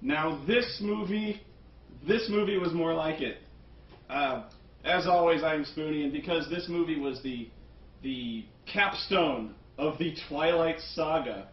Now this movie was more like it. As always, I'm Spoony, and because this movie was the capstone of the Twilight saga,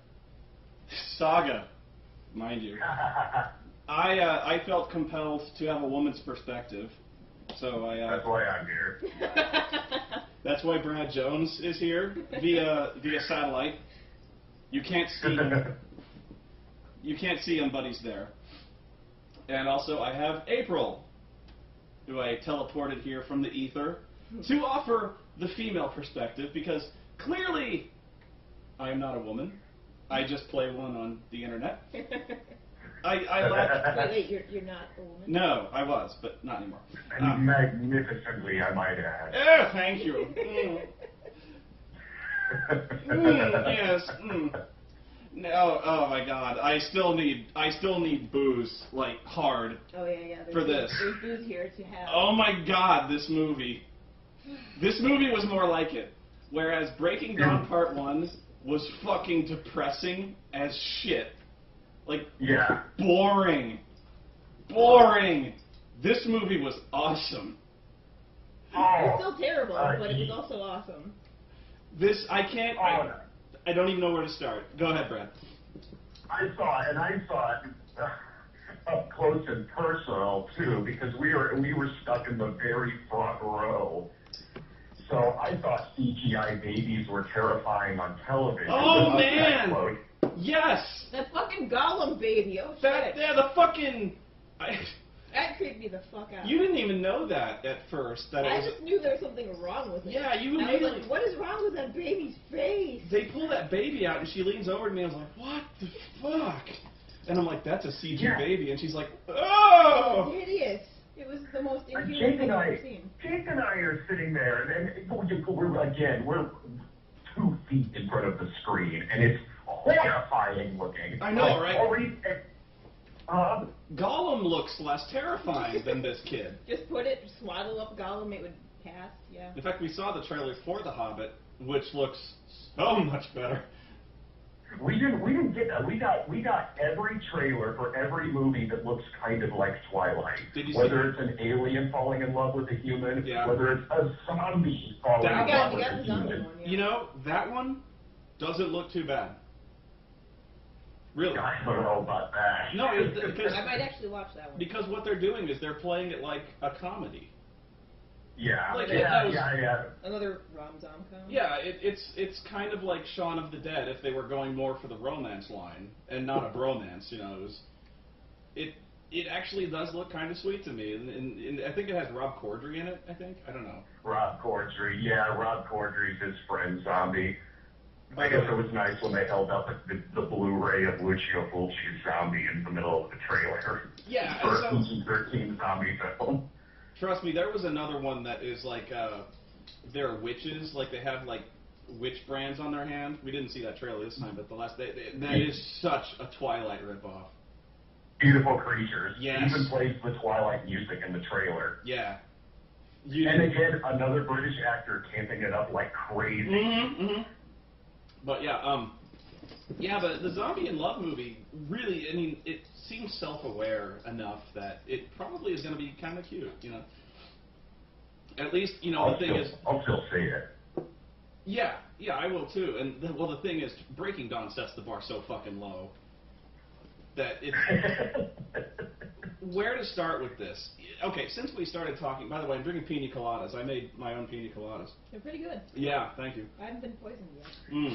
mind you, I felt compelled to have a woman's perspective. So that's why I'm here. That's why Brad Jones is here via satellite. You can't see him. You can't see him, but he's there. And also, I have Apirl, who I teleported here from the ether to offer the female perspective, because clearly I am not a woman. I just play one on the internet. I like... Wait, you're not a woman? No, I was, but not anymore. Magnificently, I might add. Thank you. Yes. No, oh my God! I still need booze, like hard. Oh yeah. For this. There's booze here to have. Oh my God! This movie was more like it. Whereas Breaking Dawn Part 1 was fucking depressing as shit. Like, yeah. Boring. This movie was awesome. It's still terrible, but it was also awesome. I don't even know where to start. Go ahead, Brad. I saw it up close and personal too, because we were stuck in the very front row. So I thought CGI babies were terrifying on television. Oh man! Yes! That fucking Gollum baby, shit. Yeah, the fucking... That creeped me the fuck out. You didn't even know that at first. I just knew there was something wrong with it. Yeah, you immediately... I was like, what is wrong with that baby's face? They pull that baby out and she leans over to me and I was like, what the fuck? And I'm like, that's a CG baby. And she's like, oh! It was hideous. It was the most inhuman thing I've ever seen. Jake and I are sitting there, and we're 2 feet in front of the screen, and it's horrifying looking. I know, right? Gollum looks less terrifying than this kid. Just swaddle up Gollum, it would pass, yeah. In fact, we saw the trailer for The Hobbit, which looks so much better. We didn't get that. We got every trailer for every movie that looks kind of like Twilight. Whether it's an alien falling in love with a human, whether it's a zombie falling in love with a human. You know, that one doesn't look too bad. Really? I don't know about that. No, because I might actually watch that one. Because what they're doing is they're playing it like a comedy. Yeah. Like, yeah. Another rom-com comedy? Yeah, it's kind of like Shaun of the Dead if they were going more for the romance line and not a bromance. You know, it actually does look kind of sweet to me, and I think it has Rob Corddry in it. I don't know. Rob Corddry, Rob Corddry's his friend Zombie. I guess it was nice when they held up the Blu-ray of Lucio Fulci's Zombie in the middle of the trailer. Yeah, for a PG-13 zombie film. Trust me, there was another one that is like, they're witches, like they have like witch brands on their hand. We didn't see that trailer this time, but that is such a Twilight ripoff. Beautiful creatures. Yes. Even plays the Twilight music in the trailer. Yeah. And again, another British actor camping it up like crazy. Mm-hmm. But yeah, but the Zombie in Love movie, really, I mean, it seems self-aware enough that it probably is going to be kind of cute, you know. At least, you know, I'll still say it. Yeah, I will too. And the thing is, Breaking Dawn sets the bar so fucking low that it's where to start with this. Okay, since we started talking, by the way, I'm drinking pina coladas. I made my own pina coladas. They're pretty good. Yeah, thank you. I haven't been poisoned yet.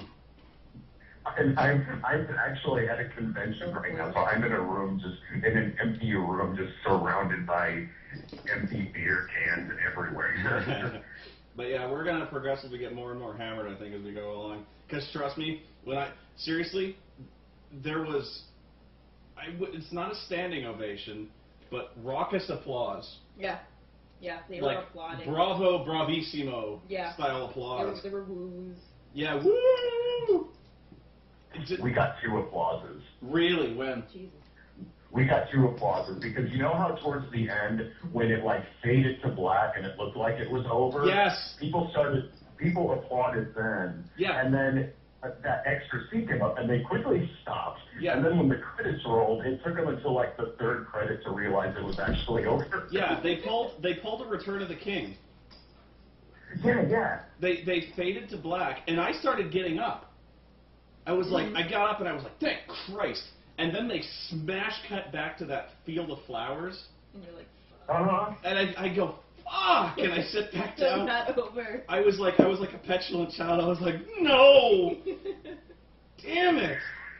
And I'm actually at a convention right now, so I'm in an empty room, just surrounded by empty beer cans everywhere. But yeah, we're gonna progressively get more and more hammered, I think, as we go along. Because trust me, seriously, there was, it's not a standing ovation, but raucous applause. Yeah, they were applauding. Bravo, bravissimo style applause. There were woos. Yeah, woo! We got 2 applauses. Really? When? Jesus. We got 2 applauses because you know how towards the end, when it faded to black and it looked like it was over? Yes. People applauded then. Yeah. And then that extra scene came up, and they quickly stopped. Yeah. And then when the credits rolled, it took them until like the third credit to realize it was actually over. Yeah, they pulled a Return of the King. Yeah. They faded to black, and I started getting up. I was like, I got up and I was like, thank Christ. And then they smash cut back to that field of flowers. And you're like, fuck. And I go, fuck, and I sit back down. It's not over. I was like a petulant child. I was like, no, damn it.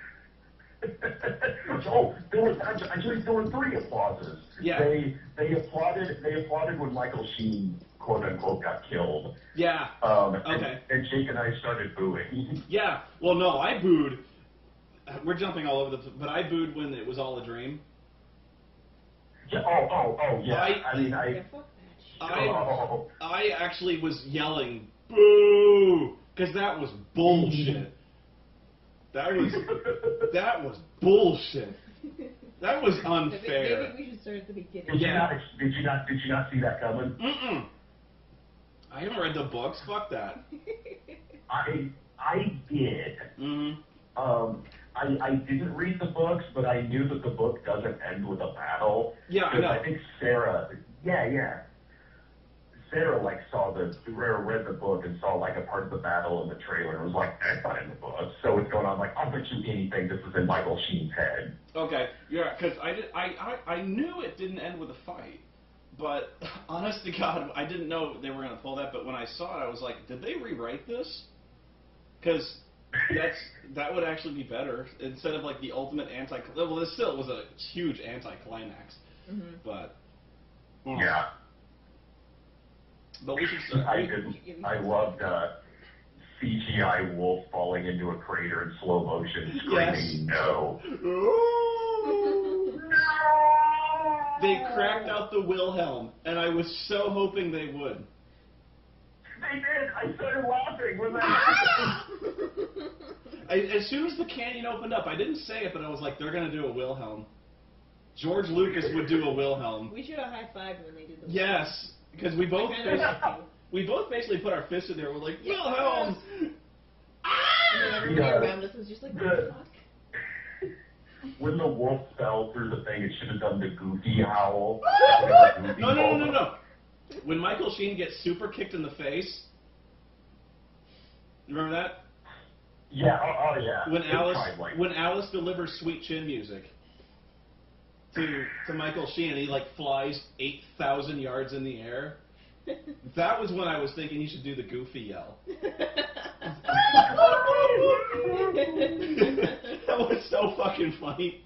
There were 3 applauses. Yeah. They applauded when Michael Sheen, quote unquote, got killed. Yeah. Okay. And Jake and I started booing. Yeah. Well, no, I booed. We're jumping all over but I booed when it was all a dream. Yeah. Yeah. I actually was yelling boo because that was bullshit. That was bullshit. That was unfair. Maybe we should start at the beginning. Did you not see that coming? Mm-mm. I haven't read the books. Fuck that. I did. Mm-hmm. I didn't read the books, but I knew that the book doesn't end with a battle. Yeah, I know. I think Sarah. Yeah. Sarah read the book and saw like a part of the battle in the trailer and was like, that's not in the book. So it's going on like, I'll bet you anything this is in Michael Sheen's head. Okay, yeah, because I knew it didn't end with a fight, but honest to God, I didn't know they were going to pull that. But when I saw it, I was like, did they rewrite this? Because that would actually be better instead of like the ultimate well, this still was a huge anticlimax, but yeah. But we should start. I loved CGI wolf falling into a crater in slow motion, screaming no. No! They cracked out the Wilhelm, and I was so hoping they would. They did. I started laughing when that happened. As soon as the canyon opened up, I didn't say it, but I was like, they're going to do a Wilhelm. George Lucas would do a Wilhelm. We should have high-fived when they did the Wilhelm. Yes, because we both basically put our fists in there. We're like, Wilhelm! And then everybody around us was just like, what the fuck? When the wolf fell through the thing, it should have done the goofy howl. No. When Michael Sheen gets super kicked in the face, remember that? Yeah, yeah. When Alice delivers Sweet Chin music to Michael Sheen, and he like flies 8,000 yards in the air. That was when I was thinking he should do the goofy yell. That was so fucking funny.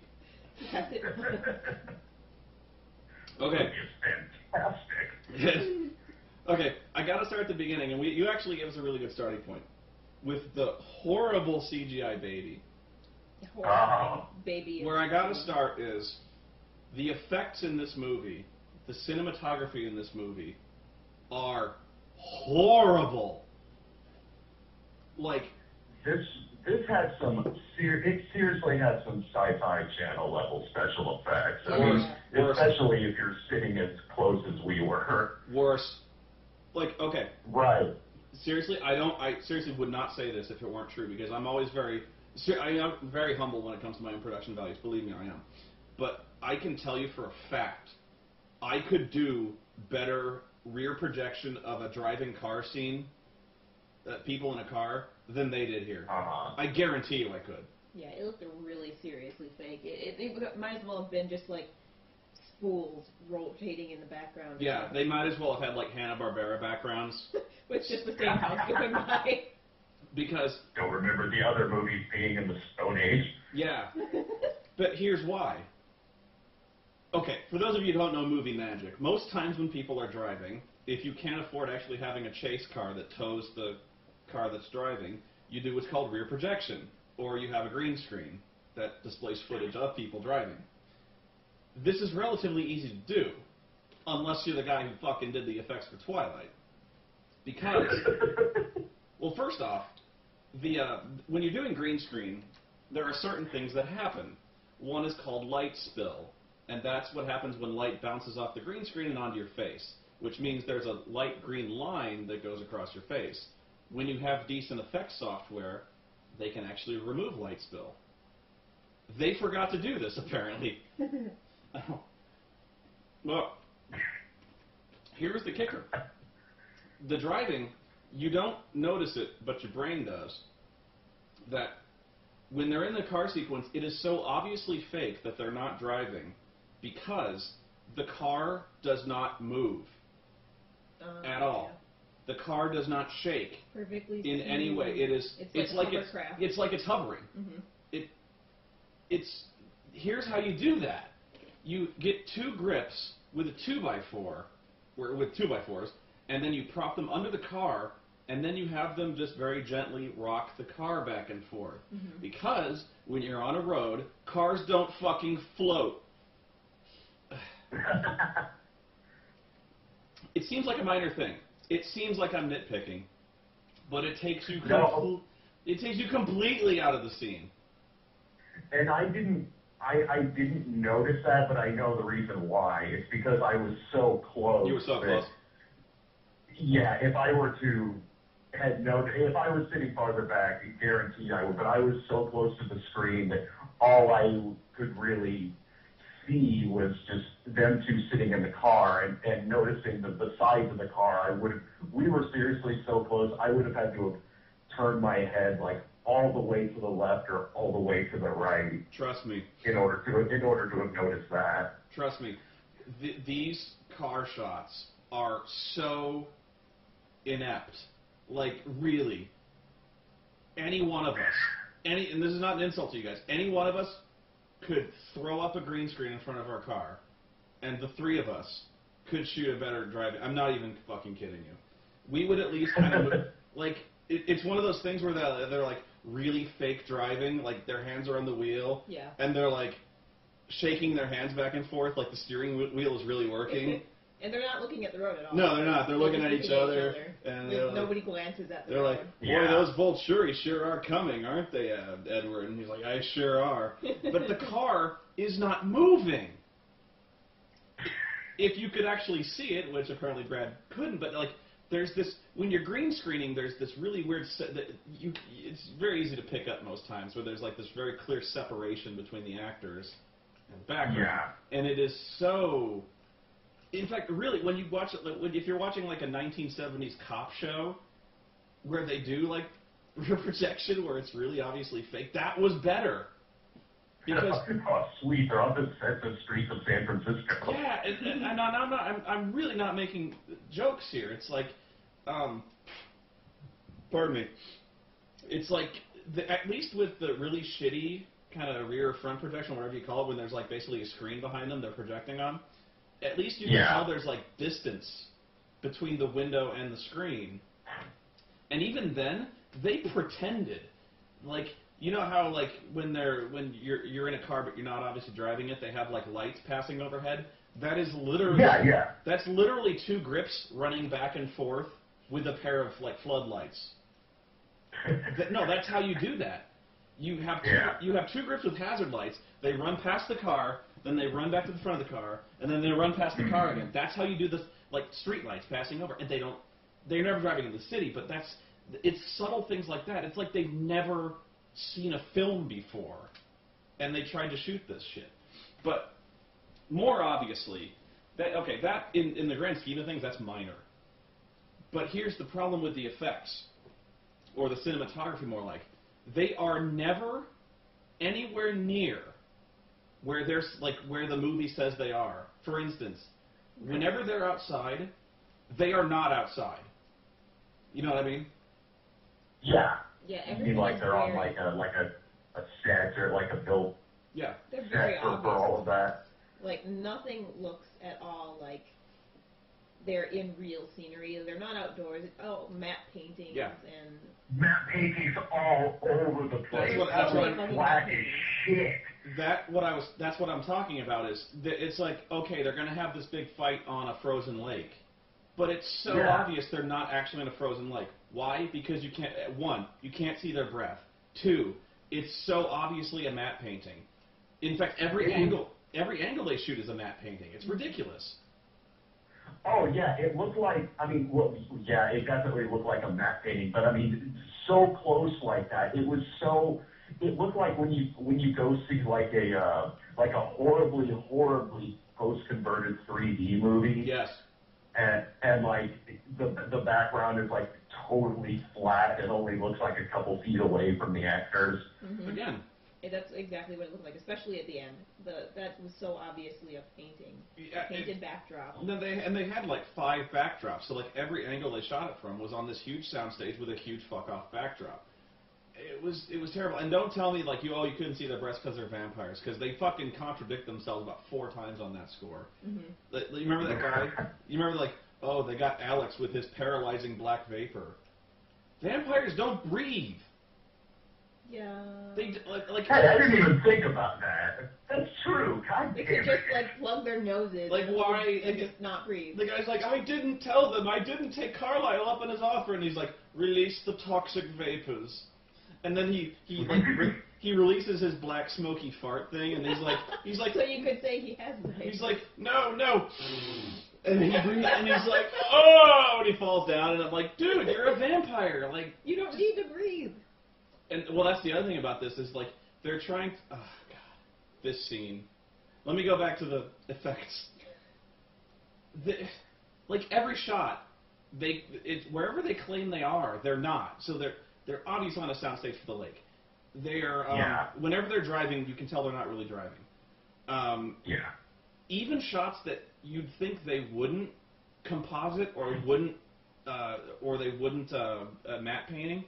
Okay. Fantastic. Okay, I gotta start at the beginning, and you actually gave us a really good starting point with the horrible CGI baby. Baby. Where I gotta start is the effects in this movie, the cinematography in this movie, are horrible. Like this had it seriously had some Sci-Fi Channel level special effects. I mean, especially if you're sitting as close as we were. Worse. Like, okay. Right. Seriously, I seriously would not say this if it weren't true, because I'm always I'm very humble when it comes to my own production values. Believe me, I am. But I can tell you for a fact, I could do better rear projection of a driving car scene, people in a car, than they did here. I guarantee you I could. Yeah, it looked really seriously fake. It might as well have been just like spools rotating in the background. Yeah, they might as well have had like Hanna-Barbera backgrounds. With just the same house going by. Because... Don't remember the other movies being in the Stone Age. Yeah. But here's why. Okay, for those of you who don't know movie magic, most times when people are driving, if you can't afford actually having a chase car that tows the car that's driving, you do what's called rear projection, or you have a green screen that displays footage of people driving. This is relatively easy to do, unless you're the guy who fucking did the effects for Twilight. Because, well, first off, when you're doing green screen, there are certain things that happen. One is called light spill, and that's what happens when light bounces off the green screen and onto your face, which means there's a light green line that goes across your face. When you have decent effects software, they can actually remove light spill. They forgot to do this, apparently. Well, here's the kicker. The driving, you don't notice it, but your brain does. That when they're in the car sequence, it is so obviously fake that they're not driving because the car does not move at all. The car does not shake Perfectly in any way. It's like it's hovering. Here's how you do that. You get two grips with a 2x4, with 2x4s, and then you prop them under the car, and then you have them just very gently rock the car back and forth. Because when you're on a road, cars don't fucking float. It seems like a minor thing. It seems like I'm nitpicking, but it takes you completely out of the scene. And I didn't notice that, but I know the reason why. It's because I was so close. You were so close. Yeah, if I were to if I was sitting farther back, I guarantee I would. But I was so close to the screen that all I could really see was just them two sitting in the car and noticing the size of the car. We were seriously so close. I would have had to have turned my head like all the way to the left or all the way to the right. Trust me. In order to have noticed that. Trust me. These car shots are so inept. Like, really. Any one of us, and this is not an insult to you guys, any one of us could throw up a green screen in front of our car, and the three of us could shoot a better driving. I'm not even fucking kidding you. We would at least kind of, like, it's one of those things where they're like, really fake driving, like their hands are on the wheel, and they're like shaking their hands back and forth like the steering wheel is really working. And they're not looking at the road at all. No, they're not. They're looking at each other. And nobody glances at the road. They're like, boy, those Volturi sure are coming, aren't they, Edward? And he's like, I sure are. But the car is not moving. If you could actually see it, which apparently Brad couldn't, but like, there's this, when you're green screening, there's this really weird, it's very easy to pick up most times, where there's like this very clear separation between the actors and background. Yeah. And it is so, in fact, really, when you watch it, if you're watching like a 1970s cop show, where they do like rear projection, where it's really obviously fake, that was better. Because oh, sweet, they're on the streets of San Francisco. Yeah, and I'm really not making jokes here. It's like, pardon me. It's like, at least with the really shitty kind of rear front projection, whatever you call it, when there's like basically a screen behind them they're projecting on, at least you can tell there's like distance between the window and the screen. And even then, they pretended. Like, you know how like when you're in a car but you're not obviously driving it, they have like lights passing overhead? That is literally that's literally two grips running back and forth with a pair of like floodlights. No, that's how you do that. You have two grips with hazard lights. They run past the car, then they run back to the front of the car, and then they run past the car again. That's how you do this, like street lights passing over. And they're never driving in the city, but it's subtle things like that. It's like they've never seen a film before, and they tried to shoot this shit. But more obviously, that in the grand scheme of things, that's minor. But here's the problem with the effects, or the cinematography more like. They are never anywhere near where the movie says they are. For instance, whenever they're outside, they are not outside. You know what I mean? Yeah. Yeah, you mean like they're on like a set or like a built they're very set for all of that. Like nothing looks at all like they're in real scenery. They're not outdoors. It's matte paintings and matte paintings all over the place. That's what black as shit. That's what I'm talking about. Is that it's like, okay, they're gonna have this big fight on a frozen lake, but it's so obvious they're not actually in a frozen lake. Why? Because you can't see their breath. 2, it's so obviously a matte painting. In fact, every angle they shoot is a matte painting. It's ridiculous. Oh yeah, it looked like, it definitely looked like a matte painting, but I mean, so close like that. It was so. It looked like when you go see like a horribly post-converted 3D movie. Yes. And like the background is like totally flat. It only looks like a couple feet away from the actors. Mm-hmm. Again. That's exactly what it looked like, especially at the end. That was so obviously a painting. Painted backdrop. No, they had like 5 backdrops, so like every angle they shot it from was on this huge soundstage with a huge fuck-off backdrop. It was terrible. And don't tell me like you couldn't see their breasts because they're vampires, because they fucking contradict themselves about 4 times on that score. Mm-hmm. You remember that guy? You remember like, oh, they got Alex with his paralyzing black vapor. Vampires don't breathe. Yeah. Hey, I didn't even think about that. That's true. God They damn could just like plug their noses. Like why? And just not breathe. The guy's like, I didn't tell them. I didn't take Carlisle up on his offer, and he's like, release the toxic vapors. And then he releases his black smoky fart thing, and he's like so you could say he has the vapor. He's like, no. And he's like, oh, and he falls down, and I'm like, dude, you're a vampire. Like, you don't need to breathe. And well, that's the other thing about this is like they're trying to. Oh god, this scene. Let me go back to the effects. Like every shot, wherever they claim they are, they're not. So they're obviously on a soundstage for the lake. They're whenever they're driving, you can tell they're not really driving. Even shots that you'd think they wouldn't composite or they wouldn't matte painting.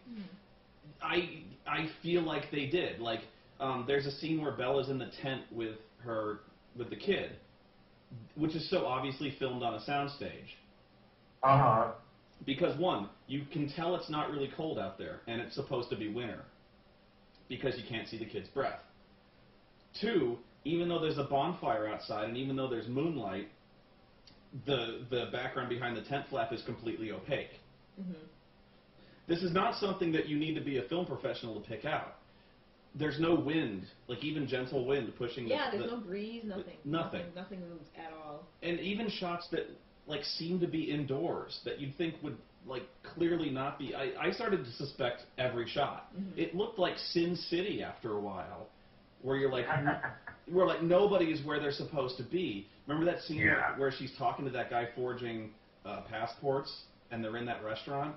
I feel like they did. Like, there's a scene where Bella's in the tent with the kid, which is so obviously filmed on a soundstage. Because one, you can tell it's not really cold out there, and it's supposed to be winter, because you can't see the kid's breath. 2, even though there's a bonfire outside, and even though there's moonlight, the background behind the tent flap is completely opaque. Mm-hmm. This is not something that you need to be a film professional to pick out. There's no wind, like even gentle wind pushing. There's no breeze, nothing. Nothing moves at all. And even shots that like seem to be indoors that you'd think would like clearly not be. I started to suspect every shot. Mm-hmm. It looked like Sin City after a while, where you're like, where like nobody is where they're supposed to be. Remember that scene where she's talking to that guy forging passports, and they're in that restaurant?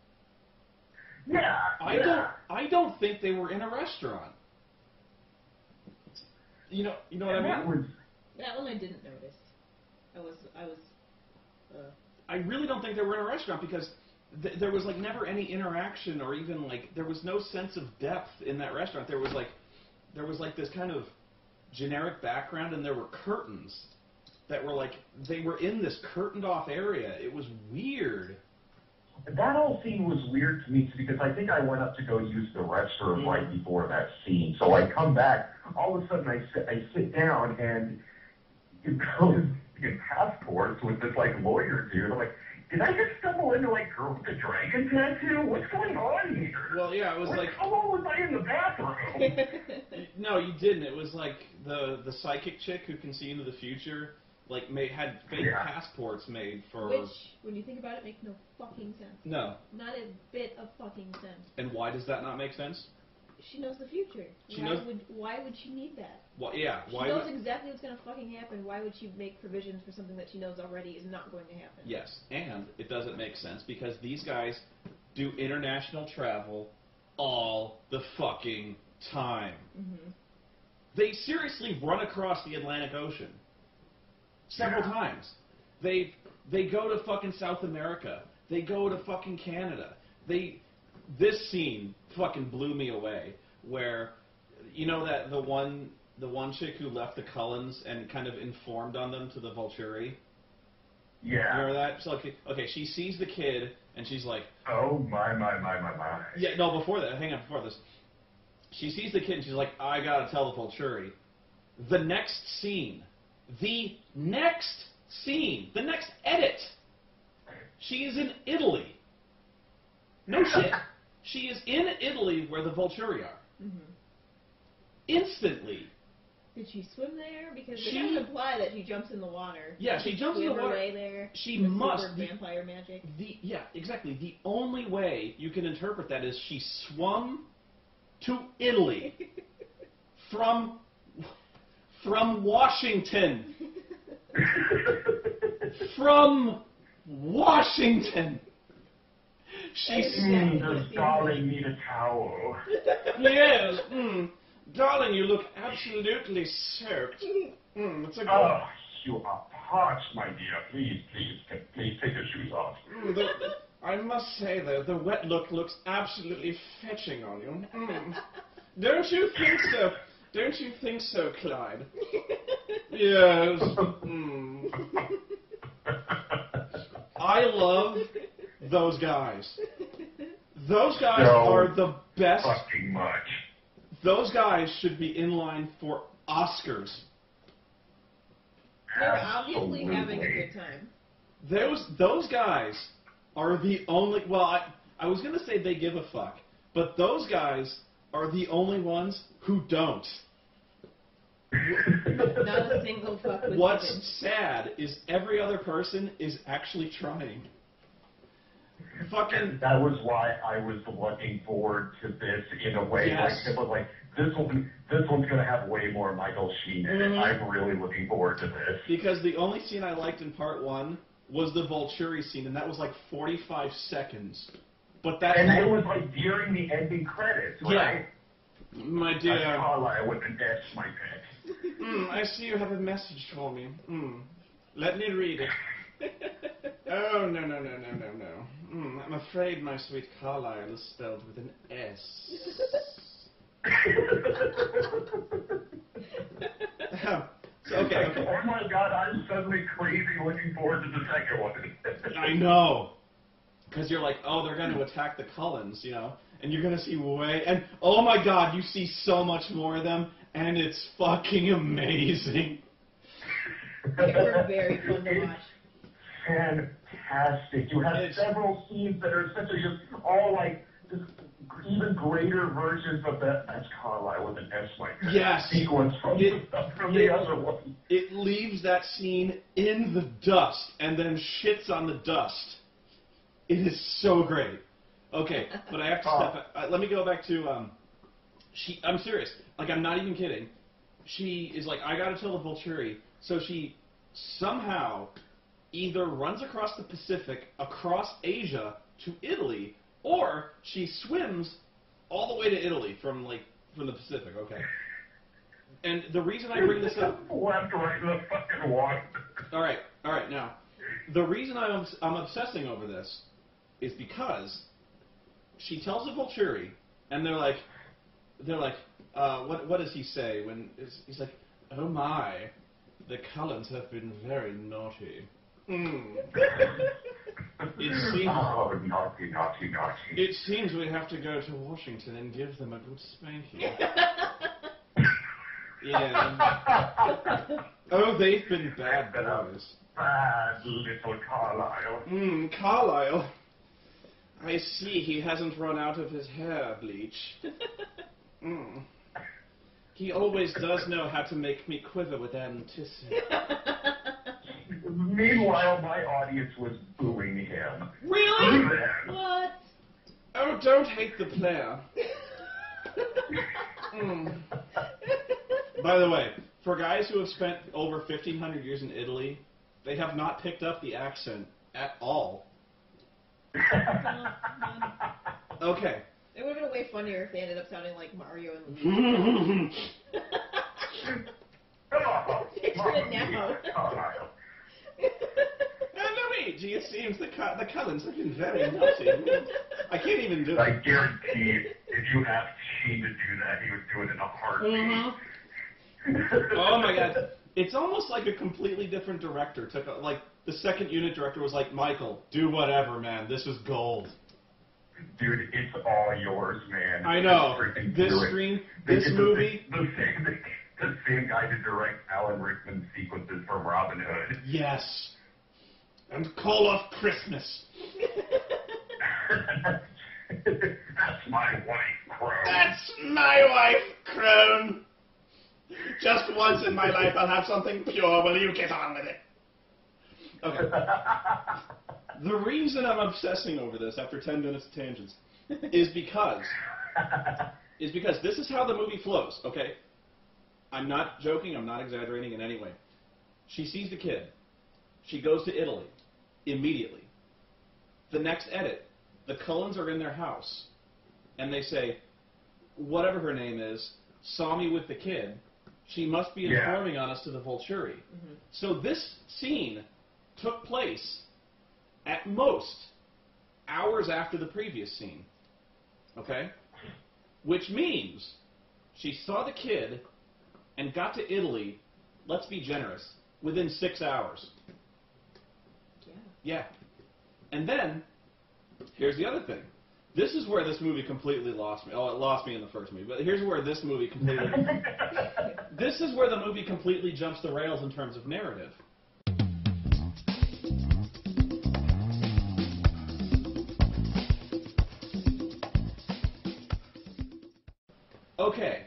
I don't think they were in a restaurant. You know what I mean? That one I didn't notice. I really don't think they were in a restaurant because there was like never any interaction or even like there was no sense of depth in that restaurant. There was like this kind of generic background, and there were curtains that were like they were in this curtained off area. It was weird. That whole scene was weird to me because I think I went up to go use the restroom right before that scene. So I come back, all of a sudden I sit down, and you go get passports with this like lawyer dude. I'm like, did I just stumble into like Girl with the Dragon tattoo? What's going on here? Well, yeah, it was like how long was I in the bathroom? No, you didn't. It was like the psychic chick who can see into the future. Like had fake passports made for. Which, when you think about it, makes no fucking sense. No. Not a bit of fucking sense. And why does that not make sense? She knows the future. Why would she need that? Well, yeah. She knows exactly what's going to fucking happen. Why would she make provisions for something that she knows already is not going to happen? Yes, and it doesn't make sense because these guys do international travel all the fucking time. Mm-hmm. They seriously run across the Atlantic Ocean. Several times. They go to fucking South America. They go to fucking Canada. This scene fucking blew me away. Where, you know that the one chick who left the Cullens and kind of informed on them to the Volturi? Yeah. Remember that? So okay, she sees the kid and she's like, oh my. Yeah, no, before that, hang on, before this. She sees the kid and she's like, I gotta tell the Volturi. The next edit, she is in Italy. No shit. She is in Italy where the Volturi are. Mm-hmm. Instantly. Did she swim there? Because they kind of imply that she jumps in the water. Yeah, she jumps in the water. Way there. She must. Super vampire magic. Yeah, exactly. The only way you can interpret that is she swum to Italy from Washington. From Washington. Does darling need a towel? Yes. Darling, you look absolutely soaked. It's a Oh, you are parched, my dear. Please take your shoes off. I must say, though, the wet look looks absolutely fetching on you. Don't you think so? Don't you think so, Clyde? Yes. I love those guys. Those guys are the best. Fucking much. Those guys should be in line for Oscars. They're obviously having a good time. Those guys are the only. Well, I was gonna say they give a fuck, but those guys are the only ones who don't. Not a single fuck was What's given. sad is every other person is actually trying. Fucking. That was why I was looking forward to this in a way. Yes. Like, it was like, this one's going to have way more Michael Sheen in it. I'm really looking forward to this. Because the only scene I liked in part one was the Volturi scene, and that was like 45 seconds. But that. And it was like during the ending credits, right? Yeah. My dear. That's Carlisle with an S, my pet. I see you have a message for me. Let me read it. Oh, no. I'm afraid my sweet Carlisle is spelled with an S. Okay. Oh my god, I'm suddenly crazy looking forward to the second one. I know. Because you're like, oh, they're going to attack the Cullens, you know? And you're going to see and oh my god, you see so much more of them, and it's fucking amazing. They were very fun to watch. Fantastic. You have several scenes that are essentially just all like just even greater versions of that's Carlisle with an S like yes. sequence from the other one. It leaves that scene in the dust and then shits on the dust. It is so great. Okay, but I have to step. Let me go back to. I'm serious. Like, I'm not even kidding. She is like, I gotta tell the Volturi. So she somehow either runs across the Pacific, across Asia to Italy, or she swims all the way to Italy from the Pacific. Okay. And the reason I bring this up. Left, right in the fucking water. All right. Now, the reason I'm obsessing over this is because she tells the Volturi, and they're like, what does he say when he's like, oh my, the Cullens have been very naughty. It seems, oh, naughty. It seems we have to go to Washington and give them a good spanking. Yeah. Oh, they've been bad boys. Bad little Carlisle. Carlisle. I see he hasn't run out of his hair bleach. He always does know how to make me quiver with anticipating. Meanwhile, my audience was booing him. Really? What? Oh, don't hate the player. By the way, for guys who have spent over 1,500 years in Italy, they have not picked up the accent at all. Okay. It would have been way funnier if they ended up sounding like Mario and Luigi. Picture it now. Luigi, it seems the Cullens have been very naughty. I can't even do it. I guarantee if you asked Sheen to do that, he would do it in a heartbeat. Oh my god. It's almost like a completely different director took the second unit director was like, Michael, do whatever, man. This is gold. Dude, it's all yours, man. I know. This movie. The same guy to direct Alan Rickman's sequences from Robin Hood. Yes. And Call Off Christmas. That's my wife, Crone. That's my wife, Crone. Just once in my life I'll have something pure. Will you get on with it? Okay. The reason I'm obsessing over this after 10 minutes of tangents is because this is how the movie flows, okay? I'm not joking, I'm not exaggerating in any way. She sees the kid. She goes to Italy immediately. The next edit, the Cullens are in their house, and they say, whatever her name is, saw me with the kid. She must be informing on us to the Volturi. Mm-hmm. So this scene took place at most hours after the previous scene. Okay? Which means she saw the kid and got to Italy, let's be generous, within 6 hours. Yeah. And then, here's the other thing. This is where this movie completely lost me. Oh, it lost me in the first movie, but here's where this movie completely... This is where the movie completely jumps the rails in terms of narrative. Okay.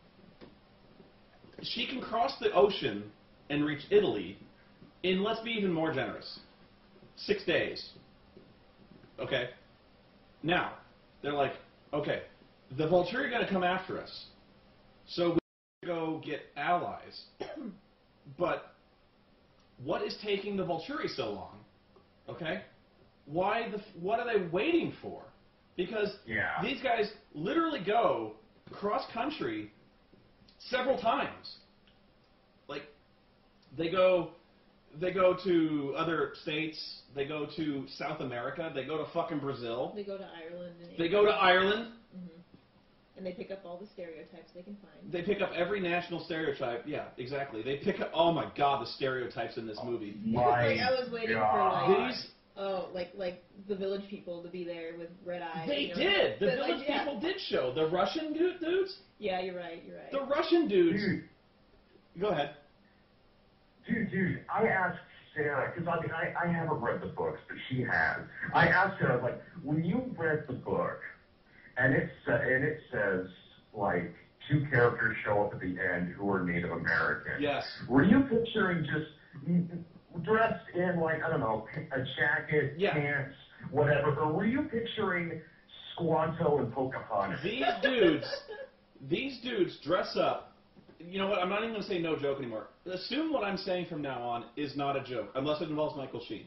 She can cross the ocean and reach Italy in, let's be even more generous, 6 days. Okay? Now, they're like, okay, the Volturi are going to come after us, so we have to go get allies. But what is taking the Volturi so long? Okay? What are they waiting for? Because these guys literally go cross-country several times. Like, they go to other states, they go to South America, they go to fucking Brazil. They go to Ireland. And they go to Ireland. Mm-hmm. And they pick up all the stereotypes they can find. They pick up every national stereotype. Yeah, exactly. They pick up, oh my god, the stereotypes in this movie. Like, I was waiting for, like the village people to be there with red eyes. They did! The village people did show. The Russian dudes? Yeah, you're right. The Russian dudes. Dude. Go ahead. Dude, I asked Sarah, because I haven't read the books, but she has. I asked her, I was like, when you read the book, and it says, like, 2 characters show up at the end who are Native American. Yes. Were you picturing just dressed in, like, I don't know, a jacket, pants, whatever, or were you picturing Squanto and Pocahontas? These dudes dress up. You know what? I'm not even going to say no joke anymore. Assume what I'm saying from now on is not a joke, unless it involves Michael Sheen.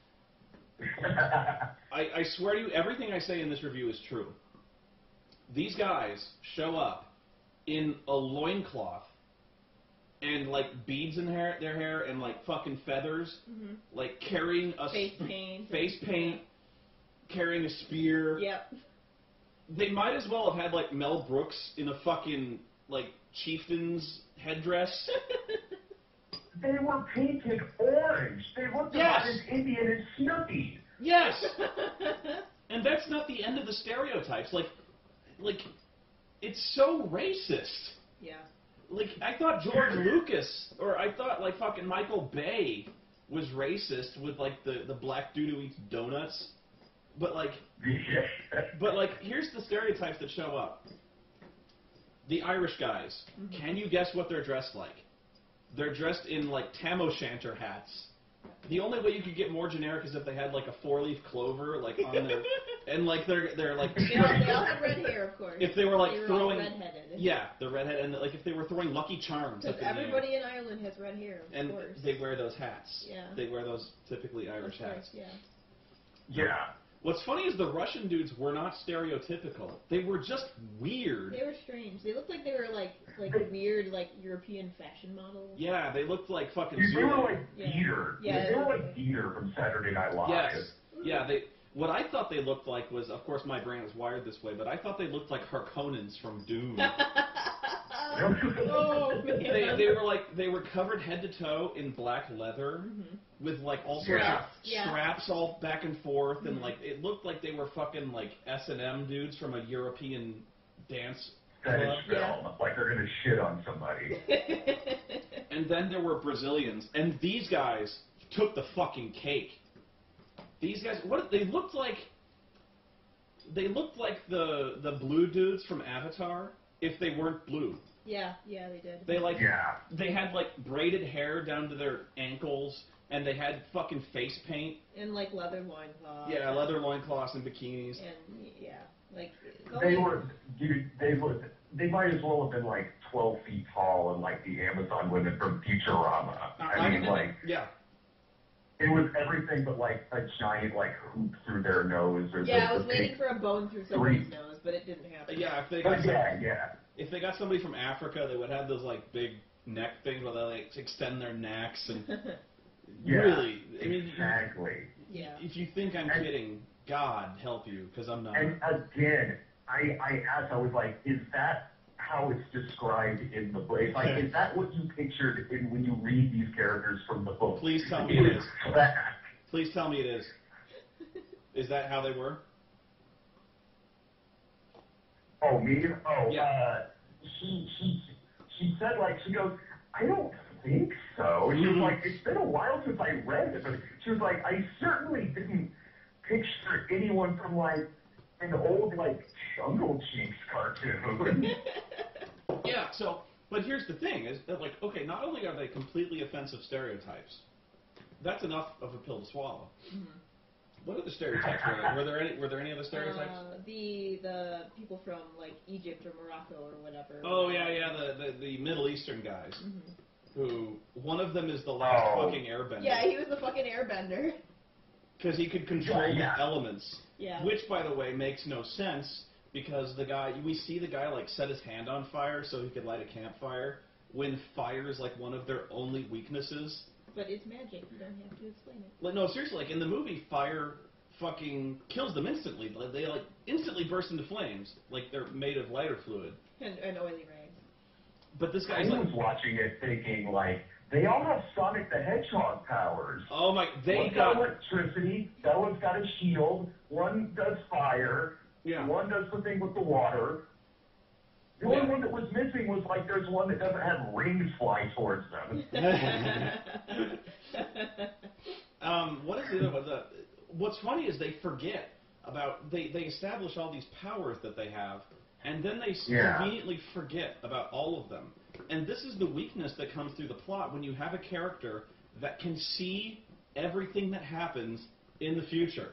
I swear to you, everything I say in this review is true. These guys show up in a loincloth and, like, beads in their hair and, like, fucking feathers, like, carrying a... Face paint, carrying a spear. Yep. They might as well have had, like, Mel Brooks in a fucking, like, chieftain's headdress. They were painted orange. They looked about as Indian as Snoopy. Yes! And that's not the end of the stereotypes. Like, it's so racist. Yeah. Like, I thought George Lucas, or I thought, like, fucking Michael Bay was racist with, like, the black dude who eats donuts. But, like, here's the stereotypes that show up. The Irish guys. Mm-hmm. Can you guess what they're dressed like? They're dressed in, like, tam o' shanter hats. The only way you could get more generic is if they had, like, a 4-leaf clover, like, on their... And, like, they're like... They all have red hair, of course. If they were, like, throwing... redheaded. Yeah, the redhead. And, like, if they were throwing Lucky Charms... Because everybody in Ireland has red hair, of course. And they wear those hats. Yeah. They wear those typically Irish hats. Yeah. What's funny is the Russian dudes were not stereotypical. They were just weird. They were strange. They looked like they were like weird, like European fashion models. Yeah, they looked like fucking. They were like Dieter. Yeah. They were like Dieter from Saturday Night Live. Yes. Yeah. What I thought they looked like was, of course, my brain was wired this way, but I thought they looked like Harkonnens from Dune. Oh, man. They were covered head to toe in black leather with like all sorts of straps all back and forth, and like it looked like they were fucking like S&M dudes from a European dance club. Like they're gonna shit on somebody. And then there were Brazilians, and these guys took the fucking cake. These guys, they looked like the blue dudes from Avatar if they weren't blue. Yeah, they did. They had like braided hair down to their ankles, and they had fucking face paint. And like leather loincloths. Yeah, leather loincloths and bikinis. And like they might as well have been like 12 feet tall and like the Amazon women from Futurama. I mean, like, yeah. It was everything but like a giant like hoop through their nose. Or I was waiting for a bone through somebody's nose, but it didn't happen. Yeah, if they got somebody from Africa, they would have those like big neck things where they like extend their necks and really. I mean, exactly. If you think I'm kidding, God help you, because I'm not. And again, I asked, I was like, is that how it's described in the book? Like, is that what you pictured when you read these characters from the book? Please tell me it is. Please tell me it is. Is that how they were? Oh, me? Oh, yeah. She said, like, she goes, I don't think so. She was like, it's been a while since I read it, but she was like, I certainly didn't picture anyone from, like, an old, like, Jungle Cheeks cartoon. Yeah, so, but here's the thing, is that, like, okay, not only are they completely offensive stereotypes, that's enough of a pill to swallow. Mm-hmm. What other stereotypes were there? Were there any other stereotypes? The people from, like, Egypt or Morocco or whatever. Oh, yeah, the Middle Eastern guys. Mm-hmm. Who, one of them is the last fucking airbender. Yeah, he was the fucking airbender. Because he could control the elements. Yeah. Which, by the way, makes no sense, because we see the guy, like, set his hand on fire so he could light a campfire, when fire is, like, one of their only weaknesses. But it's magic. You don't have to explain it. Like, no, seriously, like, in the movie, fire fucking kills them instantly. Like, they, like, instantly burst into flames. Like, they're made of lighter fluid. And oily rags. But this guy's I was watching it thinking, like, they all have Sonic the Hedgehog powers. Oh my, One's got electricity, that one's got a shield, one does fire, one does the thing with the water. The only one that was missing was, like, there's one that doesn't have rings fly towards them. What is the other one? What's funny is they forget about, they establish all these powers that they have, and then they conveniently forget about all of them. And this is the weakness that comes through the plot when you have a character that can see everything that happens in the future.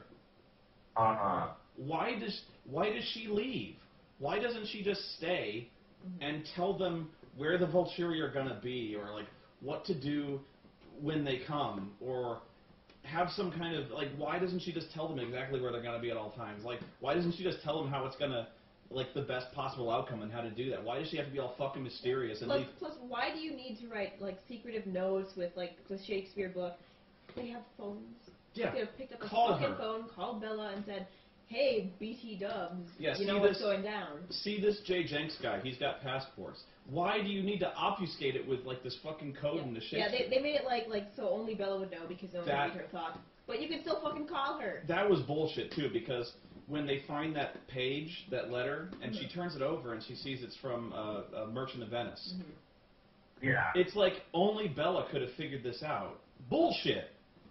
Why does she leave? Why doesn't she just stay and tell them where the Volturi are going to be, or like what to do when they come, or have some kind of, like, why doesn't she just tell them exactly where they're going to be at all times? Like, why doesn't she just tell them how it's going to, like, the best possible outcome and how to do that? Why does she have to be all fucking mysterious? And plus, why do you need to write, like, secretive notes with, like, the Shakespeare book? They have phones. Yeah. They could have picked up a fucking phone, called Bella, and said, hey, BT Dubs, you know what's going down. See this Jay Jenks guy, he's got passports. Why do you need to obfuscate it with, like, this fucking code in the Shakespeare? Yeah, they made it like so only Bella would know because no one would read her thoughts. But you can still fucking call her. That was bullshit, too, because when they find that page, that letter, and she turns it over and she sees it's from a Merchant of Venice. Mm-hmm. Yeah. It's like only Bella could have figured this out. Bullshit.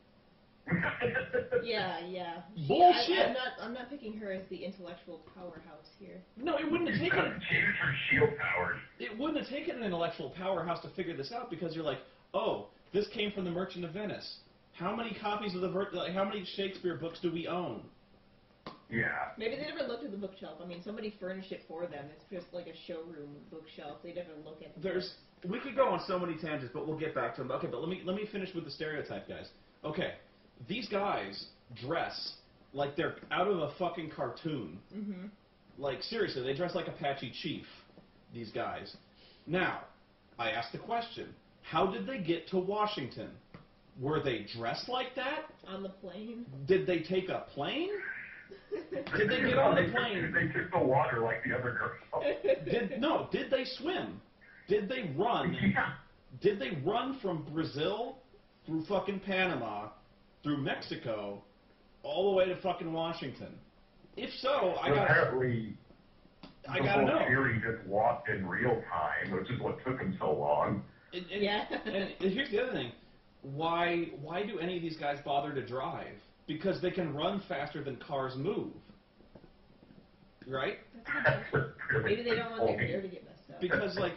Yeah. Bullshit. I'm not picking her as the intellectual powerhouse here. No, it wouldn't have taken. Change her shield powers. It wouldn't have taken an intellectual powerhouse to figure this out, because you're like, oh, this came from the Merchant of Venice. How many copies of how many Shakespeare books do we own? Yeah. Maybe they never looked at the bookshelf. I mean, somebody furnished it for them. It's just like a showroom bookshelf. They never look at it. We could go on so many tangents, but we'll get back to them. Okay, but let me finish with the stereotype, guys. Okay, these guys dress like they're out of a fucking cartoon. Mm-hmm. Like, seriously, they dress like Apache Chief, these guys. Now, I asked the question, how did they get to Washington? Were they dressed like that? On the plane. Did they take a plane? Did they get on the plane? They took the water like the other girls. Did they swim? Did they run? Yeah. Did they run from Brazil through fucking Panama, through Mexico, all the way to fucking Washington? If so, I gotta know. Theory just walked in real time, which is what took him so long. And here's the other thing. Why do any of these guys bother to drive? Because they can run faster than cars move. Right? Maybe they don't want their hair to get messed up. Because, like,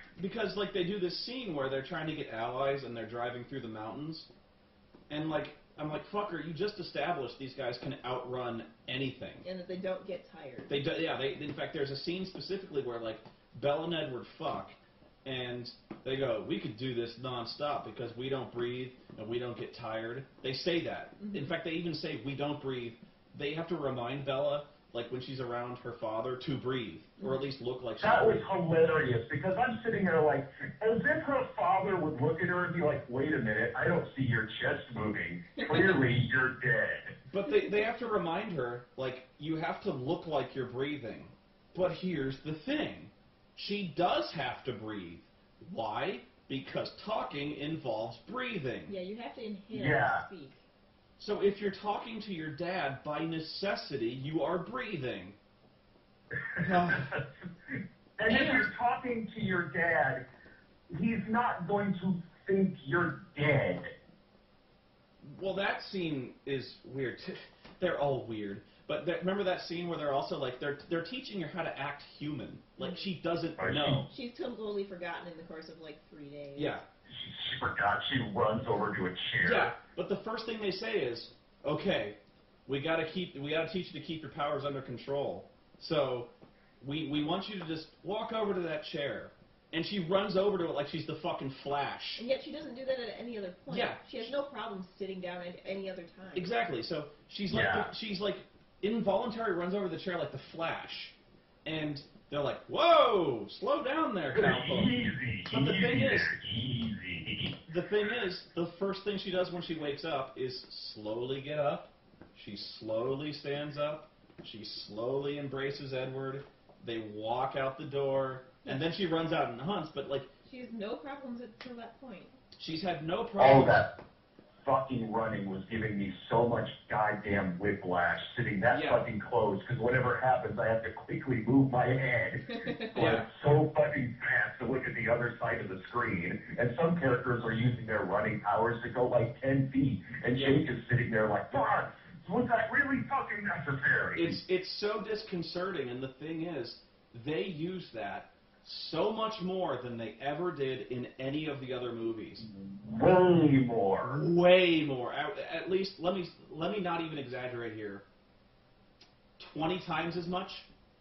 Because, like, they do this scene where they're trying to get allies and they're driving through the mountains. And, like, I'm like, fucker, you just established these guys can outrun anything. And that they don't get tired. They do, yeah, in fact, there's a scene specifically where, like, Belle and Edward fuck, and they go, we could do this nonstop because we don't breathe and we don't get tired. They say that. Mm-hmm. In fact, they even say we don't breathe. They have to remind Bella, like when she's around her father, to breathe, or at least look like she's That was breathing. hilarious, because I'm sitting there like, as if her father would look at her and be like, wait a minute, I don't see your chest moving. Clearly, you're dead. But they have to remind her, like, you have to look like you're breathing. But here's the thing. She does have to breathe. Why? Because talking involves breathing. Yeah, you have to inhale Yeah. to speak. So if you're talking to your dad, by necessity, you are breathing. And if you're talking to your dad, he's not going to think you're dead. Well, that scene is weird. They're all weird. But remember that scene where they're also like they're teaching her how to act human. Like she doesn't know. She's totally forgotten in the course of like 3 days. Yeah. She forgot. She runs over to a chair. Yeah. But the first thing they say is, okay, we gotta teach you to keep your powers under control. So we want you to just walk over to that chair. And she runs over to it like she's the fucking Flash. And yet she doesn't do that at any other point. Yeah. She has no problem sitting down at any other time. Exactly. So she's like involuntary runs over the chair like the Flash, and they're like, "Whoa, slow down there, cowpoke." Easy. But the thing is, Easy. the first thing she does when she wakes up is slowly get up. She slowly stands up. She slowly embraces Edward. They walk out the door, and then she runs out and hunts. But like, she has no problems until that point. she's had no problem. All that fucking running was giving me so much goddamn whiplash sitting that fucking close, because whatever happens, I have to quickly move my head. Yeah. It's so fucking fast to look at the other side of the screen, and some characters are using their running powers to go like 10 feet, and Jake is sitting there like, God, was that really fucking necessary? It's so disconcerting, and the thing is, they use that so much more than they ever did in any of the other movies. Way more. Way more. At least, let me not even exaggerate here. 20 times as much.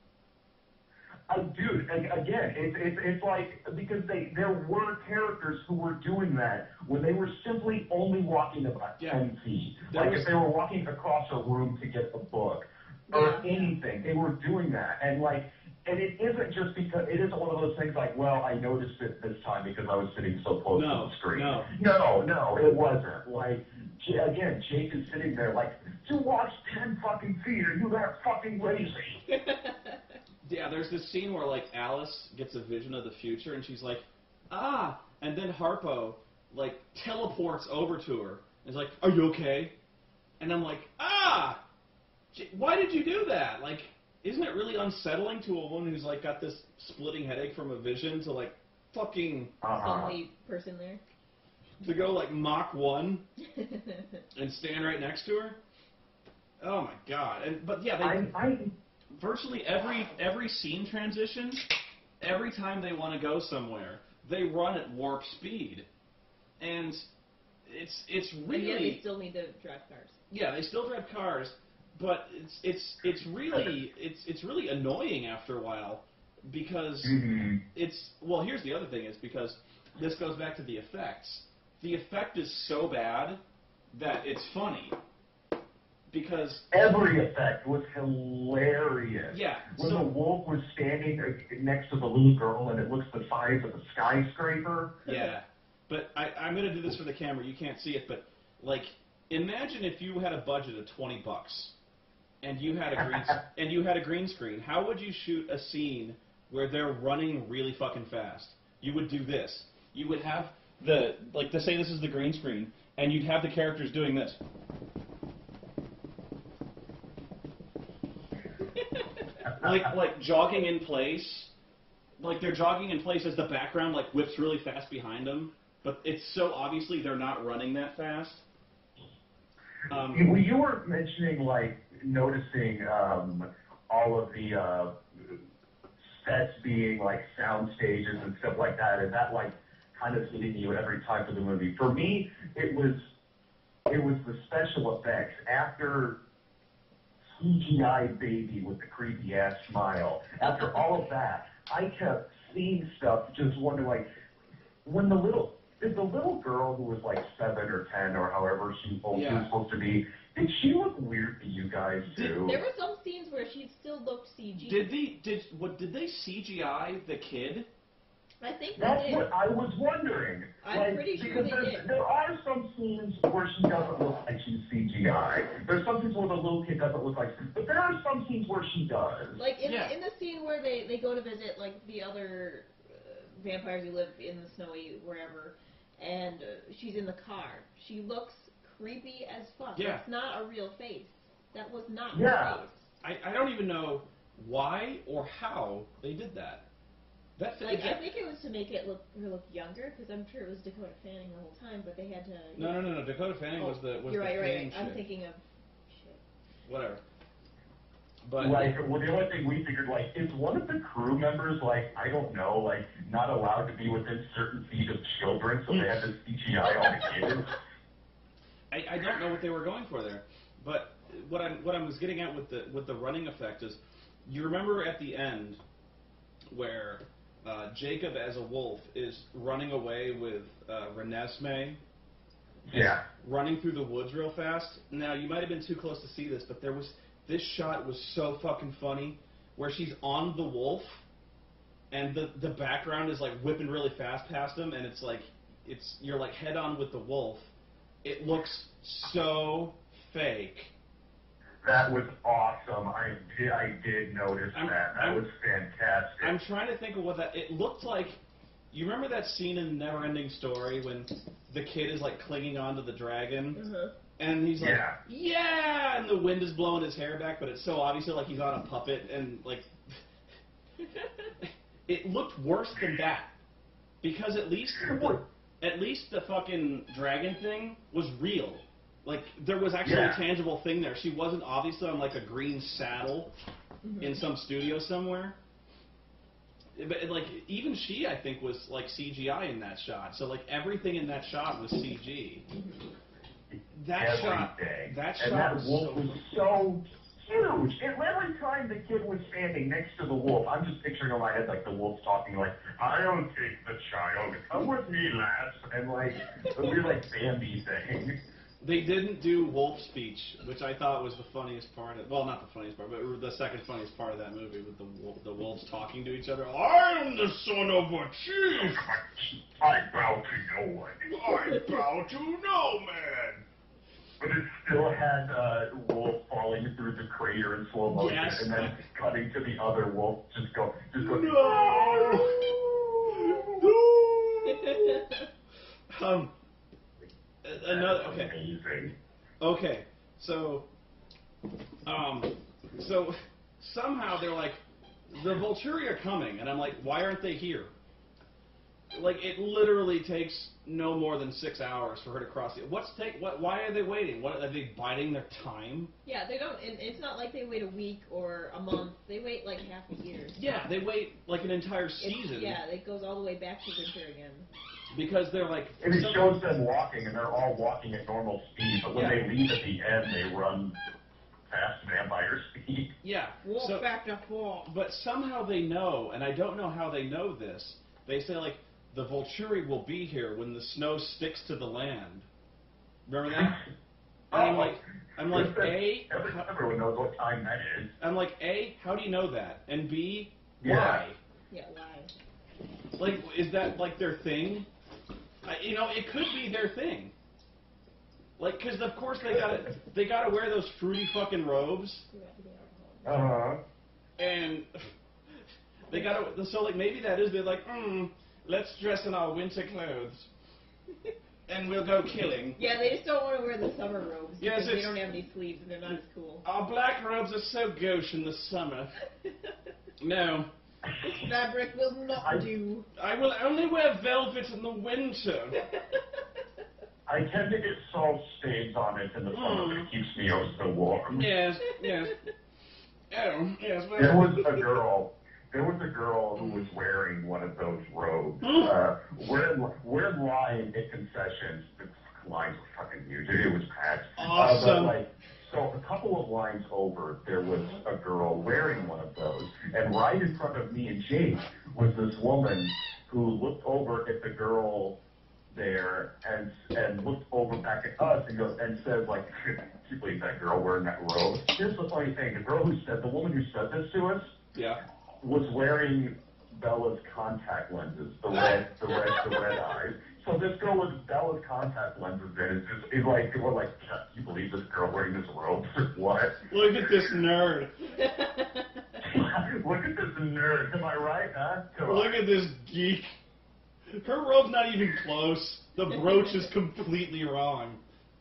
Dude, again, it's like, because there were characters who were doing that when they were simply only walking about 10 feet. Like if they were walking across a room to get a book or anything, they were doing that. And like, and it isn't just because, it isn't one of those things like, well, I noticed it this time because I was sitting so close to the screen. No, it wasn't. Like, again, Jake is sitting there like, you walked 10 fucking feet, are you that fucking lazy? Yeah, there's this scene where, like, Alice gets a vision of the future, and she's like, ah, and then Harpo, like, teleports over to her, and is like, are you okay? And I'm like, ah, why did you do that? Like, isn't it really unsettling to a woman who's, like, got this splitting headache from a vision to, like, fucking... Only person there. To go, like, Mach 1 and stand right next to her? Oh, my God. But, yeah, virtually every scene transition, every time they want to go somewhere, they run at warp speed. And it's really... And yet they still need to drive cars. Yeah, they still drive cars. But it's really annoying after a while, because well, here's the other thing, is because this goes back to the effects. The effect is so bad that it's funny, because every effect was hilarious. Yeah. When the wolf was standing next to the little girl and it looks the size of a skyscraper. Yeah. But I'm gonna do this for the camera. You can't see it, but like, imagine if you had a budget of $20. And you had a green screen. How would you shoot a scene where they're running really fucking fast? You would do this. You would have let's say this is the green screen, and you'd have the characters doing this. like jogging in place. Like they're jogging in place as the background like whips really fast behind them, but it's so obviously they're not running that fast. You were mentioning like noticing all of the sets being like sound stages and stuff like that, and that like kind of hitting you every time for the movie. For me, it was the special effects after CGI baby with the creepy ass smile. After all of that, I kept seeing stuff, just wondering like when the little girl who was like 7 or 10 or however she was supposed to be, did she look weird to you guys too? There were some scenes where she still looked CG. Did they CGI the kid? I think they That's did. what I was wondering. I'm pretty sure they did. There are some scenes where she doesn't look like she's CGI. There's some scenes where the little kid doesn't look like, but there are some scenes where she does. Like in the scene where they go to visit like the other vampires who live in the snowy wherever, and she's in the car. She looks creepy as fuck. Yeah. That's not a real face. That was not her face. I don't even know why or how they did that. I think it was to make her look younger, because I'm sure it was Dakota Fanning the whole time, but they had to... No. Dakota Fanning was the You're right. shit. I'm thinking of... Shit. Whatever. But... Like, well, the only thing we figured, like, is one of the crew members, like, I don't know, like, not allowed to be within certain feet of children, so they had to CGI all the kids? I don't know what they were going for there. But what I was getting at with the running effect is, you remember at the end where... Jacob as a wolf is running away with Renesmee. Yeah. Running through the woods real fast. Now, you might have been too close to see this, but this shot was so fucking funny, where she's on the wolf, and the background is like whipping really fast past him, and you're like head on with the wolf. It looks so fake. That was awesome. I did notice that. That was fantastic. I'm trying to think of what it looked like. You remember that scene in Neverending Story when the kid is like clinging onto the dragon, and he's like, yeah, and the wind is blowing his hair back, but it's so obviously like he's on a puppet, and like it looked worse than that, because at least the fucking dragon thing was real. Like, there was actually a tangible thing there. She wasn't obviously on, like, a green saddle in some studio somewhere. But, like, even she, I think, was, like, CGI in that shot. So, like, everything in that shot was CG. That shot was wolf was so huge. Every time the kid was standing next to the wolf, I'm just picturing in my head, like, the wolf talking, like, I'll take the child. Come with me, lass. And, like, a weird, like, Bambi thing. They didn't do wolf speech, which I thought was the funniest part. Well, not the funniest part, but the second funniest part of that movie, with the wolves talking to each other. I am the son of a chief. I bow to no one. I bow to no man. But it still had wolf falling through the crater in slow motion, and then cutting to the other wolf, just go. No. Another amazing. Okay, so somehow they're like, the Volturi are coming, and I'm like, why aren't they here? Like, it literally takes no more than 6 hours for her to cross it. Why are they waiting? What are they biding their time? Yeah, they don't. It's not like they wait a week or a month. They wait like half a year. Yeah, they wait like an entire season. It goes all the way back to winter again. Because they're like... And it shows them walking, and they're all walking at normal speed, but when they leave at the end, they run fast vampire speed. Yeah. Walk back to 4. But somehow they know, and I don't know how they know this, they say, like, the Volturi will be here when the snow sticks to the land. Remember that? And I'm like, A... Everyone knows what time that is. I'm like, A, how do you know that? And B, why? Yeah, why? Like, is that, like, their thing? It could be their thing. Like, because of course they gotta wear those fruity fucking robes. And they gotta, so like maybe that is, they're like, let's dress in our winter clothes. And we'll go killing. Yeah, they just don't want to wear the summer robes. Yes, because they don't have any sleeves and they're not as cool. Our black robes are so gauche in the summer. No. This fabric will not do. I will only wear velvet in the winter. I tend to get salt stains on it in the summer, but it keeps me so warm. Yes. Oh, yes. Well. There was a girl there was a girl who was wearing one of those robes. We're in line at concessions. The lines were fucking huge. It was packed. Awesome. So a couple of lines over, there was a girl wearing one of those, and right in front of me and Jake was this woman who looked over at the girl there and looked over back at us and said, like, "Can you believe that girl wearing that robe?" Here's the funny thing: the woman who said this to us, was wearing Bella's contact lenses, the red eyes. So this girl with Bella's contact lenses is like, we're like, "Can you believe this girl wearing this robe?" What? Look at this nerd. Look at this nerd. Am I right, huh? Look at this geek. Her robe's not even close. The brooch is completely wrong.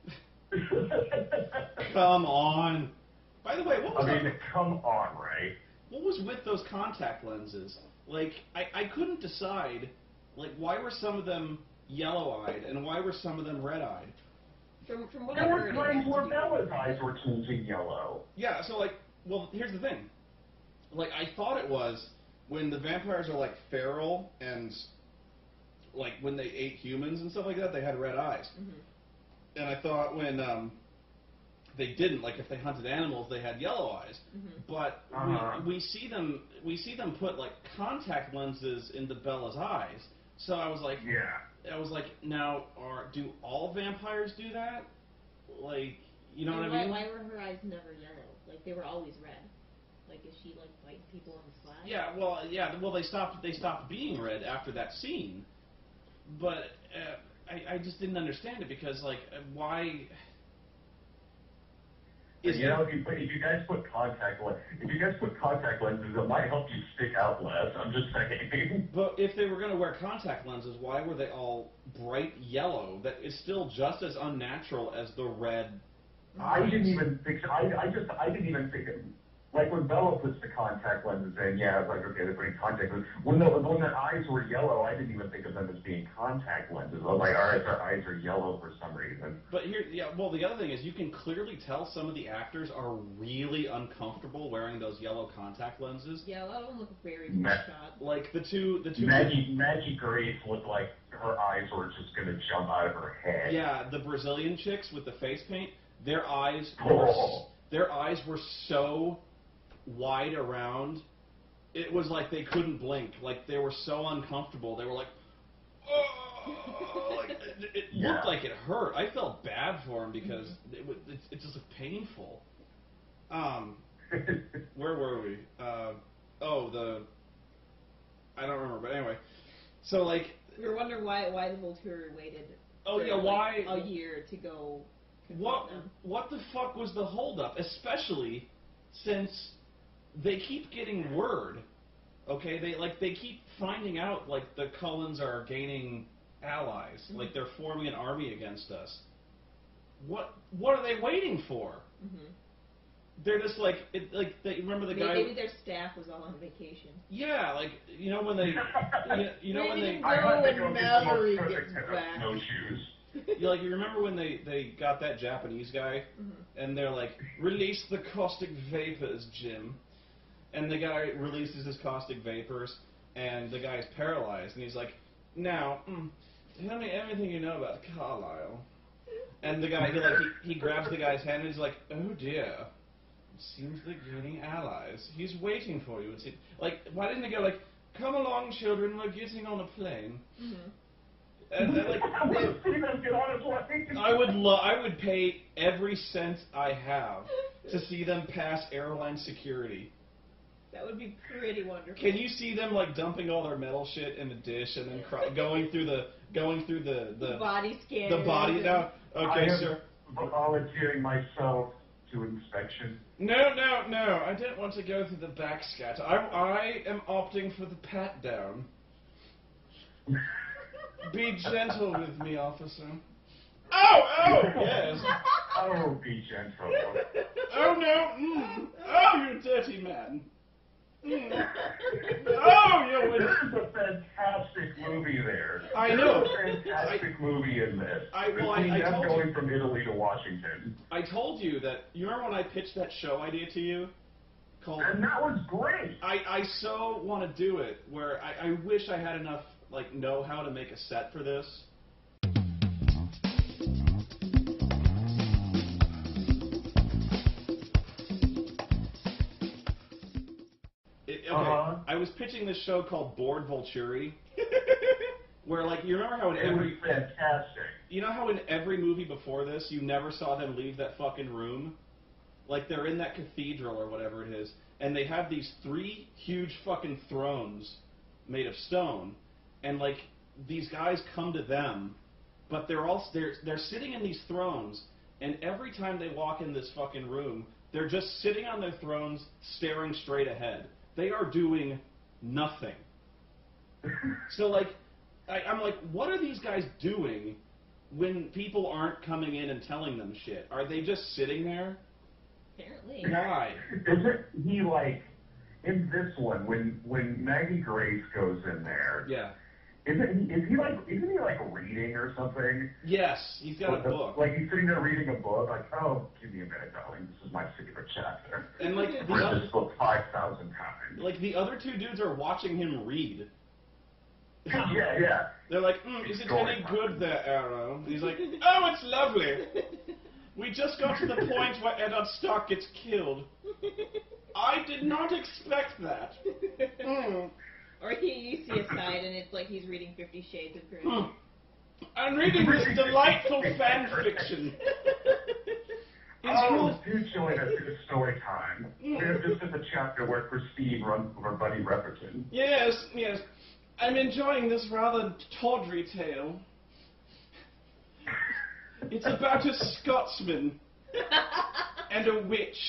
Come on. By the way, come on, right? What was with those contact lenses? Like, I couldn't decide, like, why were some of them yellow-eyed and why were some of them red-eyed? From what there were times where Bella's eyes were changing yellow. Yeah, so, like, well, here's the thing. Like, I thought it was when the vampires are, like, feral and, like, when they ate humans and stuff like that, they had red eyes. And I thought when they didn't, like, if they hunted animals, they had yellow eyes. But we see them put, like, contact lenses into Bella's eyes. So I was like, now, do all vampires do that? Like, you know what I mean? Why were her eyes never yellow? Like, they were always red. Like, is she, like, biting people on the side? Well, they stopped being red after that scene. But I just didn't understand it because, like, why... If you guys put contact lenses, it might help you stick out less. I'm just saying. But if they were going to wear contact lenses, why were they all bright yellow? That is still just as unnatural as the red. I didn't even think. I didn't even think. Like when Bella puts the contact lenses in, I was like, okay, they're putting contact lenses. When their eyes were yellow, I didn't even think of them as being contact lenses. I was like, all right, their eyes are yellow for some reason. But here, well, the other thing is you can clearly tell some of the actors are really uncomfortable wearing those yellow contact lenses. Yeah, a lot of them look very shot. Like the two. Maggie Grace looked like her eyes were just going to jump out of her head. Yeah, the Brazilian chicks with the face paint, their eyes were so wide around, it was like they couldn't blink. Like they were so uncomfortable. They were like, oh, like it looked like it hurt. I felt bad for him because it just looked painful. Where were we? I don't remember. But anyway, so like we were wondering why the Volturi waited. Why a year to go? What the fuck was the holdup? Especially since they keep getting word, okay? They keep finding out like the Cullens are gaining allies, like they're forming an army against us. What are they waiting for? They're just like remember the guy? Maybe their staff was all on vacation. Yeah, like you know when they, when they. I when Mallory gets back. No shoes. You remember when they got that Japanese guy, and they're like, release the caustic vapors, Jim. And the guy releases his caustic vapors, and the guy's paralyzed, and he's like, now, tell me everything you know about Carlisle. And the guy, he grabs the guy's hand, and he's like, oh dear, it seems they're gaining allies. He's waiting for you. Like, why didn't they go like, come along, children, we're getting on a plane. And then, like, I would pay every cent I have to see them pass airline security. That would be pretty wonderful. Can you see them like dumping all their metal shit in the dish and then going through the body scan? The body now. Okay, sir. Volunteering myself to inspection. No. I didn't want to go through the back scatter. I am opting for the pat down. Be gentle with me, officer. Oh, yes. Oh, be gentle. Oh, no. Oh, you dirty man. Oh, you're... There's a fantastic movie there. I know. There's a fantastic movie in this. I told going from Italy to Washington. I told you that. You remember when I pitched that show idea to you? called. And that was great. I so want to do it. Where I wish I had enough like know-how to make a set for this. Okay, I was pitching this show called Bored Vulturi, where like you remember how in every fantastic. You know how in every movie before this you never saw them leave that fucking room, like they're in that cathedral or whatever it is, and they have these 3 huge fucking thrones made of stone, and like these guys come to them, but they're sitting in these thrones, and every time they walk in this fucking room, they're just sitting on their thrones, staring straight ahead. They are doing nothing. So, like, I'm like, what are these guys doing when people aren't coming in and telling them shit? Are they just sitting there? Apparently. Why? Isn't he like, in this one, when Maggie Grace goes in there, Yeah. isn't he like reading or something? Yes, he's got a book. Like he's sitting there reading a book, like, oh, give me a minute, darling, this is my secret chapter. And like I've read this book 5,000 times. Like the other 2 dudes are watching him read. Yeah. They're like, is it any good there, Arrow? And he's like, oh, it's lovely. We just got to the point where Eddard Stark gets killed. I did not expect that. Or you see a side and it's like he's reading 50 Shades of Grey. I'm reading this delightful fan fiction. Do join us in story time. We're just at the chapter where Christine runs with her buddy Repperton. Yes. I'm enjoying this rather tawdry tale. It's about a Scotsman and a witch.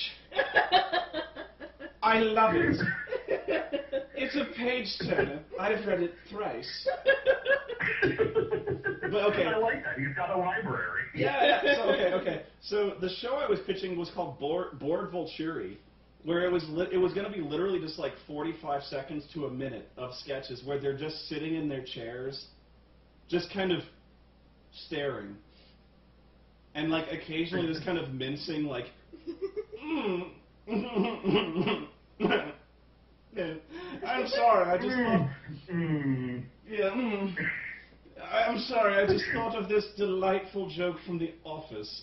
I love it. It's a page-turner. I've read it thrice. But okay. I like that. He's got a library. Yeah. So, okay. So the show I was pitching was called Bored Vulturi, where it was going to be literally just like 45 seconds to a minute of sketches where they're just sitting in their chairs, just kind of staring, and like occasionally just kind of mincing, like. Yeah. I'm sorry, I just thought... Yeah, I'm sorry, I just thought of this delightful joke from The Office.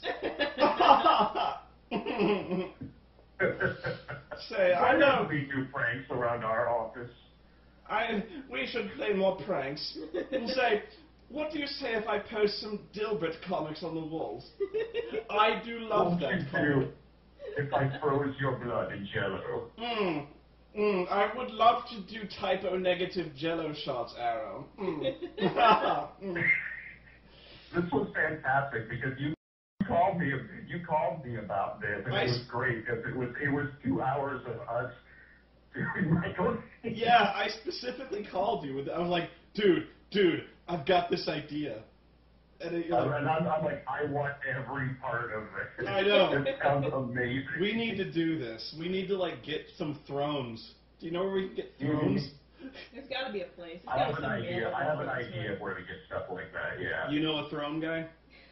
Say, I know... we do pranks around our office. We should play more pranks. And say, what do you say if I post some Dilbert comics on the walls? I do love that comic. If I froze your blood in Jello. I would love to do typo-negative Jello shots, Arrow. This was fantastic because you called me about this, and it was great because it was 2 hours of us doing Michael. Yeah, I specifically called you. I was like, dude, I've got this idea. And I'm like, I want every part of it. I know. It sounds amazing. We need to do this. We need to, like, get some thrones. Do you know where we can get thrones? There's got to be a place. I have an idea of where to get stuff like that, yeah. You know a throne guy?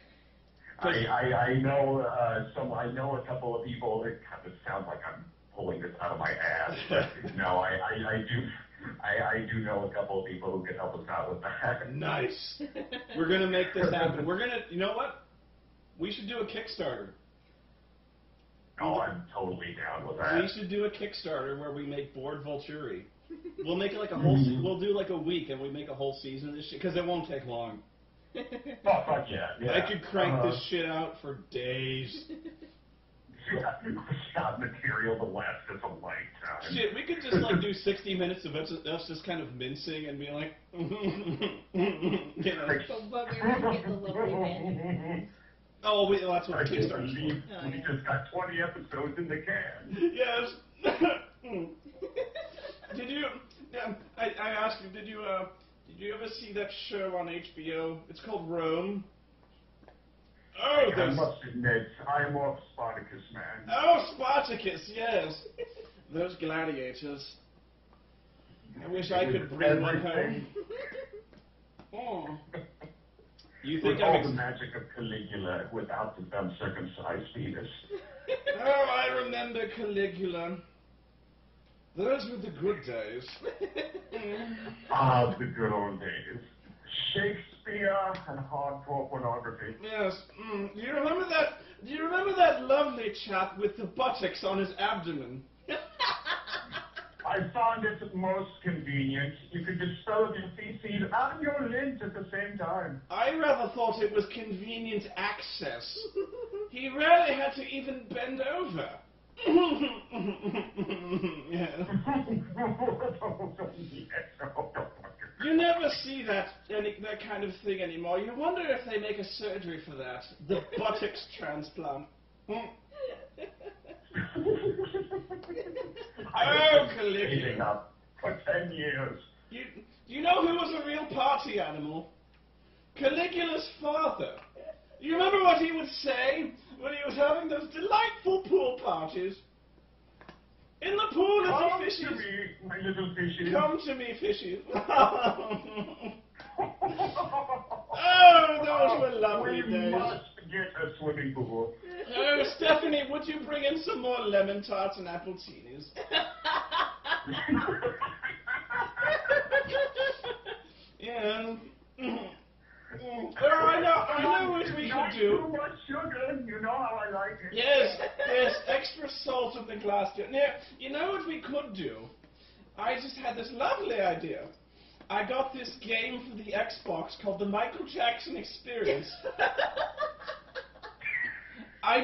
I know I know a couple of people. It kind of sounds like I'm pulling this out of my ass, but no, I do know a couple of people who can help us out with that. Nice. We're going to make this happen. You know what? We should do a Kickstarter. Oh, I'm totally down with that. We should do a Kickstarter where we make Bored Vulturi. We'll make it like a whole, we'll do like a week and we make a whole season of this shit, because it won't take long. Oh, fuck yeah. I could crank this shit out for days. Shot material to last us a lifetime. Shit, we could just like do 60 minutes of us just kind of mincing and be like, you know. But we're going to get the lovely band. Oh, that's what the Kickstarter's for. We just got 20 episodes in the can. Yes. Did you? I asked you. Did you ever see that show on HBO? It's called Rome. Oh, I must admit, I'm more Spartacus, man. Oh, Spartacus, yes. Those gladiators. I wish I could bring one home. Oh. You think with all the magic of Caligula without the uncircumcised penis. Oh, I remember Caligula. Those were the good days. Ah, the good old days. Shakespeare and hardcore pornography. Yes. Do you remember that? Do you remember that lovely chap with the buttocks on his abdomen? I found it most convenient. You could dispose of your feces and your lint at the same time. I rather thought it was convenient access. He rarely had to even bend over. Yeah. You never see that kind of thing anymore. You wonder if they make a surgery for that. The buttocks transplant. Oh, Saving Caligula. up for 10 years. You know who was a real party animal? Caligula's father. You remember what he would say when he was having those delightful pool parties? In the pool, little Come fishes. to me, my little fishes. Come to me, fishes. Oh, those were lovely We days. must get a swimming pool. Oh, Stephanie, would you bring in some more lemon tarts and appletinis? Yeah. Oh, I know what we Not could do. too much sugar, you know how I like it. Yes, extra salt in the glass. Now, you know what we could do? I just had this lovely idea. I got this game for the Xbox called the Michael Jackson Experience. I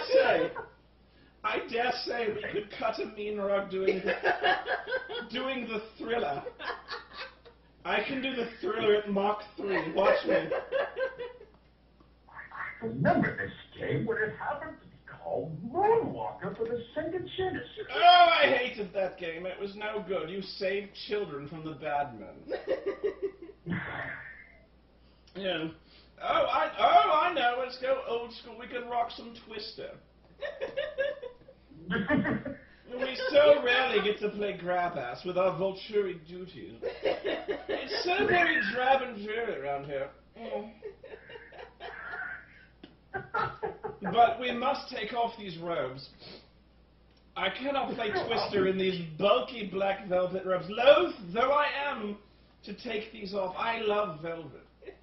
dare say we could cut a mean rug doing the Thriller. I can do the Thriller at Mach 3. Watch me. I remember this game when it happened to be called Moonwalker for the Sega Genesis. Oh, I hated that game. It was no good. You saved children from the bad men. Yeah. Oh, I know. Let's go old school. We can rock some Twister. We so rarely get to play grab ass with our Volturi duties. It's so very drab and dreary around here. But we must take off these robes. I cannot play Twister in these bulky black velvet robes, loath though I am to take these off. I love velvet.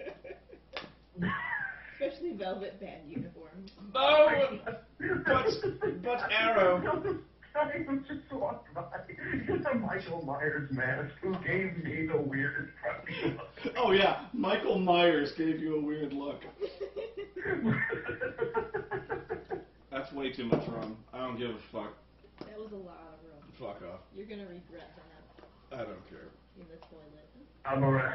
Especially velvet band uniforms. Oh, but Arrow. I was just walked by. It's a Michael Myers mask who gave me the weirdest fucking look. Oh yeah, Michael Myers gave you a weird look. That's way too much rum. I don't give a fuck. That was a lot of rum. Fuck off. You're gonna regret that I don't care. in the toilet. I'm alright.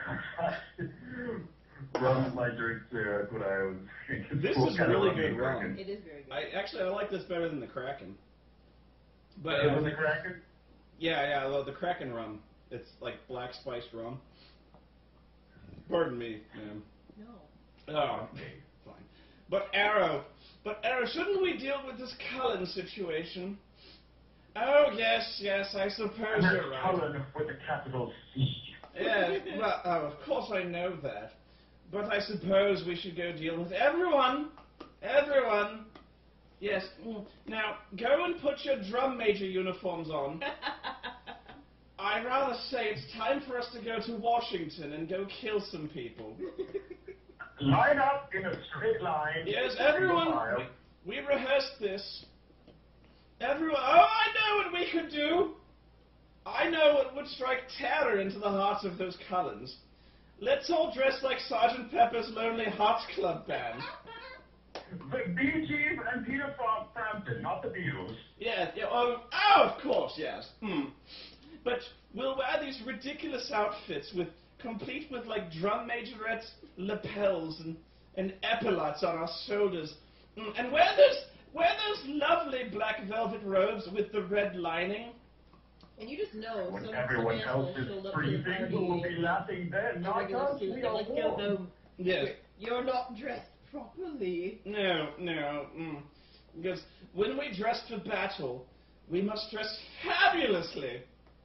Rum's my drink too. That's what I was thinking. This What is kind of really rum good you rum. drinking? It is very good. I like this better than the Kraken. But Was it Kraken? yeah, I love the Kraken rum. It's like black spiced rum. Pardon me, ma'am. No. Oh, fine. But Arrow, shouldn't we deal with this Cullen situation? Oh, yes, I suppose you're right. Cullen with a capital C. Yeah, well, of course I know that. But I suppose we should go deal with everyone. Everyone. Yes. Now, go and put your drum major uniforms on. I'd rather say it's time for us to go to Washington and go kill some people. Line up in a straight line. Yes, everyone. We rehearsed this. Everyone. Oh, I know what we could do. I know what would strike terror into the hearts of those Cullens. Let's all dress like Sergeant Pepper's Lonely Hearts Club Band. The Bee Gees and Peter Frampton, not the Beatles. Yeah, oh, of course, yes. But we'll wear these ridiculous outfits complete with like drum majorettes, lapels, and epaulets on our shoulders. And wear those lovely black velvet robes with the red lining. And you just know When some everyone else asshole is showed up to the freezing, party who will be in laughing then, a not regular us, suit. we They're are like, warm. Yes. You're not dressed properly. No. Because when we dress for battle, we must dress fabulously.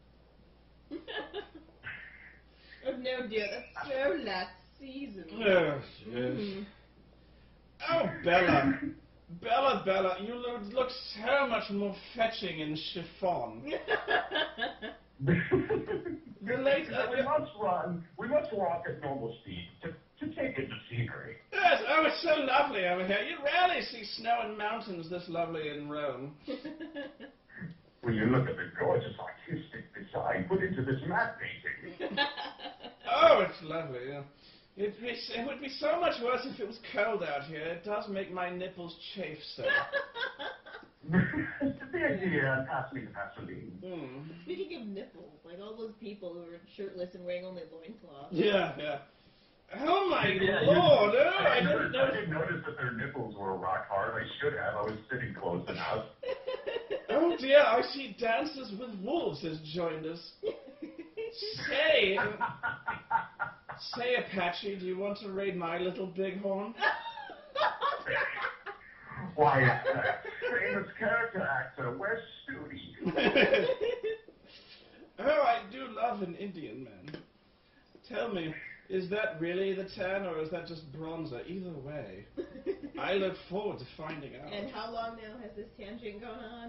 Oh no, dear, that's so last season. Oh, yes. Oh, Bella. Bella, Bella, you look so much more fetching in chiffon. The late, we must run. We must walk at normal speed to take in the scenery. Yes, oh, it's so lovely over here. You rarely see snow and mountains this lovely in Rome. When you look at the gorgeous artistic design put into this map painting. Oh, it's lovely. Yeah. It would be so much worse if it was cold out here. It does make my nipples chafe so. The idea, pass me the Vaseline. Speaking of nipples, like all those people who are shirtless and wearing only loincloths. Yeah, yeah. Oh my lord! Oh, I didn't notice that their nipples were rock hard. I should have. I was sitting close enough. Oh dear, I see Dances with Wolves has joined us. Say, Apache, do you want to raid my little bighorn? Why, famous character actor, where's Spoony? Oh, I do love an Indian man. Tell me, is that really the tan, or is that just bronzer? Either way, I look forward to finding out. And how long now has this tangent gone on?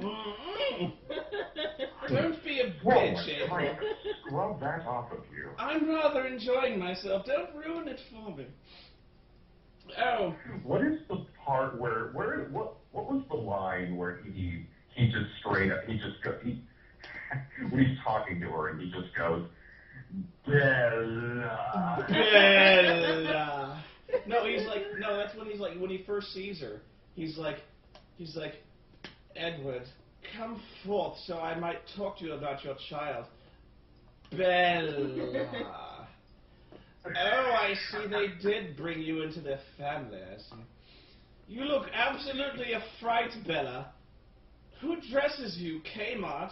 Don't be a Whoa, bitch, trying April. to scrub that off of you. I'm rather enjoying myself. Don't ruin it for me. Oh. What is the part where what was the line where he just straight up when he's talking to her and he just goes, Bella. Bella. No, that's when he first sees her. He's like, Edward, come forth so I might talk to you about your child. Bella. Oh, I see they did bring you into their family, I see. You look absolutely a fright, Bella. Who dresses you, Kmart?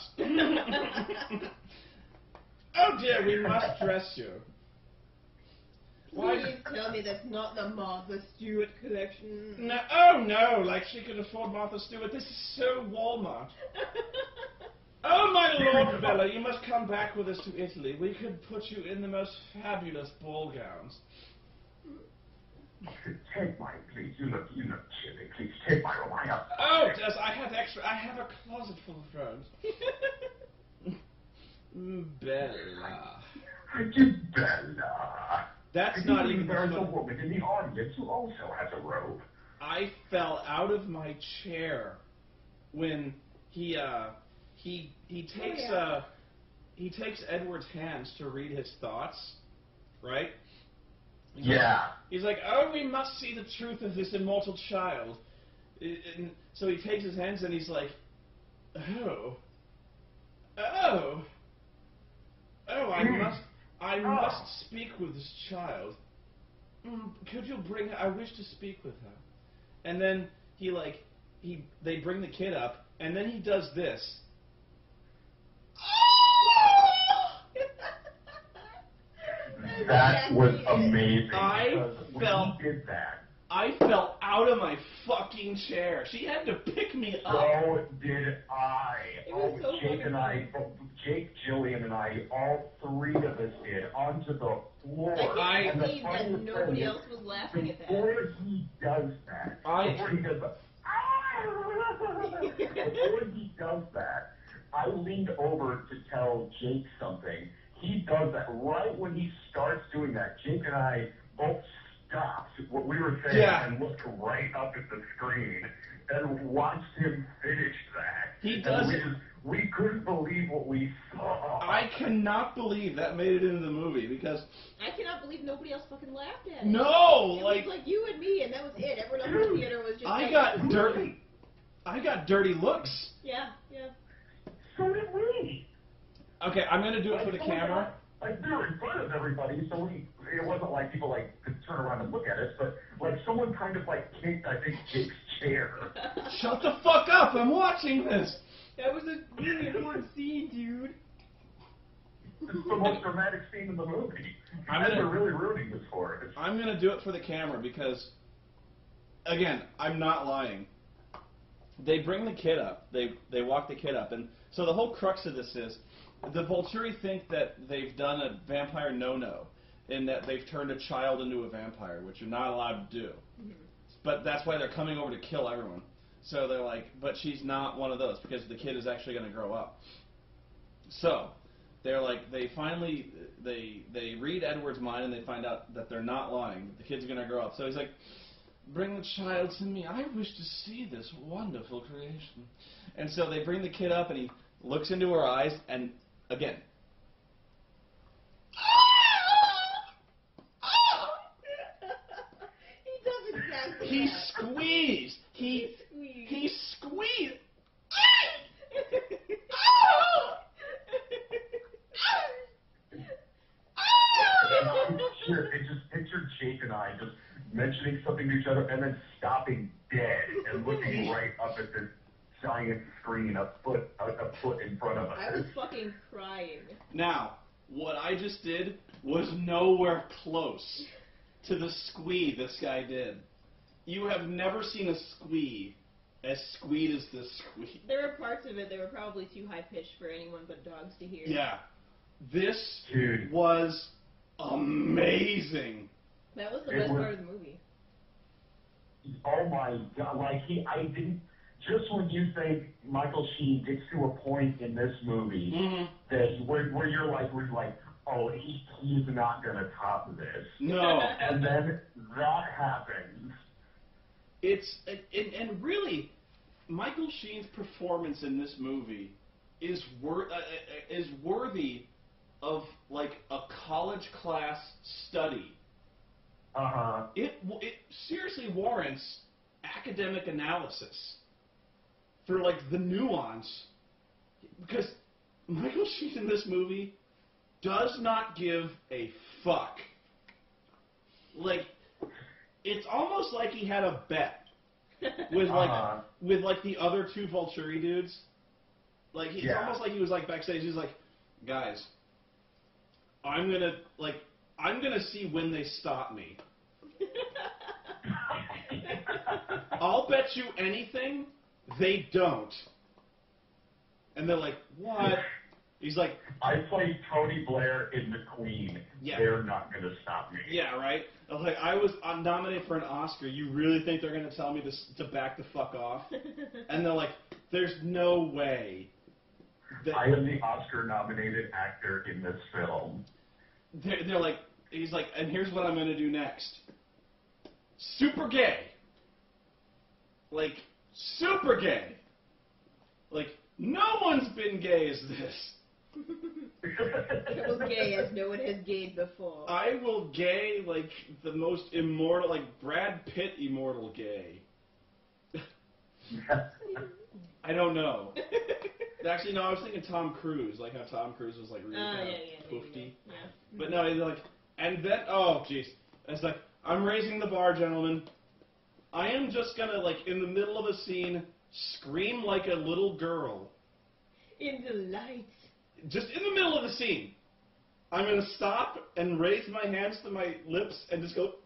Oh dear, we must dress you. Please tell me that's not the Martha Stewart collection. No, oh no, like she could afford Martha Stewart. This is so Walmart. Oh my lord, Bella, you must come back with us to Italy. We could put you in the most fabulous ball gowns. Take mine, please. You look chilly. Please take my robe. Oh, Des, I have a closet full of robes. Bella. Bella. That's not even There's a woman in the audience who also has a robe. I fell out of my chair when he takes Edward's hands to read his thoughts, right? He's like, oh, we must see the truth of this immortal child. And so he takes his hands and he's like, I must speak with this child. Could you bring her? I wish to speak with her. And then they bring the kid up, and then he does this. That was amazing. I fell out of my fucking chair. She had to pick me up. So did I. So Jake, Jillian, and I, all three of us did, onto the floor. I can't believe that nobody else was laughing at that. Before he does that, I leaned over to tell Jake something. He does that right when he starts doing that. Jake and I both stopped what we were saying and looked right up at the screen and watched him finish that. He does. We couldn't believe what we saw. I cannot believe that made it into the movie because I cannot believe nobody else fucking laughed at it. No, it was like you and me, and that was it. Everyone else in the theater was just. I got dirty looks. Yeah. So did we. Okay, I'm gonna do it for the camera. Like, we were in front of everybody, so it wasn't like people could turn around and look at us, but someone kind of kicked, I think, Jake's chair. Shut the fuck up! I'm watching this. That was a really important scene, dude. It's the most dramatic scene in the movie. They're really rooting this for it. I'm gonna do it for the camera because, again, I'm not lying. They bring the kid up. They walk the kid up, and so the whole crux of this is the Volturi think that they've done a vampire no-no, in that they've turned a child into a vampire, which you're not allowed to do. Mm-hmm. But that's why they're coming over to kill everyone. So they're like, but she's not one of those because the kid is actually going to grow up. So they're like, they read Edward's mind and they find out that they're not lying. The kid's going to grow up. So he's like, bring the child to me. I wish to see this wonderful creation. And so they bring the kid up and he looks into her eyes and, again, He does exactly he that. squeezed. He squeezed. Sure, it just pictured Jake and I just mentioning something to each other and then stopping dead and looking right up at this giant screen a foot in front of us. I was fucking crying. Now, what I just did was nowhere close to the squee this guy did. You have never seen a squee as squeed as this squee. There were parts of it that were probably too high-pitched for anyone but dogs to hear. Yeah. This Dude. was amazing. That was the best part of the movie. Oh my God! Like I didn't. Just when you think Michael Sheen gets to a point in this movie that where you're like, oh, he's not gonna top this. No. And then that happens. And really, Michael Sheen's performance in this movie is worthy of like a college class study. It seriously warrants academic analysis for like the nuance, because Michael Sheen in this movie does not give a fuck. Like, it's almost like he had a bet with like the other two Vulturi dudes. Like, it's almost like he was like backstage. He's like, guys, I'm gonna see when they stop me. I'll bet you anything they don't. And they're like, what? He's like, I played Tony Blair in The Queen. Yeah. They're not going to stop me. yeah, right? I was nominated for an Oscar. You really think they're going to tell me to back the fuck off? And they're like, there's no way. I am the Oscar-nominated actor in this film. They're like, he's like, and here's what I'm going to do next. Super gay. Like, super gay. Like, no one's been gay as this. So gay as no one has gayed before. I will gay like the most immortal, like Brad Pitt immortal gay. I don't know. Actually, no, I was thinking Tom Cruise, like how Tom Cruise was like really kind of poofy. Yeah. But no, he's like, and then, oh jeez, it's like, I'm raising the bar, gentlemen. I am just gonna, like, in the middle of a scene, scream like a little girl. In the lights. Just in the middle of the scene. I'm gonna stop and raise my hands to my lips and just go,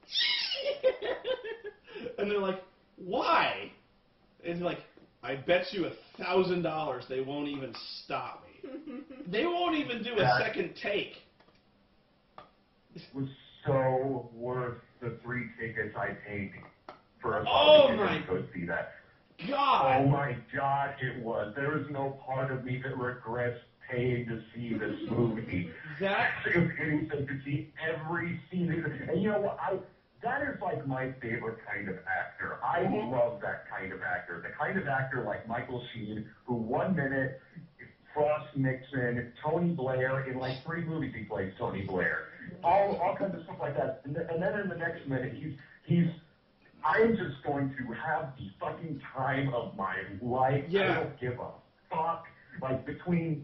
and they're like, why? And like, I bet you $1,000 they won't even stop me. They won't even do a second take. It was so worth the 3 tickets I paid for us my to go see that. God! Oh my God, it was. There is no part of me that regrets paying to see this movie. That It was innocent to see every scene. And you know what? That is like my favorite kind of actor. I love that kind of actor. The kind of actor like Michael Sheen, who 1 minute, Frost Nixon, Tony Blair, in like 3 movies he plays Tony Blair. All kinds of stuff like that. And then in the next minute, I'm just going to have the fucking time of my life. Yeah. I don't give a fuck. Like, between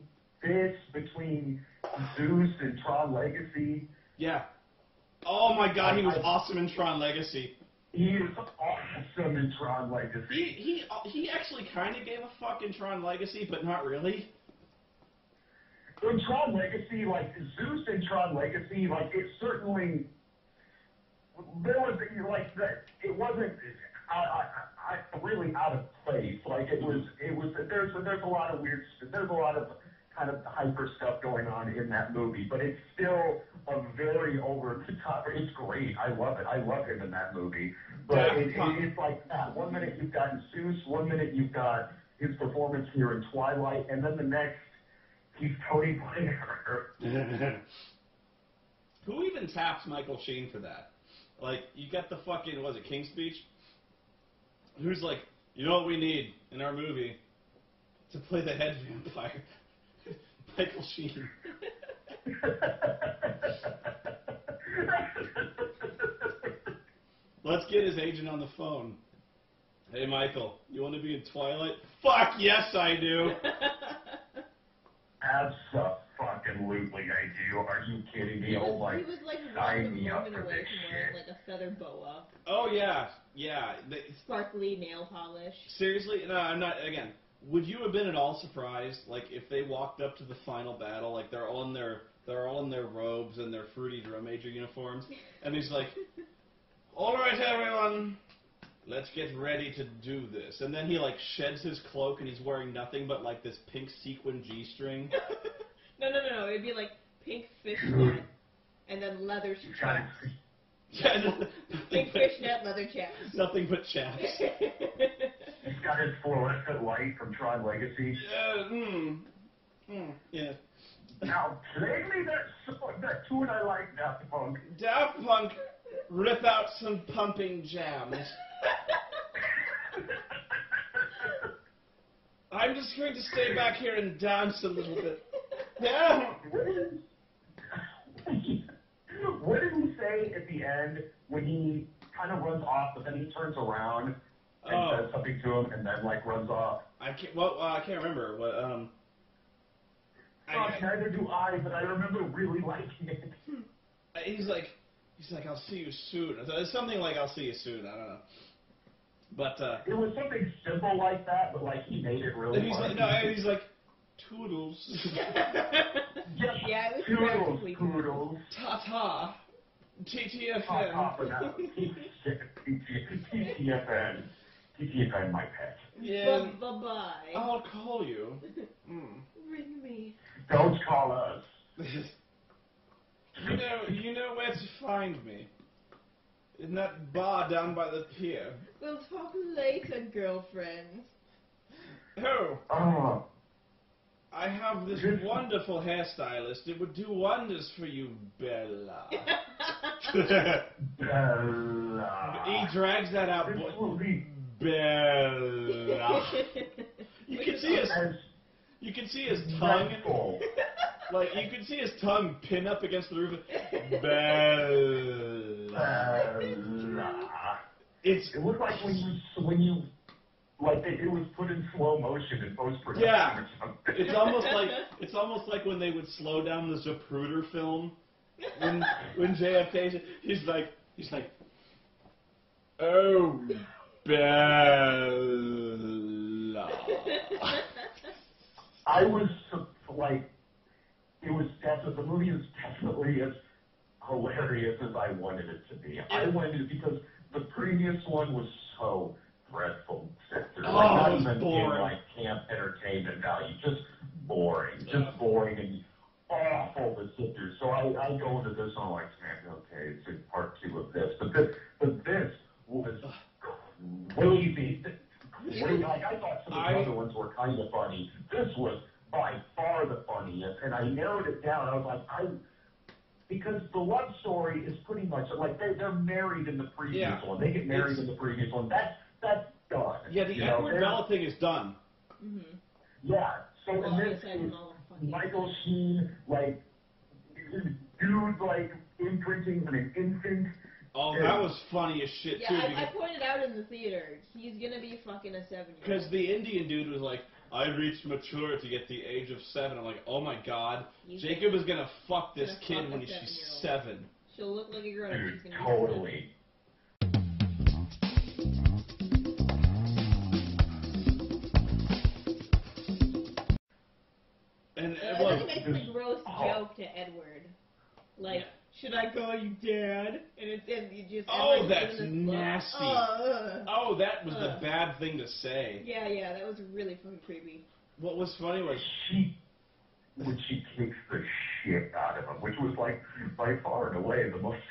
Zeus and Tron Legacy. Yeah. Oh my God, he was awesome in Tron Legacy. He is awesome in Tron Legacy. He actually kind of gave a fuck in Tron Legacy, but not really. In Tron Legacy, like, Zeus in Tron Legacy, like, it certainly, there was, like, that, it wasn't really out of place. Like, there's a lot of weird, there's a lot of kind of hyper stuff going on in that movie, but it's still a very over the top. It's great. I love it. I love him in that movie. But it's like that. One minute you've got Seuss, one minute you've got his performance here in Twilight, and then the next, he's Tony Blair. Who even taps Michael Sheen for that? Like, you got the fucking, was it King's Speech? Who's like, you know what we need in our movie to play the head vampire? Michael Sheen. Let's get his agent on the phone. Hey, Michael, you want to be in Twilight? Fuck yes, I do. Absolutely, I do. Are you kidding me? Oh my! He was like sign me one up moment for away this from wearing shit. like a feather boa, Oh yeah, yeah. sparkly nail polish. Seriously, no, I'm not. Again, would you have been at all surprised, like, if they walked up to the final battle, like they're all in their robes and their fruity drum major uniforms, and he's like, "All right, everyone, let's get ready to do this." And then he like sheds his cloak and he's wearing nothing but like this pink sequin G-string. No. It'd be like pink fishnet and then leather chaps. Yeah, Pink fishnet, leather chaps. Nothing but chaps. He's got his fluorescent light from Tron Legacy. Yeah. Now play me that tune I like, Daft Punk. Daft Punk, rip out some pumping jams. I'm just going to stay back here and dance a little bit. Yeah. What did he say at the end when he kind of runs off, but then he turns around and says something to him, and then like runs off? I can't remember what. Neither do I, but I remember really liking it. He's like, I'll see you soon. It's something like, I'll see you soon. I don't know. But it was something simple like that, but like he made it really. He's like, toodles. Yeah, it was toodles, practically toodles. Ta-ta. TTFN. Ta-ta for now. TTFN. TTFN, my pet. Yeah. Bye-bye. I'll call you. Ring me. Don't call us. You know where to find me. In that bar down by the pier. We'll talk later, girlfriend. Oh. I have this wonderful hairstylist. It would do wonders for you, Bella. Bella. He drags that out. Bella. You can see his tongue. Like, you can see his tongue pin up against the roof. Bella. It looked like when you like it was put in slow motion in post production. Yeah. Or something. It's almost like when they would slow down the Zapruder film. When JFK, he's like, oh, Bella. I was like, it was definitely, the movie is definitely as hilarious as I wanted it to be. I wanted it because the previous one was so dreadful. Not even in like camp entertainment value, just boring and awful to sit through. So I go into this and I'm like, man, okay, it's in part 2 of this, but this was crazy. Like I thought some of the other ones were kind of funny. This was by far the funniest, and I narrowed it down. I was like, because the love story is pretty much like they're married in the previous one. They get married in the previous one. That's done. Yeah, the Edward Bella thing is done. Mm-hmm. Yeah. So in this is Michael Sheen, like dude, like imprinting on an infant. Oh, that was funny as shit too. Yeah, I pointed out in the theater, he's gonna be fucking a 7-year-old. Because the Indian dude was like, I reached maturity at the age of 7. I'm like, oh my god, Jacob is gonna fuck this kid when she's 7. She'll look like a grown-up. Dude, totally. And he makes the gross joke to Edward, like, should I call you Dad? And you just. Oh, that's nasty. Oh, that was the bad thing to say. Yeah, that was really fucking creepy. What was funny was when she kicks the shit out of him, which was like by far and away the most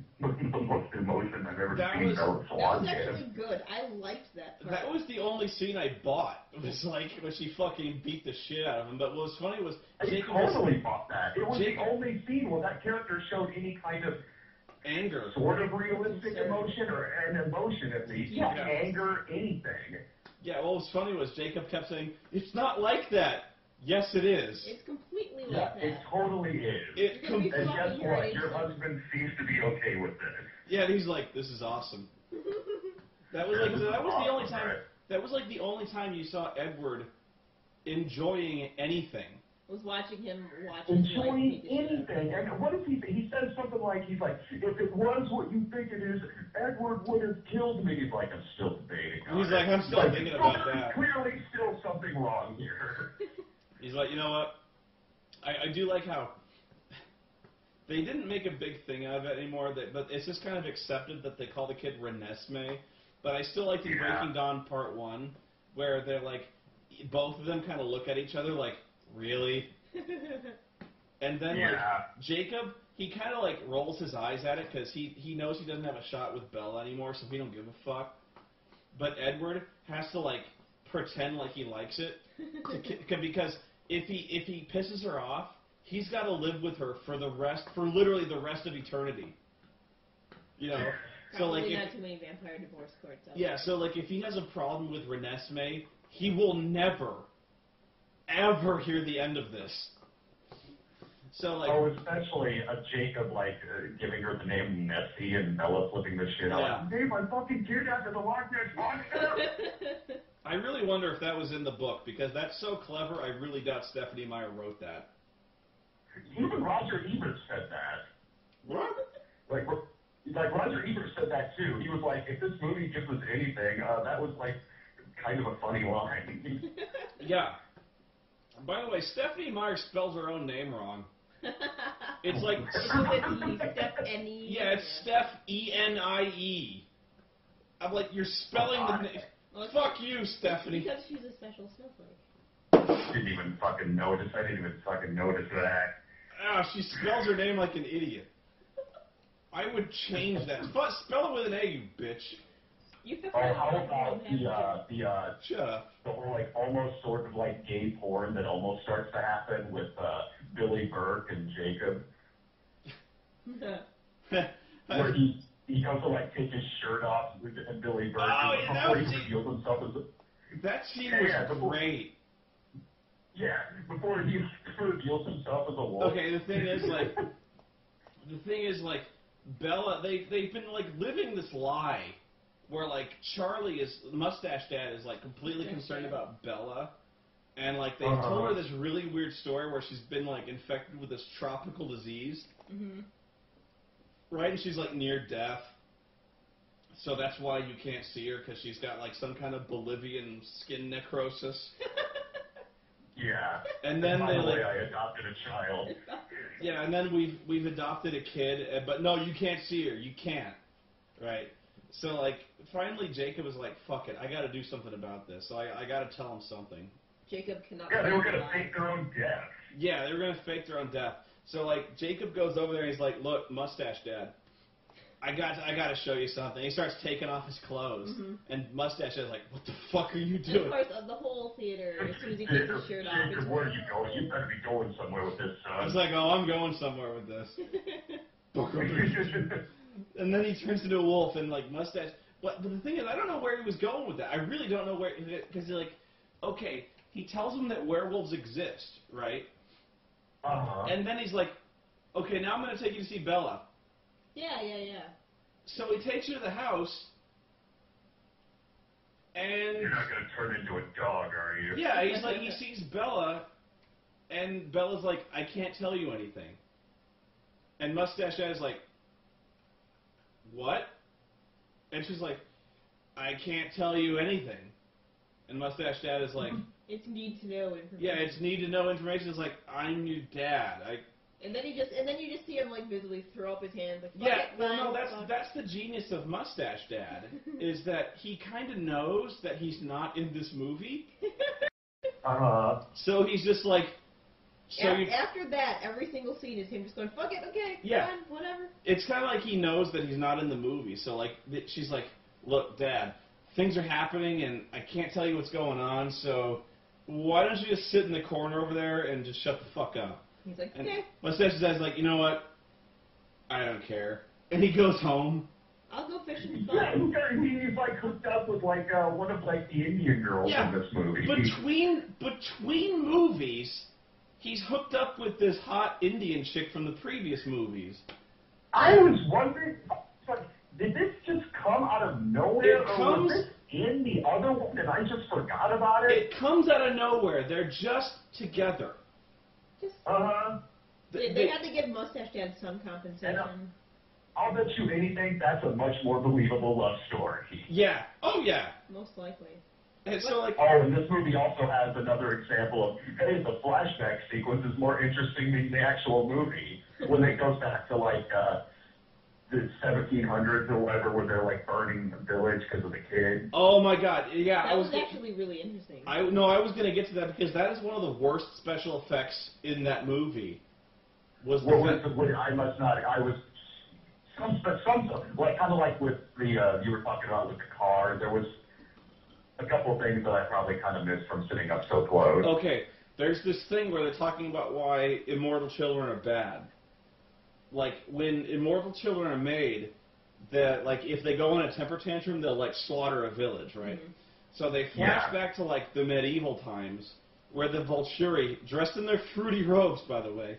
emotion I've ever seen Bella Swan That was give. actually good. I liked that part. That was the only scene I bought. It was like when she fucking beat the shit out of him. But what was funny was I Jacob totally bought that. It was Jacob, the only scene where that character showed any kind of anger, sort of realistic emotion, or an emotion at least. Yeah, anger, anything. Yeah, what was funny was Jacob kept saying, "It's not like that." Yes, it is. It's completely like that. that. It totally is. And guess what? Your husband seems to be okay with this. Yeah, and he's like, "This is awesome." That was the only time. Right? That was like the only time you saw Edward enjoying anything. Was watching him enjoying anything. And what does he say? He says something like, he's like, if it was what you think it is, Edward would have killed me. He's like, I'm still debating on He's like, I'm still thinking about that. Clearly still something wrong here. He's like, you know what? I do like how they didn't make a big thing out of it anymore, but it's just kind of accepted that they call the kid Renesmee. But I still liked in Breaking Dawn Part 1, where they're like, both of them kind of look at each other like, really? And then, like, Jacob, he kind of, like, rolls his eyes at it because he knows he doesn't have a shot with Bella anymore, so he don't give a fuck. But Edward has to, like, pretend like he likes it because if he pisses her off, he's got to live with her for literally the rest of eternity. You know? Probably so, like, not too many vampire divorce courts out there. So, like, if he has a problem with Renesmee, he will never, ever hear the end of this. So, like... especially a Jacob, like, giving her the name Nessie and Bella flipping the shit out. Name my fucking kid after the Loch Ness Monster! I really wonder if that was in the book, because that's so clever, I really doubt Stephanie Meyer wrote that. Even Roger Ebert said that. What? Like Roger Ebert said that, too. He was like, if this movie gives us anything, that was, like, kind of a funny line. Yeah. By the way, Stephanie Meyer spells her own name wrong. It's like... Stephanie. Yeah, it's Steph E-N-I-E. I'm like, you're spelling the name... Well, fuck you, Stephanie. Because she's a special snowflake. Didn't even fucking notice. I didn't even fucking notice that. Ah, she spells her name like an idiot. I would change that. Spell it with an A, you bitch. How about Shut up. the whole, like, almost sort of like gay porn that almost starts to happen with Billy Burke and Jacob? Where he goes to, like, take his shirt off and Billy Burke before he reveals himself as a... That scene was great. Yeah, before he reveals himself as a wolf. Okay, the thing is, like, Bella, they've been, like, living this lie where, like, Mustache Dad is, like, completely concerned about Bella, and, like, they've told her this really weird story where she's been, like, infected with this tropical disease, right, and she's, like, near death, so that's why you can't see her, because she's got, like, some kind of Bolivian skin necrosis. Yeah. And then by the way, I adopted a child. Yeah, and then we've adopted a kid, but no, you can't see her. You can't, right? So, like, finally Jacob was like, fuck it, I got to do something about this. So I got to tell him something. Jacob cannot... Yeah, they were going to fake their own death. Yeah, they were going to fake their own death. So, like, Jacob goes over there and he's like, look, Mustache Dad, I got to show you something. He starts taking off his clothes, and Mustache is like, what the fuck are you doing? And of course, the whole theater, as soon as he takes his shirt off... Jacob, where are you going? You better be going somewhere with this, son. It's like, oh, I'm going somewhere with this. And then he turns into a wolf, and, like, Mustache... But the thing is, I don't know where he was going with that. I really don't know where... Because, like, okay, he tells him that werewolves exist, right? And then he's like, okay, now I'm going to take you to see Bella. Yeah. So he takes her to the house, and... You're not going to turn into a dog, are you? Yeah, he's like, he sees Bella, and Bella's like, I can't tell you anything. And Mustache Dad is like, what? And she's like, I can't tell you anything. And Mustache Dad is like... It's need to know information. Yeah, it's need to know information. It's like, I'm your dad. And then you just see him, like, visibly throw up his hands. Like, yeah, well, no, that's the genius of Mustache Dad, is that he kind of knows that he's not in this movie. So he's just like, So after that, every single scene is him just going, fuck it, okay, fine, whatever. It's kind of like he knows that he's not in the movie. So, like, she's like, look, Dad, things are happening, and I can't tell you what's going on, so why don't you just sit in the corner over there and just shut the fuck up? He's like, okay. But instead she says, like, you know what? I don't care. And he goes home. I'll go fishing. Yeah, he's like hooked up with like one of like the Indian girls in this movie. Between movies, he's hooked up with this hot Indian chick from the previous movies. I was wondering, like, did this just come out of nowhere, or was this in the other one and I just forgot about it? It comes out of nowhere. They're just together. They had to give Mustache Dad some compensation. I'll bet you anything that's a much more believable love story. Yeah. Oh, yeah. Most likely. And so, like, and this movie also has another example of, hey, the flashback sequence is more interesting than the actual movie. When it goes back to, like, the 1700s or whatever, where they're, like, burning the village because of the kid. Oh, my God. Yeah. That was actually really interesting. I was going to get to that because that is one of the worst special effects in that movie. I was... like kind of like with the you were talking about with the car, there was a couple of things that I probably kind of missed from sitting up so close. Okay, there's this thing where they're talking about why immortal children are bad. Like when immortal children are made, that like if they go in a temper tantrum, they'll like slaughter a village, right? Mm-hmm. So they flash back to like the medieval times where the Volturi, dressed in their fruity robes, by the way.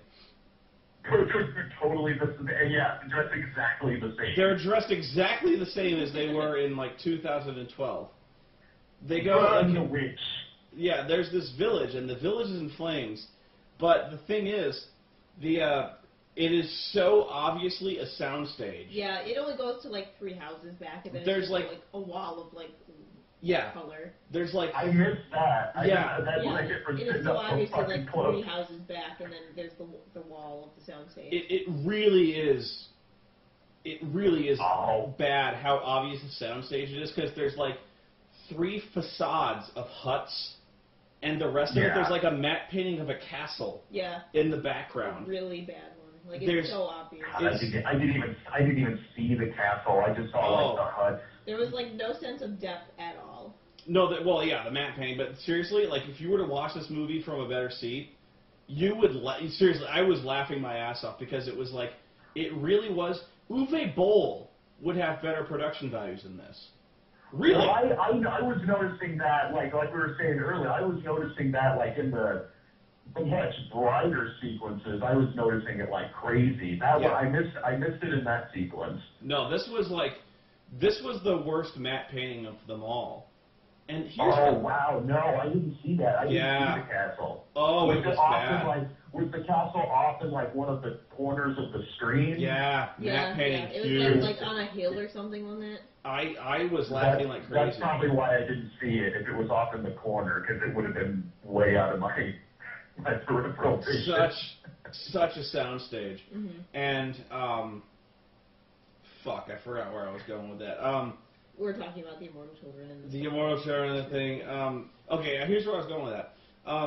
Totally dressed exactly the same. They're dressed exactly the same as they were in like 2012. They go the witch. Yeah, there's this village, and the village is in flames. But the thing is, it is so obviously a soundstage. Yeah, it only goes to like 3 houses back, and then there's it's like a wall of like color. There's like I missed that. That's what I get for sitting up so fucking close. 3 houses back, and then there's the wall of the soundstage. It really is. It really is bad how obvious the soundstage is, because there's like 3 facades of huts, and the rest of it there's like a matte painting of a castle. Yeah. In the background. A really bad one. Like it's so obvious. God, I didn't even see the castle. I just saw like the huts. There was like no sense of depth at all. No, the matte painting. But seriously, like if you were to watch this movie from a better seat, you would seriously. I was laughing my ass off because it was like it really was. Uwe Boll would have better production values than this. Really? Well, I was noticing that, like we were saying earlier, I was noticing that like in the much brighter sequences, I was noticing it like crazy. That one, I missed it in that sequence. No, this was the worst matte painting of them all. And here's wow, no, I didn't see that. I didn't see the castle. Oh, it was bad. Was the castle off in like one of the corners of the screen? Yeah, matte painting. It was like on a hill or something, wasn't it? I was laughing like crazy. That's probably why I didn't see it. If it was off in the corner, because it would have been way out of my peripheral vision. Such a soundstage. Mm-hmm. And fuck, I forgot where I was going with that. We're talking about the immortal children and the immortal children and the thing. Okay, here's where I was going with that.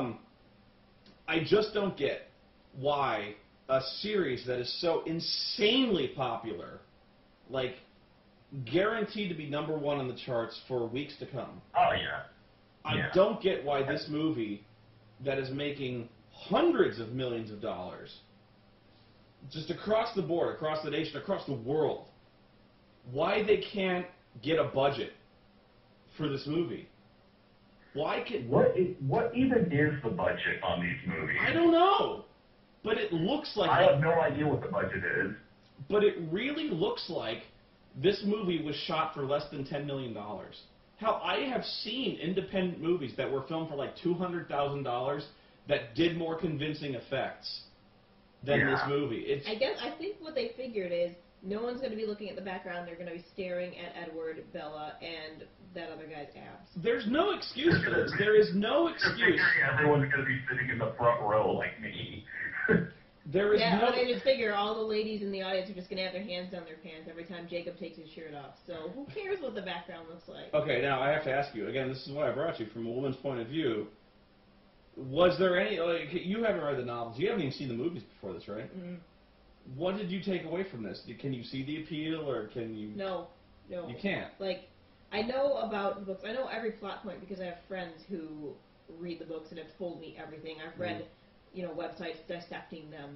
I just don't get why a series that is so insanely popular, like guaranteed to be #1 on the charts for weeks to come. Oh yeah. I don't get why this movie that is making hundreds of millions of dollars, just across the board, across the nation, across the world, why they can't get a budget for this movie. Why can... What even is the budget on these movies? I don't know. But it looks like... I have no idea what the budget is. But it really looks like this movie was shot for less than $10 million. Hell, I have seen independent movies that were filmed for like $200,000 that did more convincing effects than this movie. I think what they figured is no one's going to be looking at the background. They're going to be staring at Edward, Bella, and that other guy's abs. There's no excuse for this. There is no excuse. Everyone's going to be sitting in the front row like me. There is no... they just figure all the ladies in the audience are just going to have their hands down their pants every time Jacob takes his shirt off. So who cares what the background looks like? Okay, now I have to ask you, again, this is what I brought you from a woman's point of view. Was there any, like, you haven't read the novels, you haven't even seen the movies before this, right? Mm-hmm. What did you take away from this? Can you see the appeal, or can you... No. You can't. Like, I know about the books. I know every plot point because I have friends who read the books and have told me everything. I've read, websites dissecting them.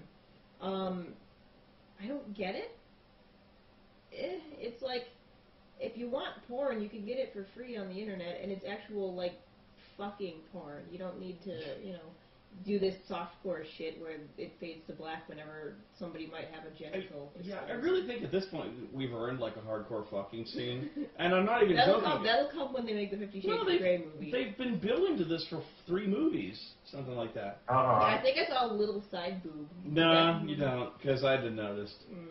I don't get it. It's like, if you want porn, you can get it for free on the internet, and it's actual, like, fucking porn. You don't need to, do this softcore shit where it fades to black whenever somebody might have a genital. I really think at this point we've earned, like, a hardcore fucking scene. And I'm not even joking. That'll come when they make the 50 Shades of Grey movie. They've been building to this for 3 movies, something like that. Yeah, I think I saw a little side boob. No, you don't, because I didn't notice.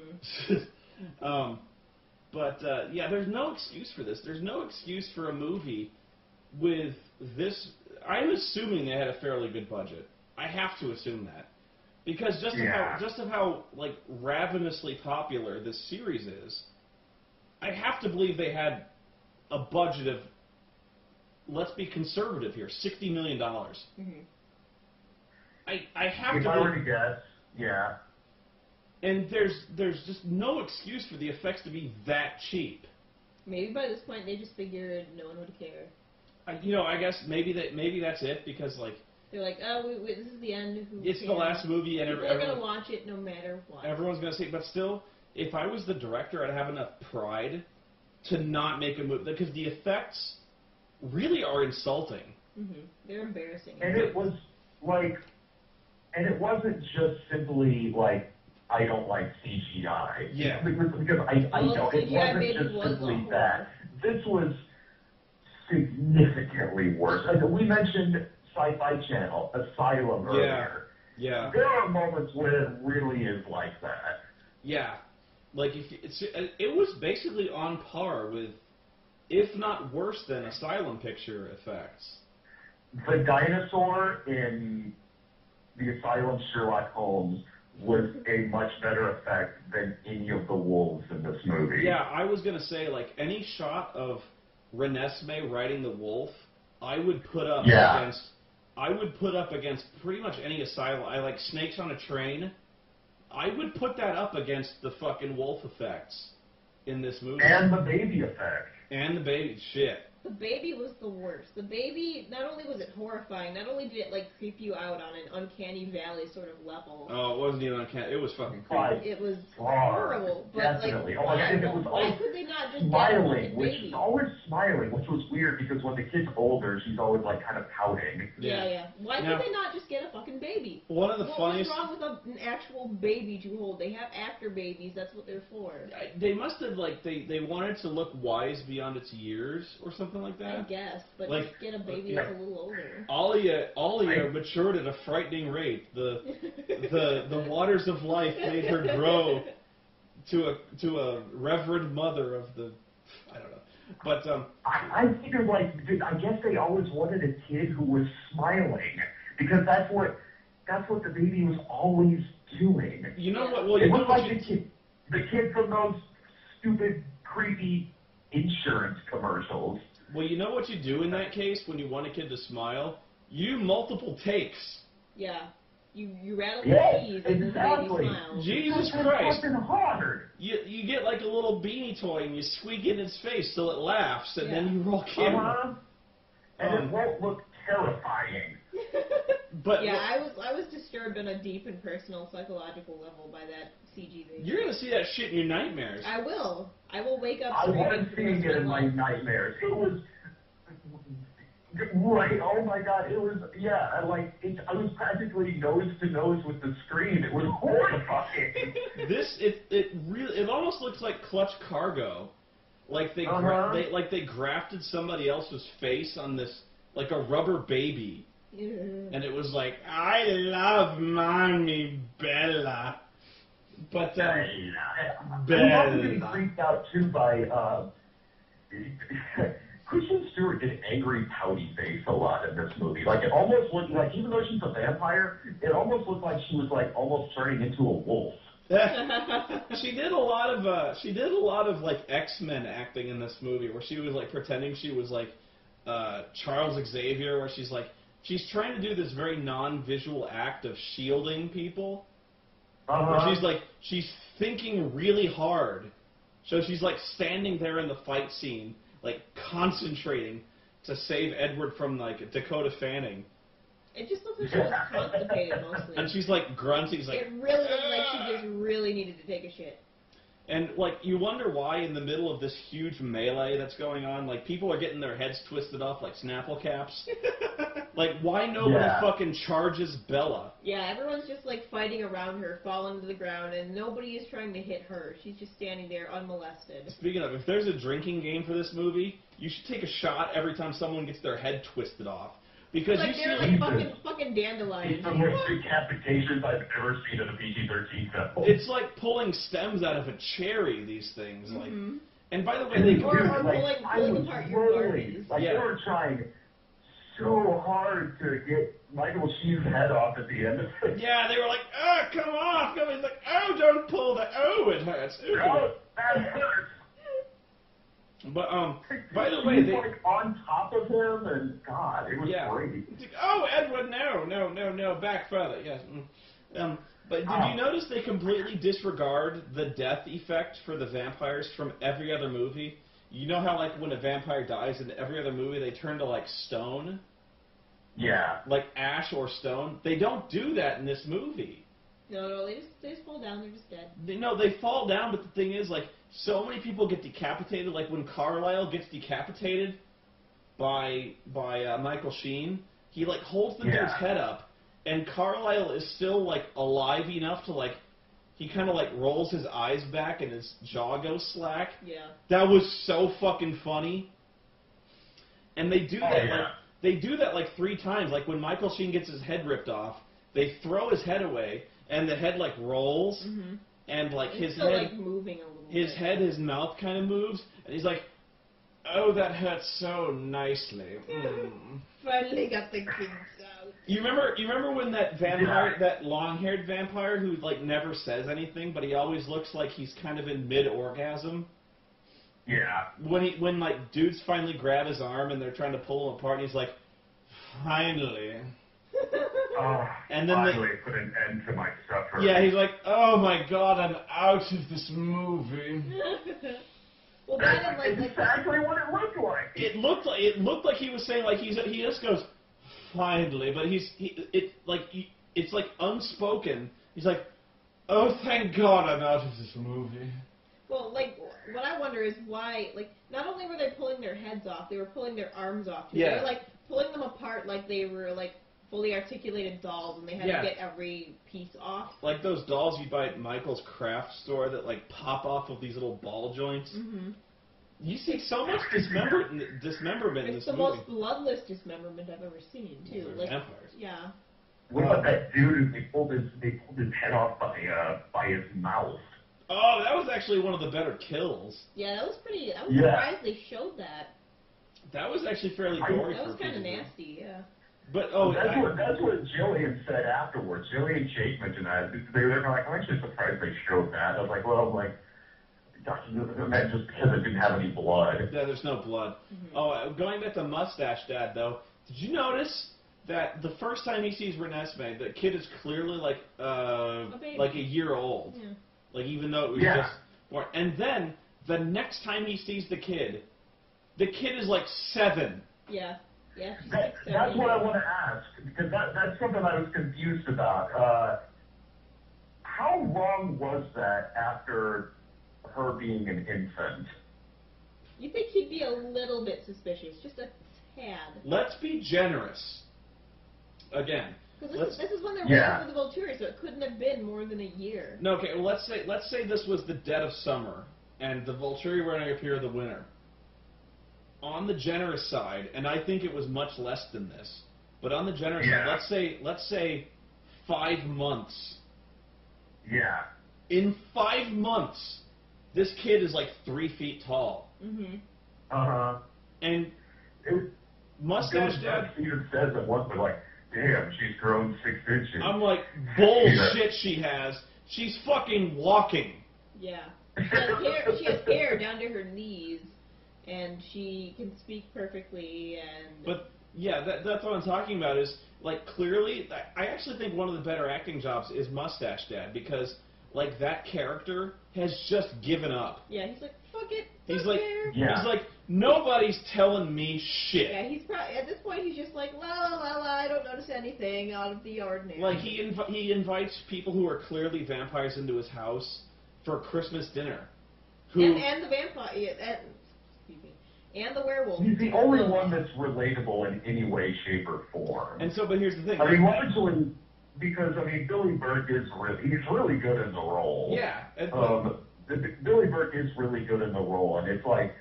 Yeah, there's no excuse for this. There's no excuse for a movie with this. I'm assuming they had a fairly good budget. I have to assume that, because just of how like ravenously popular this series is, I have to believe they had a budget of, let's be conservative here, $60 million. Mm-hmm. I have if to. If I were to guess, yeah. And there's just no excuse for the effects to be that cheap. Maybe by this point they just figured no one would care. I guess maybe that's it, because like they're like, oh, this is the end. It's the last movie, and people are gonna watch it no matter what. Everyone's gonna see it, but still, if I was the director, I'd have enough pride to not make a movie, because the effects really are insulting. Mm-hmm. They're embarrassing. And it was like, and it wasn't just simply like, I don't like CGI. Yeah. Because I know it wasn't just simply that. This was significantly worse. Like, we mentioned Sci-Fi Channel, Asylum earlier. Yeah. There are moments where it really is like that. Yeah. Like, it was basically on par with, if not worse than, Asylum picture effects. The dinosaur in the Asylum Sherlock Holmes was a much better effect than any of the wolves in this movie. Yeah, I was going to say, like, any shot of Renesmee riding the wolf, I would put up against pretty much any Asylum. I like Snakes on a Train. I would put that up against the fucking wolf effects in this movie. And the baby effect. And the baby shit. The baby was the worst. The baby, not only was it horrifying, not only did it, like, creep you out on an uncanny valley sort of level. Oh, it wasn't even uncanny. It was fucking creepy. It was horrible. But, definitely. Like, why could they not just smiling, get a which baby? always smiling, which was weird because when the kid's older, she's always, like, kind of pouting. Yeah. Why could they not just get a fucking baby? One of the funniest... What's wrong with an actual baby to hold? They have actor babies. That's what they're for. They must have, like, they wanted to look wise beyond its years or something like that. I guess. But like, just get a baby that's a little older. Alia matured at a frightening rate. The waters of life made her grow to a reverend mother of the, I don't know. But I figured, like, I guess they always wanted a kid who was smiling, because that's what the baby was always doing. You know what? Well, it looked like the kid from those stupid, creepy insurance commercials. Well, you know what you do in that case when you want a kid to smile? You do multiple takes. Yeah. You rattle the keys and the baby smiles. Jesus Christ. Fucking hard. You get like a little beanie toy and you squeak in its face till it laughs, and then you roll camera. And it won't look terrifying. But yeah, I was disturbed on a deep and personal psychological level by that CG baby. You're gonna see that shit in your nightmares. I will. I will wake up. I wasn't seeing it in my nightmares. It was right. Oh my god! It was I was practically nose to nose with the screen. It was horrifying. It almost looks like Clutch Cargo, like they grafted somebody else's face on this, like a rubber baby. And it was like, I love Mommy Bella. But, Bella. I'm also getting freaked out, too, by, Kristen Stewart did angry, pouty face a lot in this movie. Like, it almost looked like, even though she's a vampire, it almost looked like she was, like, almost turning into a wolf. She did a lot of, like, X-Men acting in this movie, where she was, like, pretending she was, like, Charles Xavier, where she's like, she's trying to do this very non-visual act of shielding people. Uh-huh. Where she's thinking really hard. So she's like standing there in the fight scene, like concentrating to save Edward from like Dakota Fanning. It just looks like she was constipated mostly. And she's like grunting. She's like, it really looked like she just really needed to take a shit. And like you wonder why in the middle of this huge melee that's going on, like people are getting their heads twisted off like Snapple caps. Like why nobody fucking charges Bella? Yeah, everyone's just like fighting around her, falling to the ground, and nobody is trying to hit her. She's just standing there unmolested. Speaking of, if there's a drinking game for this movie, you should take a shot every time someone gets their head twisted off. Because like you see, they're fucking dandelions. It's the most decapitations I've ever seen in a PG-13 film. It's like pulling stems out of a cherry, these things. Like, and by the way, they or pulling apart your Barbies. Like, they were trying so hard to get Michael Sheen's head off at the end of it. Yeah, they were like, oh, come off. He's like, oh, don't pull the, oh, it hurts. Ooh. Oh, that hurts. But, by the way, they... like on top of him, and God, it was great. It's like, oh, Edward, no, back further, yes. But did you notice they completely disregard the death effect for the vampires from every other movie? You know how, like, when a vampire dies in every other movie, they turn to, like, stone? Yeah. Like ash or stone? They don't do that in this movie. No, they just fall down. They're just dead. They fall down, but the thing is, like, so many people get decapitated. Like, when Carlisle gets decapitated by Michael Sheen, he, like, holds the dude's head up, and Carlisle is still, like, alive enough to, like, he kind of, like, rolls his eyes back and his jaw goes slack. Yeah. That was so fucking funny. And they do that, like, they do that, like, 3 times. Like, when Michael Sheen gets his head ripped off, they throw his head away, and the head, like, rolls, and, like, his still, head... like, moving a little his mouth kind of moves, and he's like, oh, that hurts so nicely. Finally got the kinks out. You remember when that vampire, that long-haired vampire who, like, never says anything, but he always looks like he's kind of in mid-orgasm? Yeah. When like, dudes finally grab his arm and they're trying to pull him apart, and he's like, finally. And then finally put an end to my suffering. Yeah, he's like, oh my god, I'm out of this movie. Well, that's exactly what it looked like. It looked like he was saying, like, he just goes, finally, but it's like unspoken. He's like, oh, thank God I'm out of this movie. Well, like, what I wonder is why, like, not only were they pulling their heads off, they were pulling their arms off, too. Yeah. They were, like, pulling them apart like they were, like, fully articulated dolls, and they had to get every piece off. Like those dolls you buy at Michael's craft store that, like, pop off of these little ball joints. You see so much dismemberment in this movie. It's the most bloodless dismemberment I've ever seen, too. Like, vampires. Yeah. What about that dude who they pulled his head off by his mouth? Oh, that was actually one of the better kills. Yeah, that was pretty. I was surprised they showed that. That was actually fairly gory. That was kind of nasty, yeah. But that's what Jillian said afterwards. Jillian Jake mentioned that. They were like, I'm actually surprised they showed that. I was like, well, like, that just because it didn't have any blood. Yeah, there's no blood. Oh, going back to Mustache Dad, though, did you notice that the first time he sees Renesmee, the kid is clearly like a year old. Yeah. Like, even though it was just born. And then, the next time he sees the kid is like 7. Yeah. Yeah. That's what I want to ask, because that's something I was confused about. How long was that after her being an infant? You think he'd be a little bit suspicious, just a tad. Let's be generous. Again. Because this is when they're waiting for the Volturi, so it couldn't have been more than a year. No, okay, well, let's say this was the dead of summer, and the Volturi were going to appear the winter. On the generous side, and I think it was much less than this, but on the generous side, let's say 5 months. Yeah. In 5 months, this kid is like 3 feet tall. And Mustache Dad even says at once, but like, damn, she's grown 6 inches. I'm like, bullshit she has. She's fucking walking. Yeah. She has hair down to her knees, and she can speak perfectly, and... Yeah, that's what I'm talking about. Is like clearly, I actually think one of the better acting jobs is Mustache Dad because like that character has just given up. Yeah, he's like, fuck it. He's like, Yeah. he's like, nobody's telling me shit. Yeah, he's probably at this point he's just like, la la la la. I don't notice anything out of the ordinary. Like he invites people who are clearly vampires into his house for Christmas dinner. Who and the vampire, excuse me, and the werewolf. He's the only one that's relatable in any way, shape, or form. and so, but here's the thing. I mean, largely because Billy Burke is he's really good in the role. Yeah. Billy Burke is really good in the role, and it's like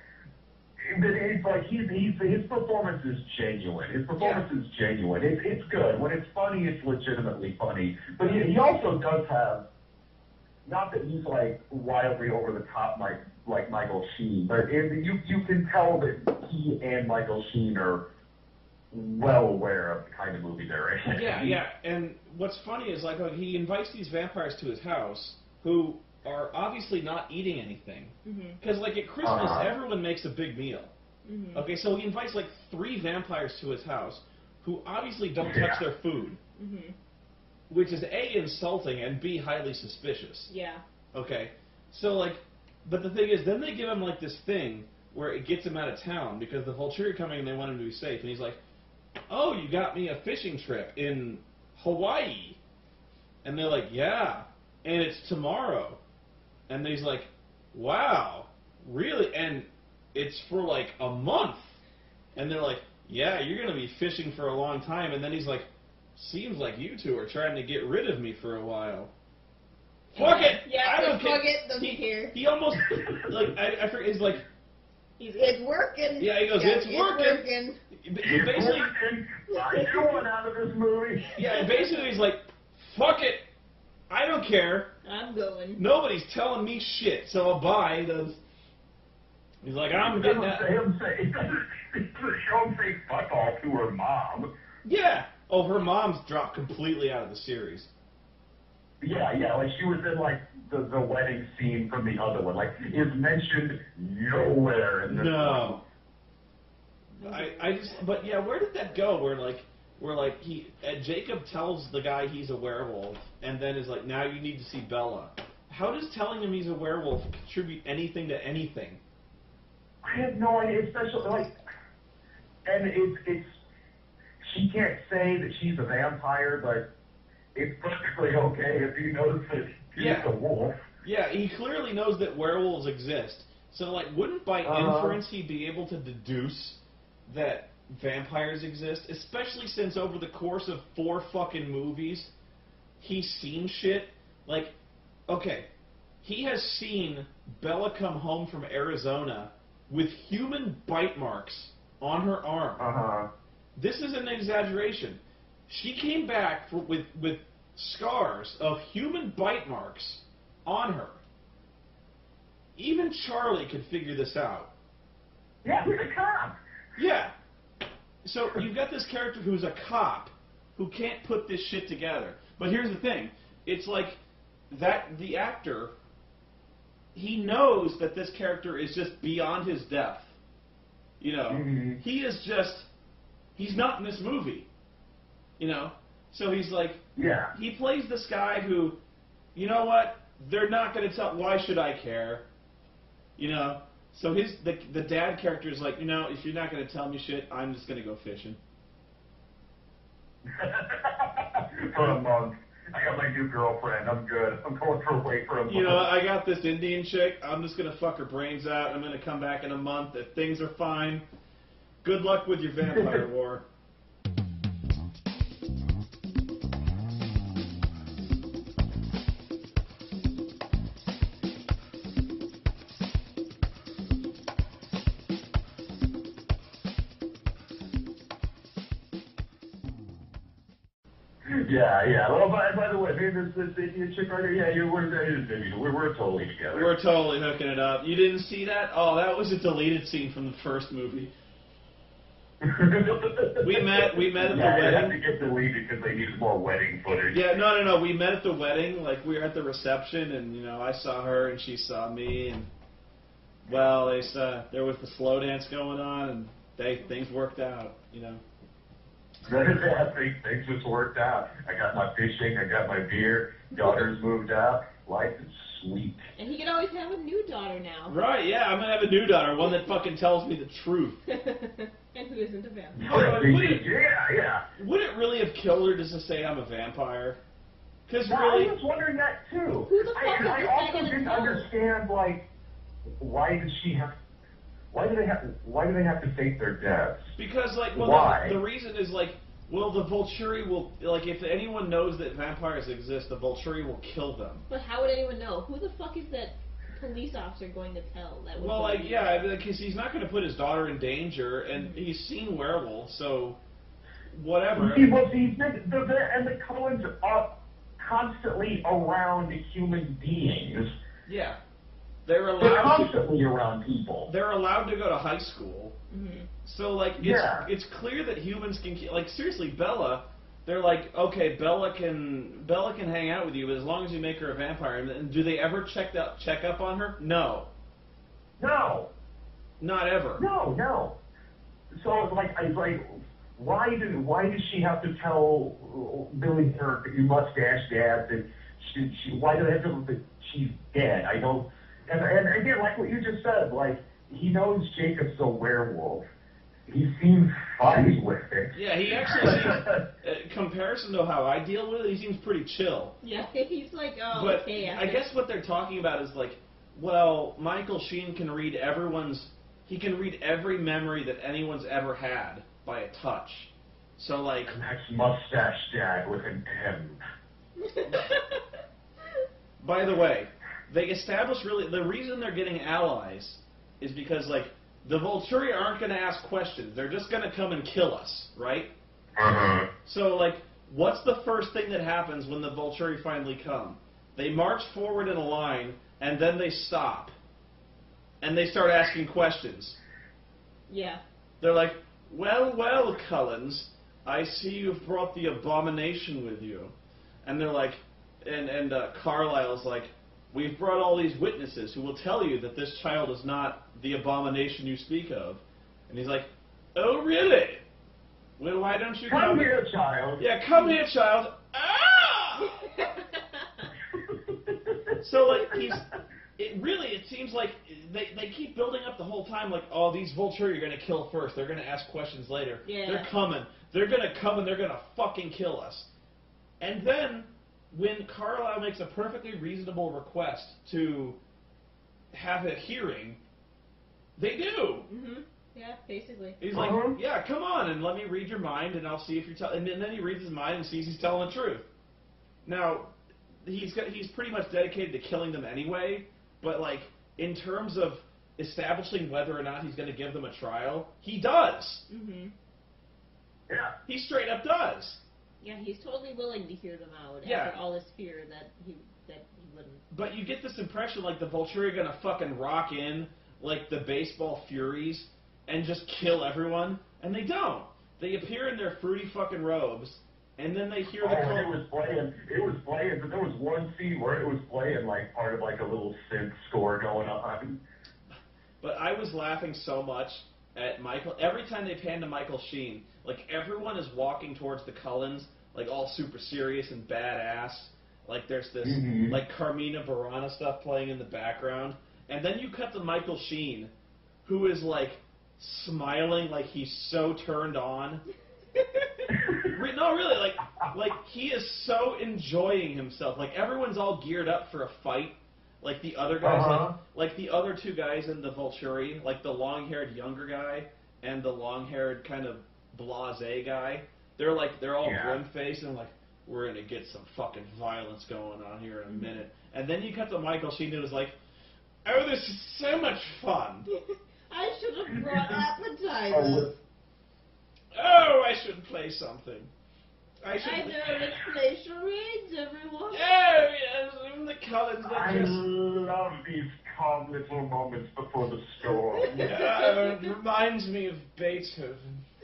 his performance is genuine. His performance is genuine. It's good. When it's funny, it's legitimately funny. But he also does have, not that he's like wildly over the top like Michael Sheen, but you can tell that he and Michael Sheen are well aware of the kind of movie they're in. Yeah. And what's funny is like he invites these vampires to his house who are obviously not eating anything. Because like at Christmas, everyone makes a big meal. Okay, so he invites like 3 vampires to his house who obviously don't touch their food. Which is A, insulting, and B, highly suspicious. Yeah. Okay, so like, but the thing is, then they give him like this thing where it gets him out of town because the Vulture are coming and they want him to be safe. And he's like, oh, you got me a fishing trip in Hawaii. And they're like, yeah, and it's tomorrow. And he's like, wow, really? And it's for like a month. And they're like, yeah, you're going to be fishing for a long time. And then he's like, seems like you two are trying to get rid of me for a while. Fuck it! Yeah, I don't fuck care. it, doesn't care. He almost, like, I forget, he's like... It's working. Yeah, he goes, it's working. Basically, I do one out of this movie. Yeah, basically he's like, fuck it, I don't care. I'm going. Nobody's telling me shit, so bye. He's like, I'm getting that. Him say fuck all to her mom. Yeah. Oh, her mom's dropped completely out of the series. Yeah, like she was in like the wedding scene from the other one. Like is mentioned nowhere in this No. But yeah, where did that go? Where Jacob tells the guy he's a werewolf, and then is like, now you need to see Bella. How does telling him he's a werewolf contribute anything to anything? I have no idea, especially like, and it's she can't say that she's a vampire, but it's perfectly okay if he knows that he's a wolf. Yeah, he clearly knows that werewolves exist. So, like, wouldn't by inference he be able to deduce that vampires exist? Especially since over the course of 4 fucking movies, he's seen shit. Like, okay, he has seen Bella come home from Arizona with human bite marks on her arm. This is an exaggeration. She came back with scars of human bite marks on her. Even Charlie could figure this out. Yeah, he's a cop. Yeah. So you've got this character who's a cop who can't put this shit together. But here's the thing. It's like that the actor, he knows that this character is just beyond his depth. You know, he is just, he's not in this movie. You know? So he's like, he plays this guy who, you know what? They're not going to tell, why should I care? You know? So the dad character is like, you know, if you're not going to tell me shit, I'm just going to go fishing. For a month. I got my new girlfriend. I'm good. I'm going away for a month. You know, I got this Indian chick. I'm just going to fuck her brains out. I'm going to come back in a month. If things are fine, good luck with your vampire war. Yeah. Well, by the way, this Indian chick right here, we're totally together. We're totally hooking it up. You didn't see that? Oh, that was a deleted scene from the first movie. we met at the wedding. It had to get deleted because they needed more wedding footage. Yeah, no. We met at the wedding. Like, we were at the reception, and, you know, I saw her, and she saw me, and, well, there was the slow dance going on, and things worked out, you know. Things just worked out. I got my fishing, I got my beer, daughter's moved out, life is sweet. And he can always have a new daughter now. Right, yeah, I'm gonna have a new daughter, one that fucking tells me the truth. And who isn't a vampire. Yeah. Would it really have killed her just to say I'm a vampire? Because Well, really... I was wondering that too. Who the fuck is I this also guy gonna didn't tell? understand, like, why do they have to fake their deaths? Because, like, well, Why? the reason is, like, well, the Volturi will, like, if anyone knows that vampires exist, the Volturi will kill them. But how would anyone know? Who the fuck is that police officer going to tell? That Well, like, yeah, because he's not going to put his daughter in danger, and he's seen werewolves, so whatever. See, well, and the Coens are constantly around human beings. Yeah. They're They're allowed constantly around people. They're allowed to go to high school. Mm-hmm. So, like, it's clear that humans can, like, seriously, Bella, they're like, okay, Bella can hang out with you, but as long as you make her a vampire. And do they ever check up on her? No. No. Not ever. No. So, why does she have to tell Billy her mustache dad that why do they have to that she's dead? I don't. And again, like what you just said, like, he knows Jacob's a werewolf. He seems fine with it. Yeah, he actually seems, in comparison to how I deal with it, he seems pretty chill. Yeah, he's like, oh, but okay. I guess what they're talking about is, like, well, Michael Sheen can read he can read every memory that anyone's ever had by a touch. So, like... And that's mustache dad with an M. By the way, they established really the reason they're getting allies is because, like, the Volturi aren't going to ask questions. They're just going to come and kill us, right? Uh-huh. So, like, what's the first thing that happens when the Volturi finally come? They march forward in a line, and then they stop. And they start asking questions. Yeah. They're like, well, Cullens, I see you've brought the abomination with you. And they're like, and Carlisle's like, we've brought all these witnesses who will tell you that this child is not the abomination you speak of. And he's like, oh, really? Well, why don't you come here, child? Yeah, come here, child. Ah! So, like, it seems like they keep building up the whole time, like, oh, these Volturi are going to kill first. They're going to ask questions later. Yeah. They're coming. They're going to come and they're going to fucking kill us. And then, when Carlisle makes a perfectly reasonable request to have a hearing, they do. Mm-hmm. Yeah, basically. He's like, yeah, come on and let me read your mind and I'll see if you're telling. And then he reads his mind and sees he's telling the truth. Now, he's pretty much dedicated to killing them anyway, but, like, in terms of establishing whether or not he's going to give them a trial, he does. Mm-hmm. Yeah. He straight up does. Yeah, he's totally willing to hear them out Yeah. after all this fear that he wouldn't. But you get this impression like the Volturi are going to fucking rock in like the baseball Furies and just kill everyone, and they don't. They appear in their fruity fucking robes, and then they hear the call. It was playing, but there was one scene where it was playing like part of like a little synth score going on. But I was laughing so much at Michael. Every time they pan to Michael Sheen, like, everyone is walking towards the Cullens, like, all super serious and badass. Like, there's this, like, Carmina Burana stuff playing in the background. And then you cut to Michael Sheen, who is, like, smiling like he's so turned on. No, really, like, he is so enjoying himself. Like, everyone's all geared up for a fight. Like, the other guys, like the other two guys in the Volturi, like the long-haired younger guy and the long-haired kind of blasé guy, they're all grim-faced and like, we're going to get some fucking violence going on here in a minute. And then you cut to Michael Sheen who was like, oh, this is so much fun. I should have brought appetizers. Oh, I should play something. I know, let's play charades, everyone. Oh, yes, and the Cullens I are just... love these calm little moments before the storm. It reminds me of Beethoven.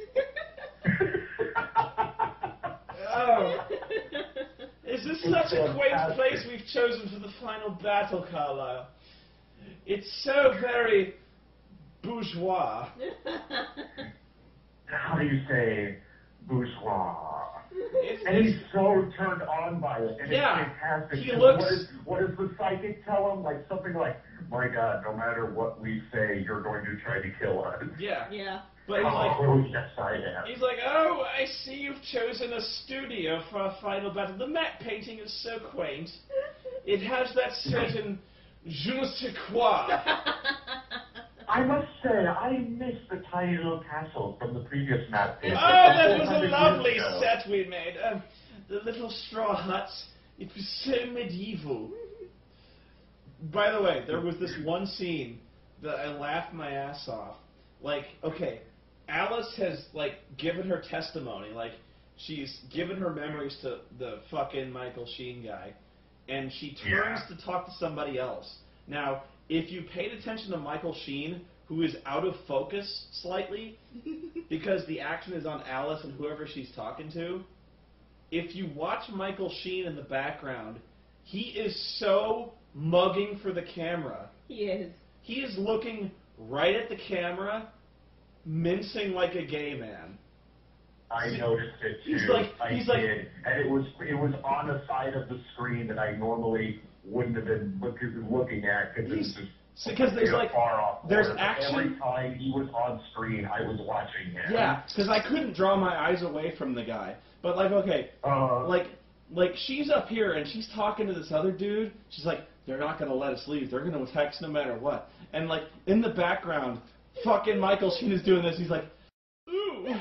Oh. Is this such a quaint place we've chosen for the final battle, Carlisle? It's so very bourgeois. How do you say bourgeois. It's, And he's so turned on by it, and Yeah. it's fantastic. He And looks- what does the psychic tell him? Like something like, "My God, no matter what we say, you're going to try to kill us." yeah. Yeah. But he's like, Oh, yes, I am. he's like, oh, I see you've chosen a studio for our final battle. The matte painting is so quaint. It has that certain je ne sais quoi. I must say, I miss the tiny little castle from the previous map. Oh, that was a 400 lovely years ago. set we made. The little straw huts. It was so medieval. By the way, there was this one scene that I laughed my ass off. Like, okay, Alice has, like, given her testimony. Like, she's given her memories to the fucking Michael Sheen guy. And she turns to talk to somebody else. Now, if you paid attention to Michael Sheen, who is out of focus slightly, because the action is on Alice and whoever she's talking to, if you watch Michael Sheen in the background, he is so mugging for the camera. He is. He is looking right at the camera, mincing like a gay man. I noticed it too. He's like- I did, and it was on the side of the screen that I normally wouldn't have been looking at because it was just Because there's like, far off. there's corner. But action. every time he was on screen, I was watching him. Yeah, because I couldn't draw my eyes away from the guy. But like, okay, like she's up here and she's talking to this other dude. She's like, they're not gonna let us leave. They're gonna attack us no matter what. And like in the background, fucking Michael Sheen is doing this. He's like, ooh,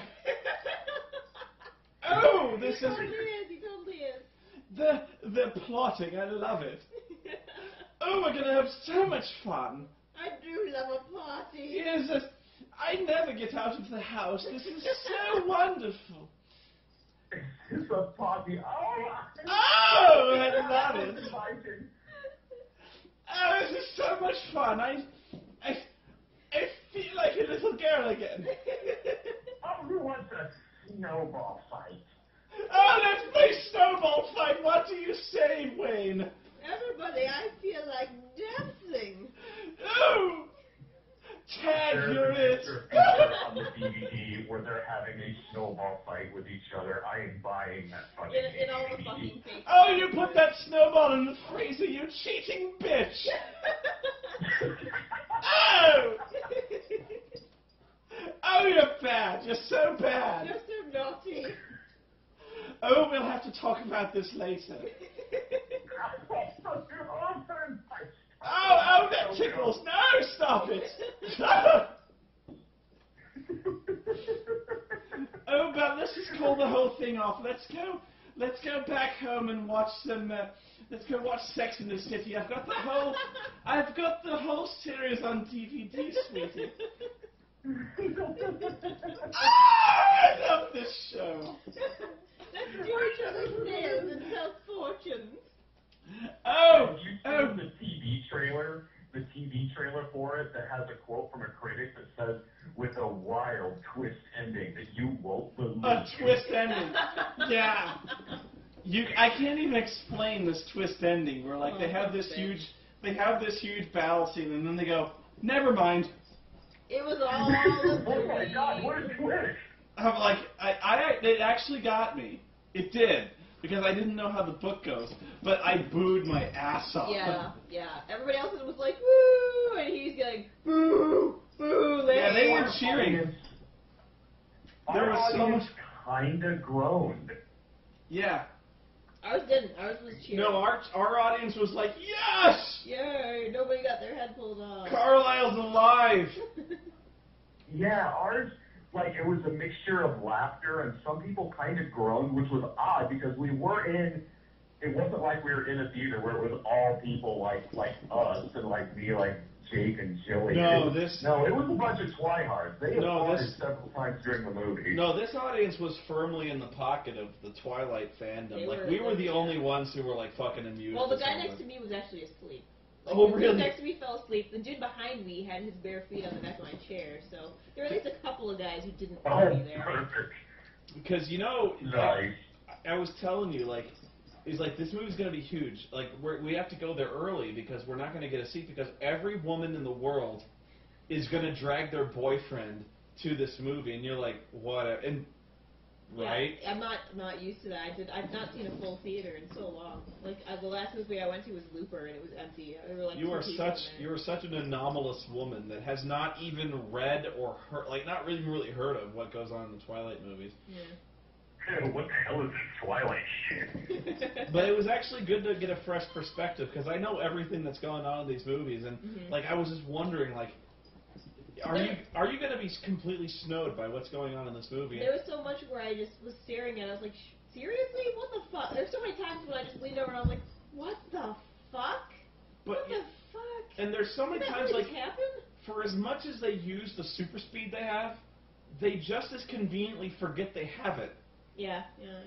oh, this is He totally is. He totally is. the plotting. I love it. Oh, we're gonna have so much fun. I do love a party. Yes, I never get out of the house. This is so wonderful. It's a party. Oh, I love it. Exciting. Oh, this is so much fun. I feel like a little girl again. Oh, who wants a snowball fight? Oh, let's play snowball fight. What do you say, Wayne? Everybody, I feel like dancing. Oh, tag, There's you're a it. picture featured on the DVD where they're having a snowball fight with each other. I am buying that fucking In all the DVD. fucking faces. Oh, you put that snowball in the freezer, you cheating bitch. Oh! Oh, you're bad. You're so bad. You're so naughty. Oh, we'll have to talk about this later. Oh, that tickles. No, stop it. Oh, but let's just call the whole thing off. Let's go back home and watch some, let's go watch Sex in the City. I've got the whole series on DVD, sweetie. I love this show. Let's do each other's nails and tell fortunes. Oh, Have you seen the TV trailer for it that has a quote from a critic that says, with a wild twist ending that you won't believe. a twist ending. Yeah. I can't even explain this twist ending where like they have this huge battle scene and then they go, never mind. It was all a Oh my God, what a twist! I'm like, it actually got me. It did. Because I didn't know how the book goes. But I booed my ass off. Yeah, yeah. Everybody else was like, woo! And he's going, boo! Boo! Yeah, they were cheering. There Our was so audience much. kinda groaned. Yeah. Ours didn't. Ours was cheering. No, our audience was like, yes! Yay! Nobody got their head pulled off. Carlisle's alive! Yeah, ours, like, it was a mixture of laughter, and some people kind of groaned, which was odd, because it wasn't like we were in a theater where it was all people like us, and like me, like Jake and Joey. No, it was a bunch of twihards. They applauded several times during the movie. No, this audience was firmly in the pocket of the Twilight fandom. We were the yeah. only ones who were like fucking amused. Well, the at guy some of next it. to me was actually asleep. Oh, The really? dude next to me fell asleep. The dude behind me had his bare feet on the back of my chair. So there were at least a couple of guys who didn't want to be there. Perfect. Because Nice. I was telling you, like, it's like this movie's gonna be huge. Like we have to go there early because we're not gonna get a seat because every woman in the world is gonna drag their boyfriend to this movie, and you're like, what? And right? Yeah, I'm not used to that. I've not seen a full theater in so long. Like the last movie I went to was Looper, and it was empty. There were like You are two people in there. you are such an anomalous woman that has not even read or heard, like not really heard of what goes on in the Twilight movies. Yeah. What the hell is this Twilight shit? But it was actually good to get a fresh perspective because I know everything that's going on in these movies, and like I was just wondering, like, are you going to be completely snowed by what's going on in this movie? There was so much where I just was staring at it. I was like, seriously? What the fuck? There's so many times when I just leaned over and I was like, what the fuck? What the fuck? And there's so many Did that times really like happen? for as much as they use the super speed they have, they just as conveniently forget they have it. Yeah.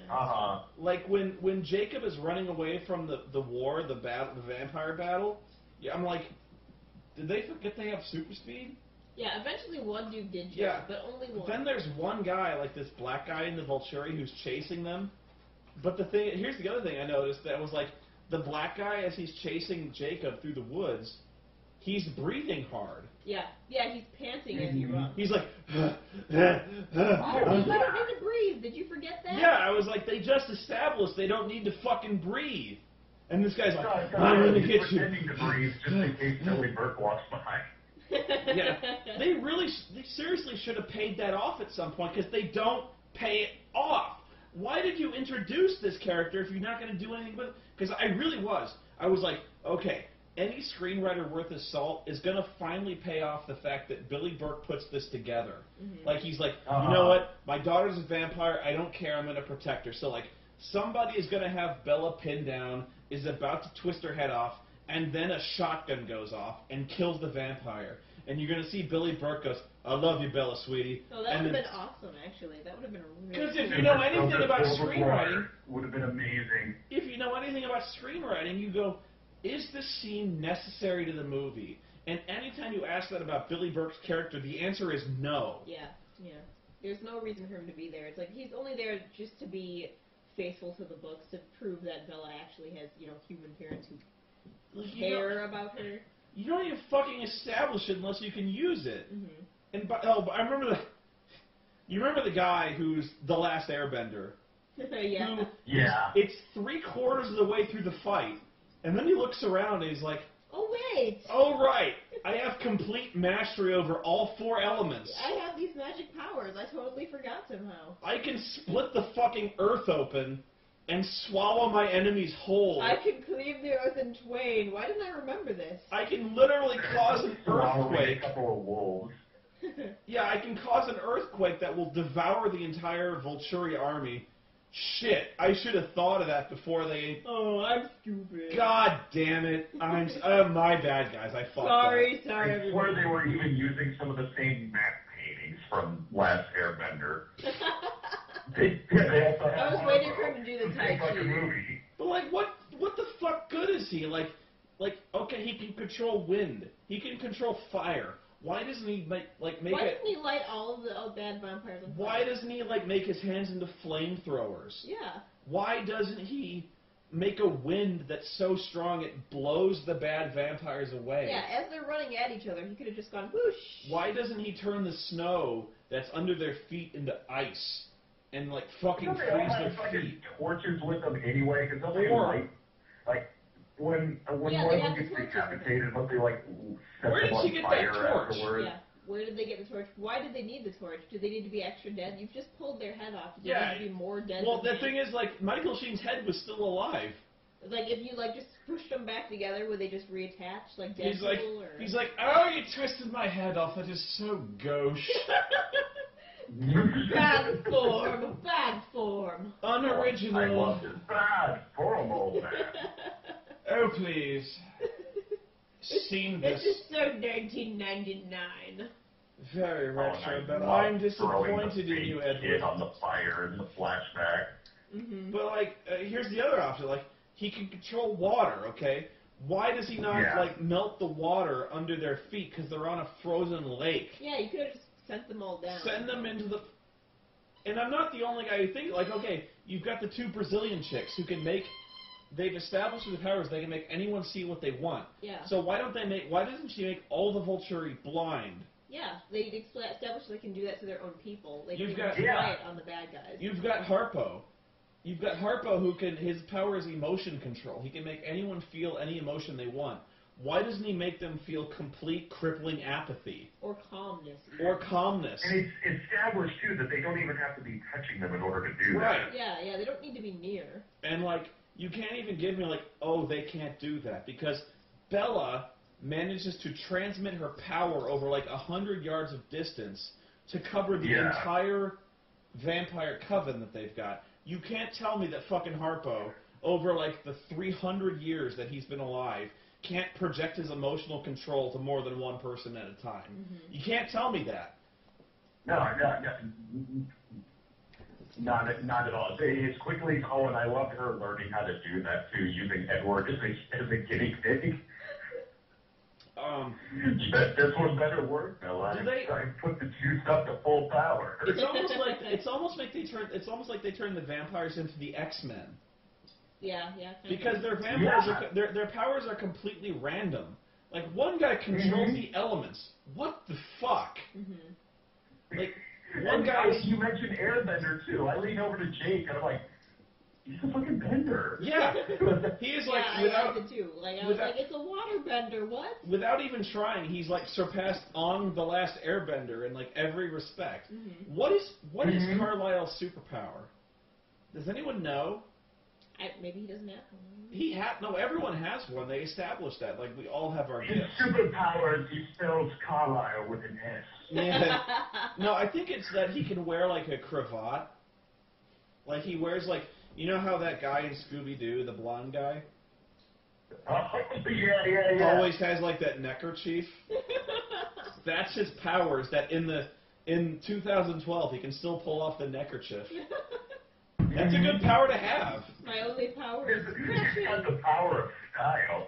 Like when Jacob is running away from the war, the vampire battle. Yeah, I'm like, did they forget they have super speed? Yeah, eventually one dude did jump, Yeah, but only one. Then there's one guy, like this black guy in the Volturi, who's chasing them. But here's the other thing I noticed that was like the black guy as he's chasing Jacob through the woods, he's breathing hard. Yeah, he's panting as he runs. He's like, You don't need to breathe. Did you forget that? Yeah, I was like, they just established they don't need to fucking breathe. And this guy's like, God, I'm gonna he's get you. pretending to breathe just in case Billy Burke walks behind. Yeah, they seriously should have paid that off at some point because they don't pay it off. Why did you introduce this character if you're not going to do anything but? Because I was like, okay, any screenwriter worth his salt is going to finally pay off the fact that Billy Burke puts this together. Like he's like, you know what? My daughter's a vampire. I don't care. I'm going to protect her. So like, somebody is going to have Bella pinned down, is about to twist her head off, and then a shotgun goes off and kills the vampire. And you're going to see Billy Burke goes, I love you, Bella, sweetie. Oh, that would have been awesome, actually. That would have been really Because cool. if you know anything about screenwriting... Would have been amazing. If you know anything about screenwriting, you go, is this scene necessary to the movie? And anytime you ask that about Billy Burke's character, the answer is no. Yeah. There's no reason for him to be there. It's like he's only there just to be faithful to the books, to prove that Bella actually has, human parents who care about her. You don't even fucking establish it unless you can use it. And I remember you remember the guy who's the last Airbender? Yeah. It's 3/4 of the way through the fight, and then he looks around and he's like, oh wait. Oh right, I have complete mastery over all 4 elements. I have these magic powers. I totally forgot somehow. I can split the fucking earth open and swallow my enemies whole. I can cleave the earth in twain. Why didn't I remember this? I can literally cause an earthquake. A couple of wolves. Yeah, I can cause an earthquake that will devour the entire Volturi army. Shit, I should have thought of that before they... Oh, I'm stupid. God damn it. I'm my bad, guys. I fucked up. Sorry, I swear they were even using some of the same map paintings from Last Airbender. I was waiting for him to do the Tai Chi. But like, what the fuck good is he? Like, okay, he can control wind. He can control fire. Why doesn't he make Why doesn't he light all of the bad vampires on fire? Why doesn't he make his hands into flamethrowers? Yeah. Why doesn't he make a wind that's so strong it blows the bad vampires away? Yeah, as they're running at each other, he could have just gone whoosh. Why doesn't he turn the snow that's under their feet into ice and fucking freeze their feet? Torches with them anyway, because they'll be when one of them gets decapitated, don't they set Where them did on she get fire that torch? afterwards? Yeah. Where did they get the torch? Why did they need the torch? Do they need to be extra dead? You've just pulled their head off. Do they need to be more dead? Well, the thing is, Michael Sheen's head was still alive. If you just pushed them back together, would they just reattach dead people? He's like, oh, you twisted my head off. That is so gauche. Bad form. Unoriginal. I love this bad form, old man. Oh, please. Seen this. This is so 1999. Very retro, but I'm disappointed in you, Edward. On the fire in the flashback. But here's the other option. He can control water. Okay, why does he not melt the water under their feet because they're on a frozen lake? Yeah, you could have just sent them all down. Send them into the. And I'm not the only guy who thinks okay, you've got the 2 Brazilian chicks who can make. They've established with the powers they can make anyone see what they want. Yeah. So why doesn't she make all the Volturi blind? Yeah, they establish they can do that to their own people. They You've can got- try it on the bad guys. You've got Harpo. You've got Harpo who can, his power is emotion control. He can make anyone feel any emotion they want. Why doesn't he make them feel complete crippling apathy? Or calmness. Or calmness. And it's established, too, that they don't even have to be touching them in order to do Right. that. Yeah, they don't need to be near. And, like, you can't even give me, like, oh, they can't do that. Because Bella manages to transmit her power over, like, 100 yards of distance to cover the entire vampire coven that they've got. You can't tell me that fucking Harpo, over, like, the 300 years that he's been alive, can't project his emotional control to more than one person at a time. Mm-hmm. You can't tell me that. No, not at all. It's quickly, and I loved her learning how to do that, too, using Edward as a guinea pig. This one better work, though. I put the juice up to full power. It's almost like they turn the vampires into the X-Men. Yeah. Because their vampires their powers are completely random. Like one guy controls the elements. What the fuck? Mm-hmm. Like one guy. You mentioned Airbender too. I lean over to Jake and I'm like, he's a fucking bender. Yeah, he is like I did too. I was like, it's a water bender. What? Without even trying, he's like surpassed on the last Airbender in like every respect. Mm-hmm. What is Carlisle's superpower? Does anyone know? Maybe he doesn't have one. No, everyone has one. They established that. Like, we all have our His gifts. superpower is he spells Carlisle with an S. Yeah. No, I think it's that he can wear, like, a cravat. Like, he wears, like, you know how that guy in Scooby-Doo, the blonde guy? Yeah. Always has, like, that neckerchief. That's his powers, that in 2012 he can still pull off the neckerchief. That's a good power to have. My only power is He's got the power of style.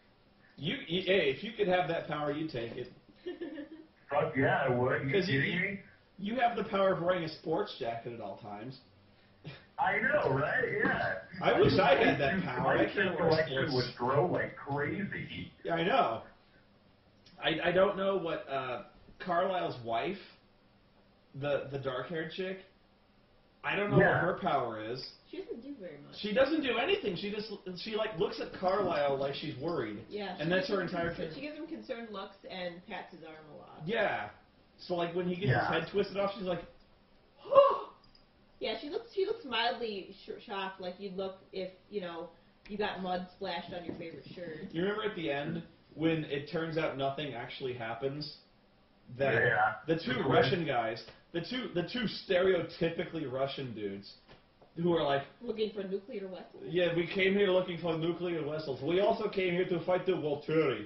Hey, if you could have that power, you'd take it. Fuck yeah, I would. You kidding me? You have the power of wearing a sports jacket at all times. I know, right? Yeah. I wish I had that power. I can't wear collection would grow like crazy. Yeah, I know. I don't know what Carlisle's wife, the dark-haired chick. I don't know what her power is. She doesn't do very much. She doesn't do anything. She like looks at Carlisle like she's worried. Yeah. And that's her entire thing. She gives him concerned looks and pats his arm a lot. Yeah. So like when he gets his head twisted off, she's like, oh. Yeah, she looks mildly shocked, like you'd look if you got mud splashed on your favorite shirt. You remember at the end when it turns out nothing actually happens? That the two Russian guys, the two stereotypically Russian dudes, who are like looking for nuclear vessels. Yeah, we came here looking for nuclear vessels. We also came here to fight the Volturi.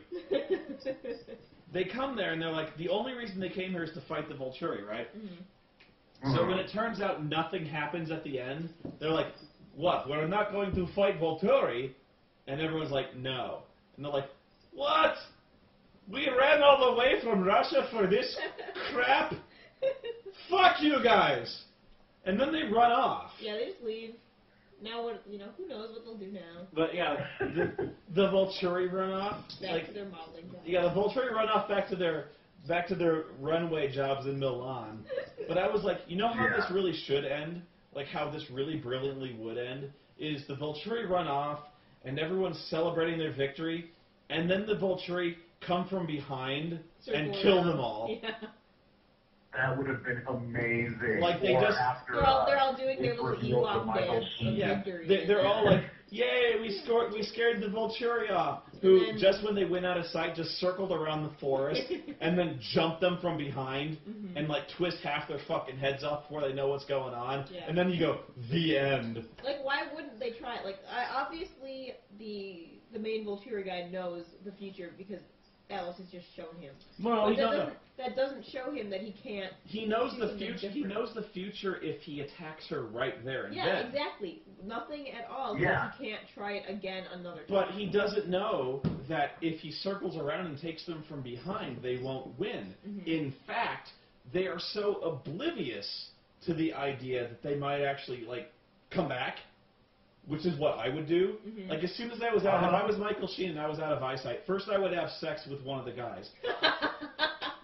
They come there and they're like, the only reason they came here is to fight the Volturi, right? Mm-hmm. So when it turns out nothing happens at the end, they're like, what? We're not going to fight Volturi? And everyone's like, no. And they're like, what? We ran all the way from Russia for this crap? Fuck you guys! And then they run off. Yeah, they just leave. Now what? Who knows what they'll do now? But yeah, the Volturi run off. Back to their modeling jobs. Yeah, the Volturi run off back to their runway jobs in Milan. But I was like, you know how this really should end? Like how this really brilliantly would end? Is the Volturi run off and everyone's celebrating their victory, and then the Volturi come from behind and kill them all. Yeah. That would have been amazing. Like they just they're all doing their little Ewok dance of victory. They're all like, yay, we scared the Volturi off. Who just when they went out of sight just circled around the forest and then jumped them from behind and like twist half their fucking heads off before they know what's going on. Yeah. And then you go, the end. Like why wouldn't they try it? Like obviously the main Volturi guy knows the future because Alice has just shown him. Well, that doesn't show him that he can't. He knows the future. He knows the future if he attacks her right there and then. Yeah, exactly. Nothing at all. Yeah. He can't try it again another time. But he doesn't know that if he circles around and takes them from behind, they won't win. Mm-hmm. In fact, they are so oblivious to the idea that they might actually like come back. Which is what I would do. Mm-hmm. Like, as soon as I was out, if I was Michael Sheen and I was out of eyesight, first I would have sex with one of the guys.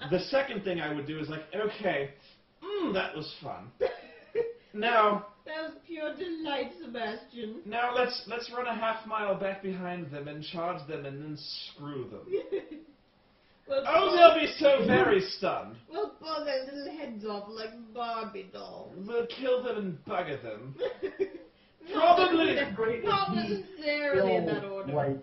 The second thing I would do is like, okay, that was fun. Now... That was pure delight, Sebastian. Now let's run a half mile back behind them and charge them and then screw them. Well, they'll be so very stunned. We'll pull their little heads off like Barbie dolls. We'll kill them and bugger them. Probably. Great Not necessarily in that order. Like,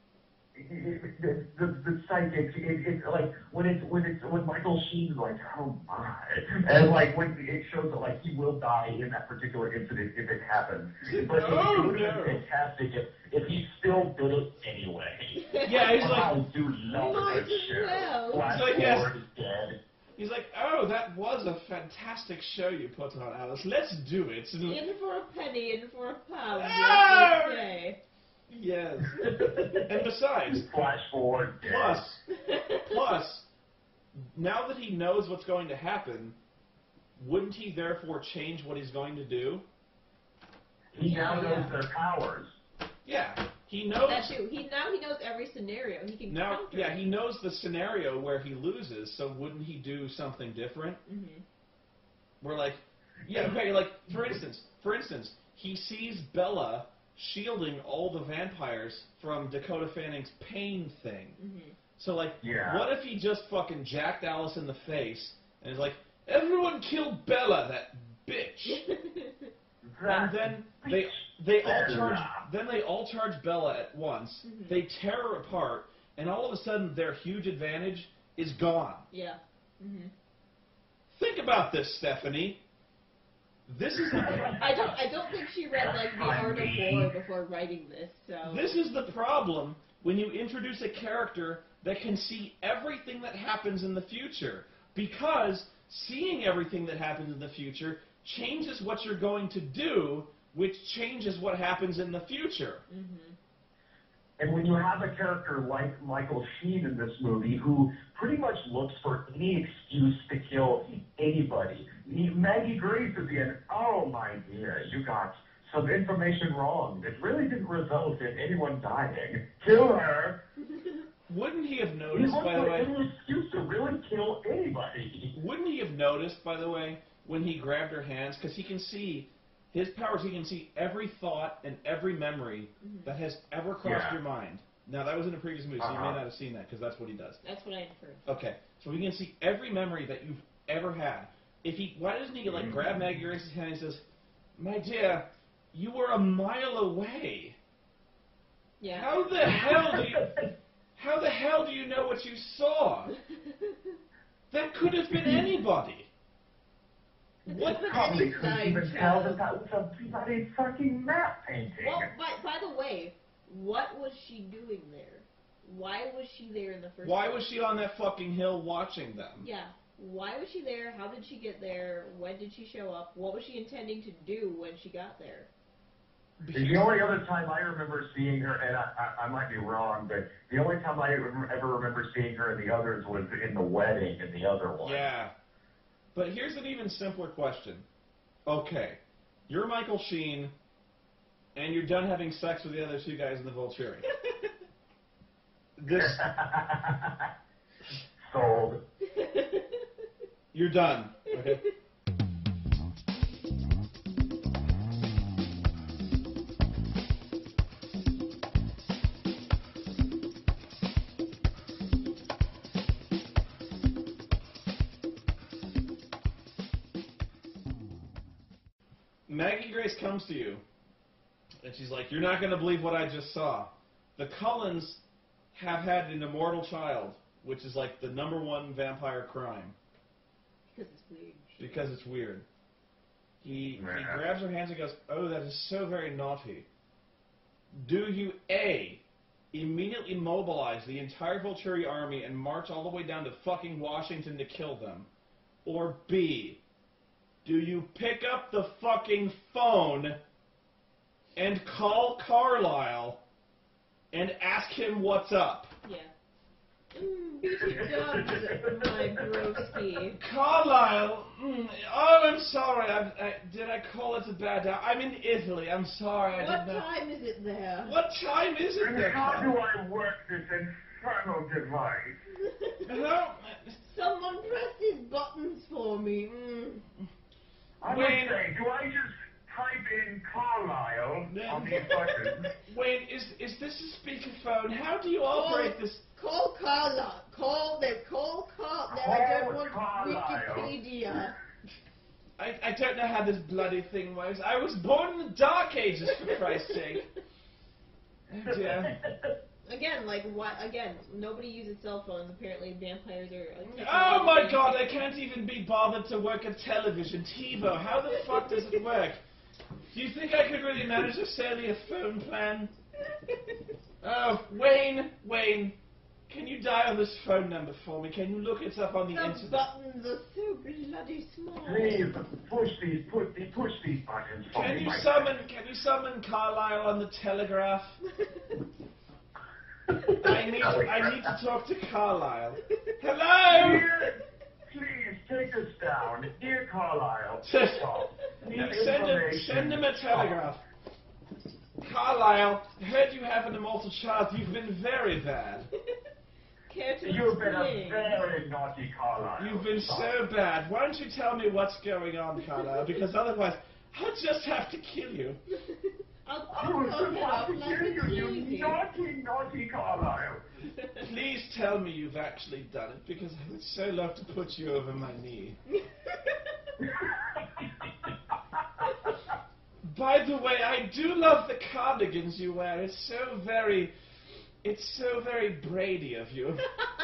the psychic, it's like when Michael Sheen's like, oh my, and like when it shows that like he will die in that particular incident if it happens. But it would have been fantastic if he still did it anyway. Yeah, he's like, I do love might this as shit. well. Flash He's like, yes. forward is dead. He's like, oh, that was a fantastic show you put on, Alice. Let's do it. In for a penny, in for a pound. Ah! As they say. Yes. And besides, Flash forward, dead. plus, now that he knows what's going to happen, wouldn't he therefore change what he's going to do? He now knows their powers. Yeah, he knows. That too. Now he knows every scenario. He can counter. Yeah, he knows the scenario where he loses. So wouldn't he do something different? Mm-hmm. We're like, yeah, okay. Like for instance, he sees Bella shielding all the vampires from Dakota Fanning's pain thing. Mm-hmm. So like, yeah. What if he just fucking jacked Alice in the face and is like, everyone kill Bella, that bitch. And then they all charge Bella at once. Mm-hmm. They tear her apart, and all of a sudden their huge advantage is gone. Yeah. Mm-hmm. Think about this, Stephanie. This is the I don't think she read like The Art of War before writing this. So this is the problem when you introduce a character that can see everything that happens in the future, because seeing everything that happens in the future changes what you're going to do, which changes what happens in the future. Mm-hmm. And when you have a character like Michael Sheen in this movie, who pretty much looks for any excuse to kill anybody, Maggie Grace at the end, oh my dear, you got some information wrong. It really didn't result in anyone dying. Kill her. Wouldn't he have noticed, by the way? Any excuse to really kill anybody. Wouldn't he have noticed, by the way, when he grabbed her hands? Because he can see, his powers, he can see every thought and every memory that has ever crossed your mind. Now, that was in a previous movie, so you may not have seen that, because that's what he does. That's what I inferred. Okay, so he can see every memory that you've ever had. Why doesn't he, like, grab Maggie Grace's hand and says, my dear, you were a mile away. Yeah. How the hell do you know what you saw? That could have been anybody. What probably couldn't even tell that was a bloody fucking map painting. Well, by the way, what was she doing there? Why was she there in the first place? Why was she on that fucking hill watching them? Yeah. Why was she there? How did she get there? When did she show up? What was she intending to do when she got there? The only other time I remember seeing her, and I might be wrong, but the only time I ever remember seeing her in the others was in the wedding in the other one. Yeah. But here's an even simpler question. Okay, you're Michael Sheen, and you're done having sex with the other two guys in the Volturi. Sold. You're done. Okay. Maggie Grace comes to you, and she's like, you're not going to believe what I just saw. The Cullens have had an immortal child, which is like the #1 vampire crime. Because it's weird. Because it's weird. He grabs her hands and goes, oh, that is so very naughty. Do you, A, immediately mobilize the entire Volturi army and march all the way down to fucking Washington to kill them? Or B, do you pick up the fucking phone and call Carlisle and ask him what's up? Yeah. Beating dogs, my broski. Carlisle, oh, I'm sorry. Did I call it a bad time? I'm in Italy. I'm sorry. What time is it there? What time is it And there? how do I work this infernal device? Hello? Someone press these buttons for me. I would say, do I just type in Carlisle on these buttons? Wayne, is this a speakerphone? How do you operate this? Call Carla. Call Carl. I don't want Wikipedia. I don't know how this bloody thing works. I was born in the Dark Ages, for Christ's sake. Oh dear. Again, nobody uses cell phones. Apparently, vampires are. Oh my God! I can't even be bothered to work a television. TiVo, how the fuck does it work? Do you think I could really manage to sell you a phone plan? Oh, Wayne, can you dial this phone number for me? Can you look it up on the internet? The buttons are so bloody small. Please push these buttons for Can me. you summon Carlisle on the telegraph? I need to talk to Carlisle. Hello? Please take us down. Dear Carlisle. Send him a telegraph. Carlisle, I heard you have an immortal child. You've been very bad. You've been a very naughty Carlisle. You've been so bad. Why don't you tell me what's going on, Carlisle? Because otherwise, I'll just have to kill you. I'll have to kill you, you naughty Carlisle. Please tell me you've actually done it, because I would so love to put you over my knee. By the way, I do love the cardigans you wear. It's so very Brady of you.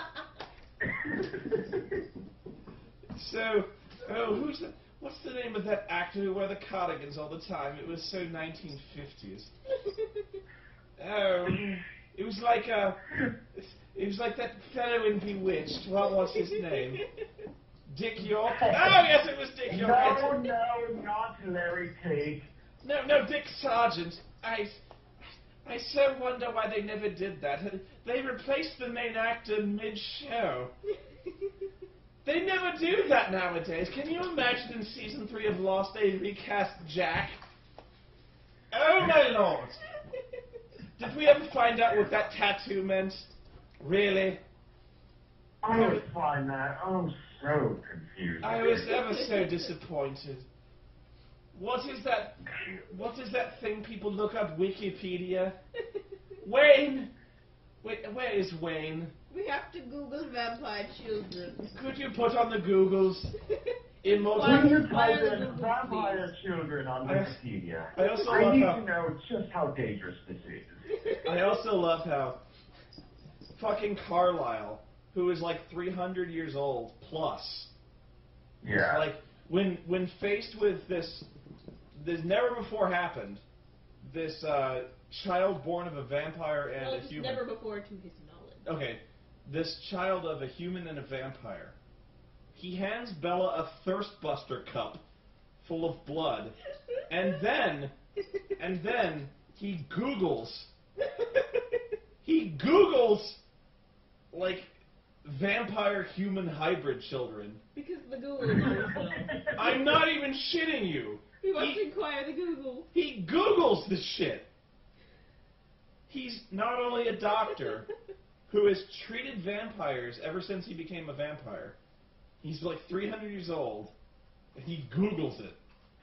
What's the name of that actor who wore the cardigans all the time? It was so 1950s. Oh, it was like that fellow in Bewitched. What was his name? Dick York? Oh yes, it was Dick York. No, not Larry Tate. No, Dick Sargent. I so wonder why they never did that. They replaced the main actor mid-show. They never do that nowadays. Can you imagine in season 3 of Lost they recast Jack? Oh my lord! Did we ever find out what that tattoo meant? Really? I would find that. I'm so confused. I was ever so disappointed. What is that thing people look up? Wikipedia? Wayne! Where is Wayne? We have to Google vampire children. Could you put on the Googles? When you type in vampire children on Wikipedia, I need to know just how dangerous this is. I also love how fucking Carlisle, who is like 300 years old plus, yeah, like when faced with this never before happened, this child born of a vampire and a human. Never before to his knowledge. Okay, this child of a human and a vampire. He hands Bella a Thirstbuster cup full of blood, and then he Googles like vampire human hybrid children. Because the Google knows them. I'm not even shitting you. We must inquire the Google. He Googles this shit. He's not only a doctor who has treated vampires ever since he became a vampire. He's like 300 years old, and he Googles it.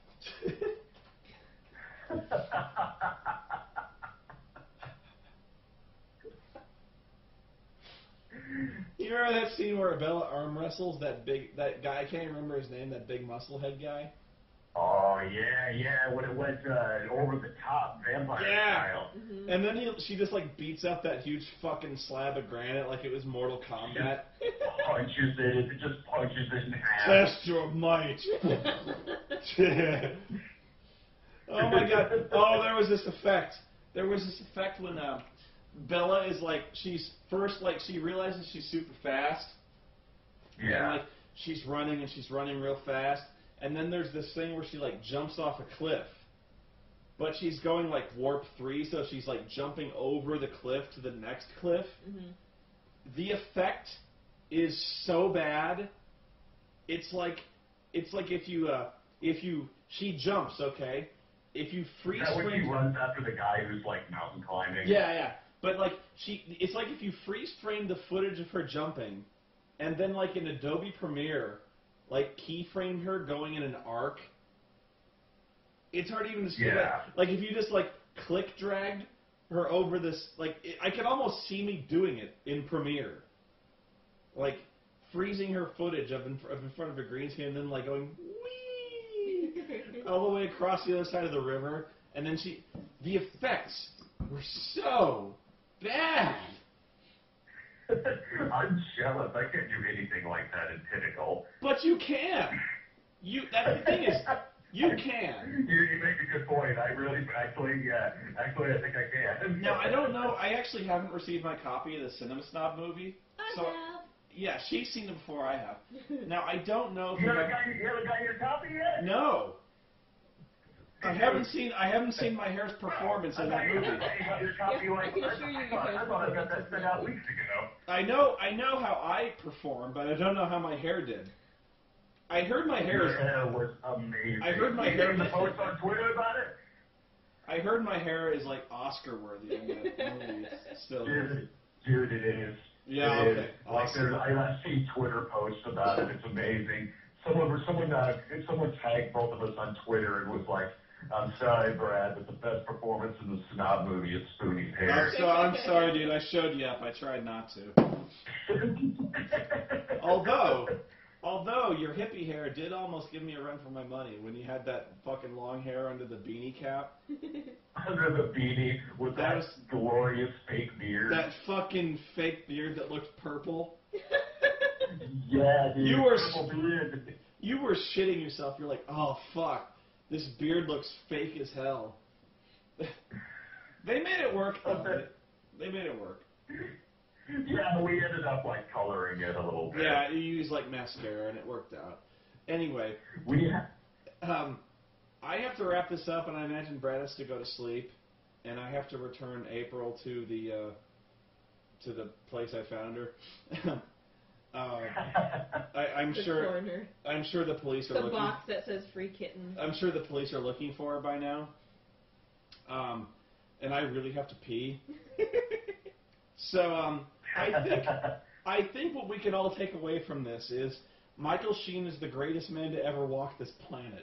You remember that scene where Bella arm wrestles that guy? I can't even remember his name. That big musclehead guy. Oh yeah, when it went over the top vampire style. Mm-hmm. And then she just like beats up that huge fucking slab of granite like it was Mortal Kombat. Punches it just punches it in half. Test your might. Oh my god. Oh, there was this effect. There was this effect when Bella is like, she realizes she's super fast. Yeah. And like she's running real fast. And then there's this thing where she like jumps off a cliff. But she's going like warp 3, so she's like jumping over the cliff to the next cliff. Mm-hmm. The effect is so bad. It's like if she jumps, okay? If you freeze frame. Is that when she runs after the guy who's like mountain climbing? Yeah. But like it's like if you freeze frame the footage of her jumping, and then like in Adobe Premiere, like keyframe her going in an arc. It's hard even to describe. Yeah. Like if you just like click dragged her over this, like I could almost see me doing it in Premiere, like freezing her footage up in front of a green screen, and then like going wee all the way across the other side of the river, and then the effects were so bad. I'm jealous. I can't do anything like that in Pinnacle. But you can. That's the thing is, you can. You make a good point. I really, actually, I think I can. Now, I don't know. I actually haven't received my copy of the Cinema Snob movie. I have. Yeah, she's seen it before I have. Now, I don't know if You haven't got your copy yet? No. I haven't seen my hair's performance in that movie. You got your copy I can assure you I thought I got that sent out weeks ago. I know how I perform, but I don't know how my hair did. I heard my hair. Your hair was amazing. I heard my hair. You the post on Twitter about it? I heard my hair is like Oscar worthy in that movie. Still. Dude, it is. Yeah. It Okay. is. Like Awesome. I see Twitter posts about it. It's amazing. Someone tagged both of us on Twitter and was like, "I'm sorry, Brad, but the best performance in the Snob movie is Spoony's hair." I'm sorry, dude. I showed you up. I tried not to. Although your hippie hair did almost give me a run for my money when you had that fucking long hair under the beanie cap. Under the beanie with that glorious fake beard. That fucking fake beard that looked purple. Yeah, dude. You were shitting yourself. You're like, oh fuck, this beard looks fake as hell. They made it work though. They made it work. Yeah, we ended up like coloring it a little bit. Yeah, you used like mascara and it worked out. Anyway, I have to wrap this up, and I imagine Brad has to go to sleep, and I have to return April to the place I found her. I'm sure. Corner. I'm sure the police are the looking. box that says "free kittens." I'm sure the police are looking for her by now. And I really have to pee. So I think what we can all take away from this is Michael Sheen is the greatest man to ever walk this planet.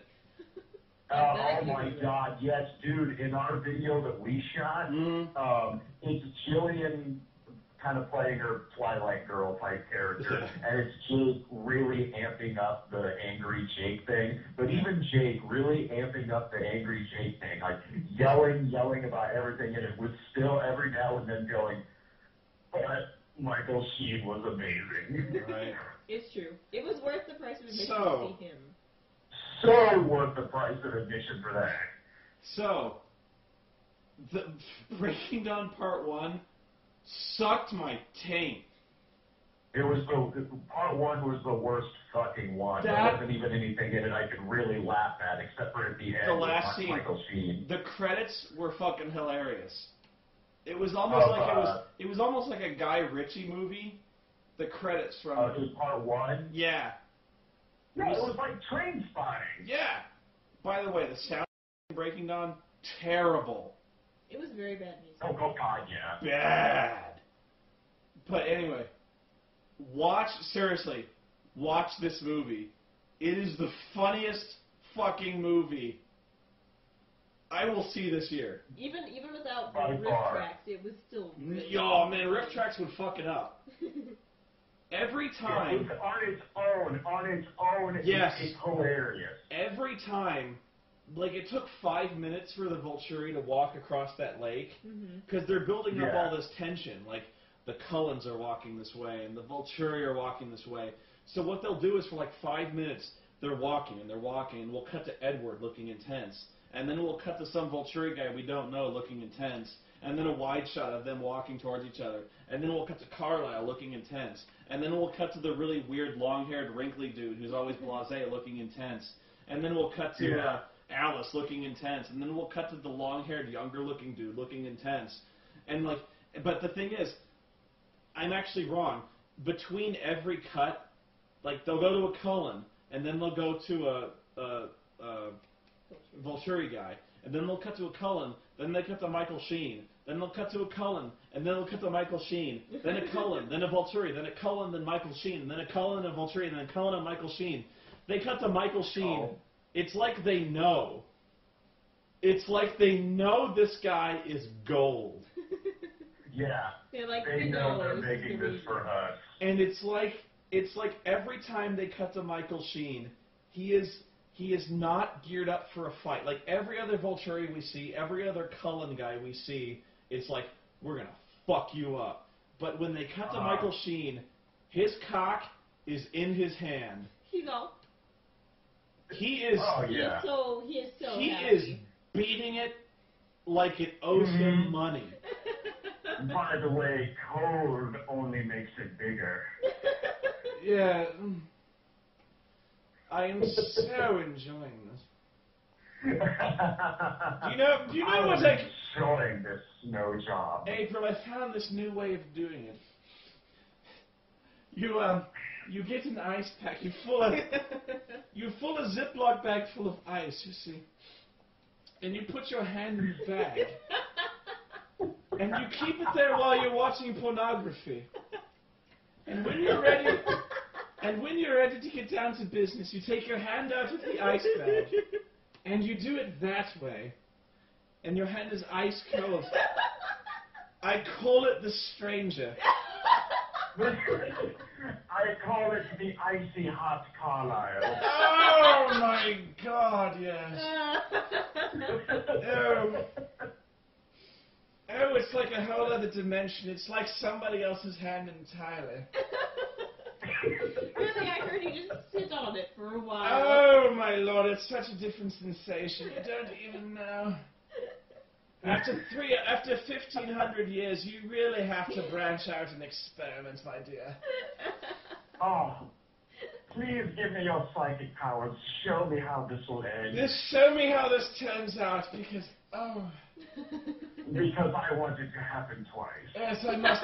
Oh my God, yes, dude! In our video that we shot, it's Jillian kind of playing her Twilight girl type character, and it's Jake really amping up the angry Jake thing. But even Jake really amping up the angry Jake thing, like yelling about everything, and it was still every now and then going, but Michael Sheen was amazing. Right. It's true. It was worth the price of admission to see him. So worth the price of admission for that. So, the Breaking Dawn Part 1 sucked my taint. It was part 1 was the worst fucking one. There wasn't even anything in it I could really laugh at, except for at the end. The last scene. Michael Sheen. The credits were fucking hilarious. It was almost it was almost like a Guy Ritchie movie. The credits from it was part 1. Yeah. No, it was like Train Spotting. Yeah. By the way, the sound of Breaking Dawn, terrible. It was very bad music. Oh God, yeah. Bad. But anyway, watch this movie. It is the funniest fucking movie I will see this year. Even without By riff far. tracks, it was still good. Oh man, riff tracks would fuck it up. Every time. It's on its own, Yes. it's hilarious. Every time, like it took 5 minutes for the Volturi to walk across that lake, because they're building up all this tension. Like the Cullens are walking this way, and the Volturi are walking this way. So what they'll do is for like 5 minutes, they're walking, and we'll cut to Edward looking intense. And then we'll cut to some Volturi guy we don't know looking intense. And then a wide shot of them walking towards each other. And then we'll cut to Carlisle looking intense. And then we'll cut to the really weird long-haired wrinkly dude who's always blasé looking intense. And then we'll cut to Alice looking intense. And then we'll cut to the long-haired younger looking dude looking intense. And like, but the thing is, I'm actually wrong. Between every cut, like they'll go to a Cullen, and then they'll go to a Volturi guy, and then they'll cut to a Cullen, then they cut to Michael Sheen, then they'll cut to a Cullen, and then they'll cut to Michael Sheen, then a Cullen, then a Volturi, then a Cullen, then Michael Sheen, then a Cullen and a Volturi, and then a Cullen and Michael Sheen. They cut to Michael Sheen. Oh. It's like they know. It's like they know this guy is gold. Yeah. They're like, They we know they're this is making gonna this be- for us. And it's like every time they cut to Michael Sheen, he is not geared up for a fight. Like every other Volturi we see, every other Cullen guy we see, it's like, we're gonna fuck you up. But when they cut to Michael Sheen, his cock is in his hand. He's all. He is Oh yeah. He is so he happy. is beating it like it owes him money. By the way, code only makes it bigger. Yeah. I am so enjoying this. Do you know what I'm enjoying this snow job. April, I found this new way of doing it. You get an ice pack. You fill a Ziploc bag full of ice, you see. And you put your hand in the bag. And you keep it there while you're watching pornography. And when you're ready to get down to business, you take your hand out of the ice bag, and you do it that way. And your hand is ice cold. I call it the stranger. I call it the icy hot Carlisle. Oh my God, yes. Oh, it's like a whole other dimension. It's like somebody else's hand entirely. Really, I heard you just sit on it for a while. Oh my Lord, it's such a different sensation. You don't even know. After 1,500 years, you really have to branch out and experiment, my dear. Oh, please give me your psychic powers. Show me how this will end. Just show me how this turns out, because Because I want it to happen twice. yes, I must.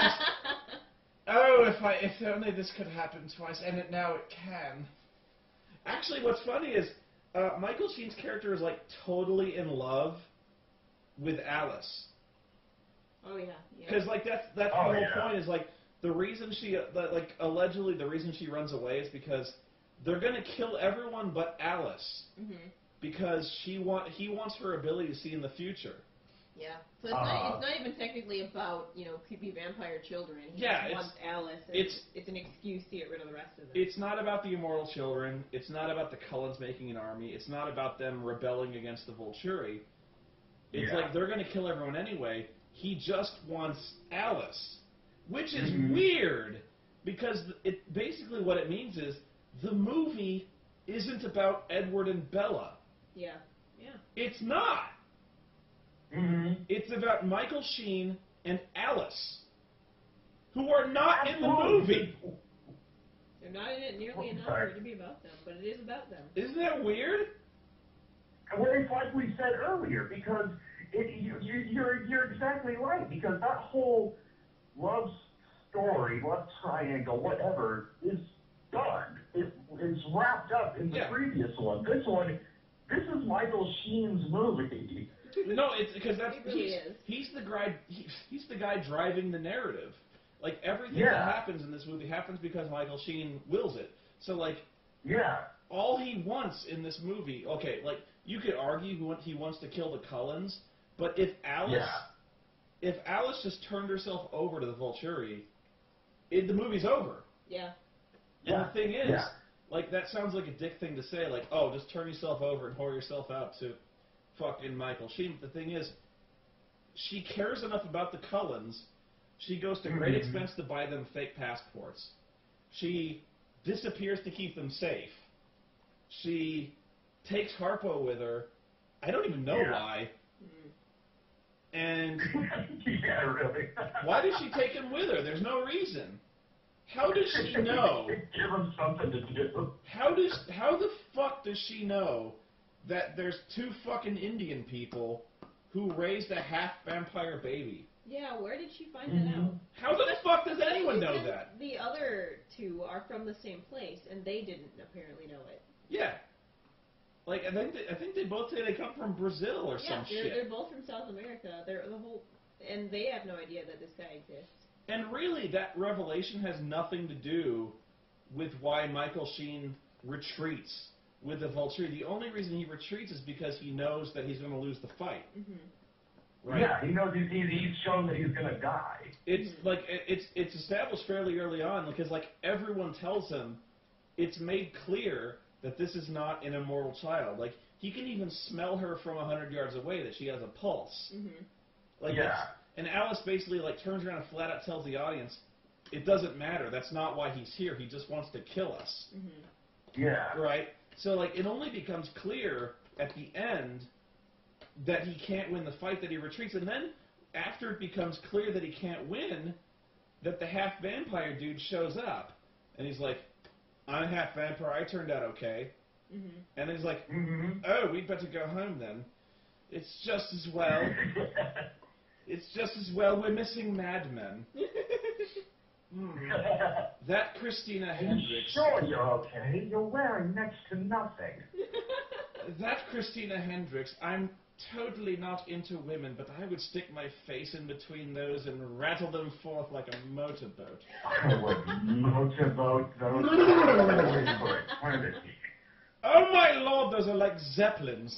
If only this could happen twice, and now it can. Actually, what's funny is Michael Sheen's character is like totally in love with Alice. Oh yeah. Because like that's the whole point is like the reason she allegedly the reason she runs away is because they're gonna kill everyone but Alice because he wants her ability to see in the future. Yeah. So it's not even technically about creepy vampire children. He just wants Alice. And it's an excuse to get rid of the rest of them. It's not about the immortal children. It's not about the Cullens making an army. It's not about them rebelling against the Volturi. It's like they're going to kill everyone anyway. He just wants Alice, which is weird because basically what it means is the movie isn't about Edward and Bella. Yeah. Yeah. It's not. It's about Michael Sheen and Alice, who are not in the movie. They're not in it nearly enough for it to be about them, but it is about them. Isn't that weird? Well, it's like we said earlier, because you're exactly right, because that whole love story, love triangle, whatever, is done. It is wrapped up in the previous one. This is Michael Sheen's movie. No, it's because he's the guy driving the narrative. Like everything that happens in this movie happens because Michael Sheen wills it. So like, all he wants in this movie, okay, like you could argue he wants to kill the Cullens, but if Alice just turned herself over to the Volturi, the movie's over. Yeah. And the thing is, like that sounds like a dick thing to say, like, oh, just turn yourself over and whore yourself out to fucking Michael Sheen. But the thing is, she cares enough about the Cullens. She goes to great expense to buy them fake passports. She disappears to keep them safe. She takes Harpo with her. I don't even know why. And really. Why does she take him with her? There's no reason. How does she know? Give him something to do. How the fuck does she know that there's two fucking Indian people who raised a half-vampire baby? Yeah, where did she find that out? How the fuck does anyone know that? The other two are from the same place, and they didn't apparently know it. Yeah. Like, I think they both say they come from Brazil or some shit. They're both from South America. And they have no idea that this guy exists. And really, that revelation has nothing to do with why Michael Sheen retreats with the Vulture. The only reason he retreats is because he knows that he's going to lose the fight. Mm-hmm. Right? Yeah, he knows he's shown that he's going to die. It's like it's established fairly early on because like everyone tells him, it's made clear that this is not an immortal child. Like he can even smell her from 100 yards away that she has a pulse. Mm-hmm. Like and Alice basically like turns around and flat out tells the audience, it doesn't matter. That's not why he's here. He just wants to kill us. Mm-hmm. Yeah. Right. So like it only becomes clear at the end that he can't win the fight, that he retreats, and then after it becomes clear that he can't win, that the half vampire dude shows up, and he's like, "I'm half vampire. I turned out okay." Mm-hmm. And then he's like, "Oh, we'd better go home then. It's just as well. It's just as well we're missing Mad Men." That Christina Hendricks. Sure, you're okay. You're wearing next to nothing. That Christina Hendricks. I'm totally not into women, but I would stick my face in between those and rattle them forth like a motorboat. I would motorboat those for eternity. Oh my lord, those are like zeppelins.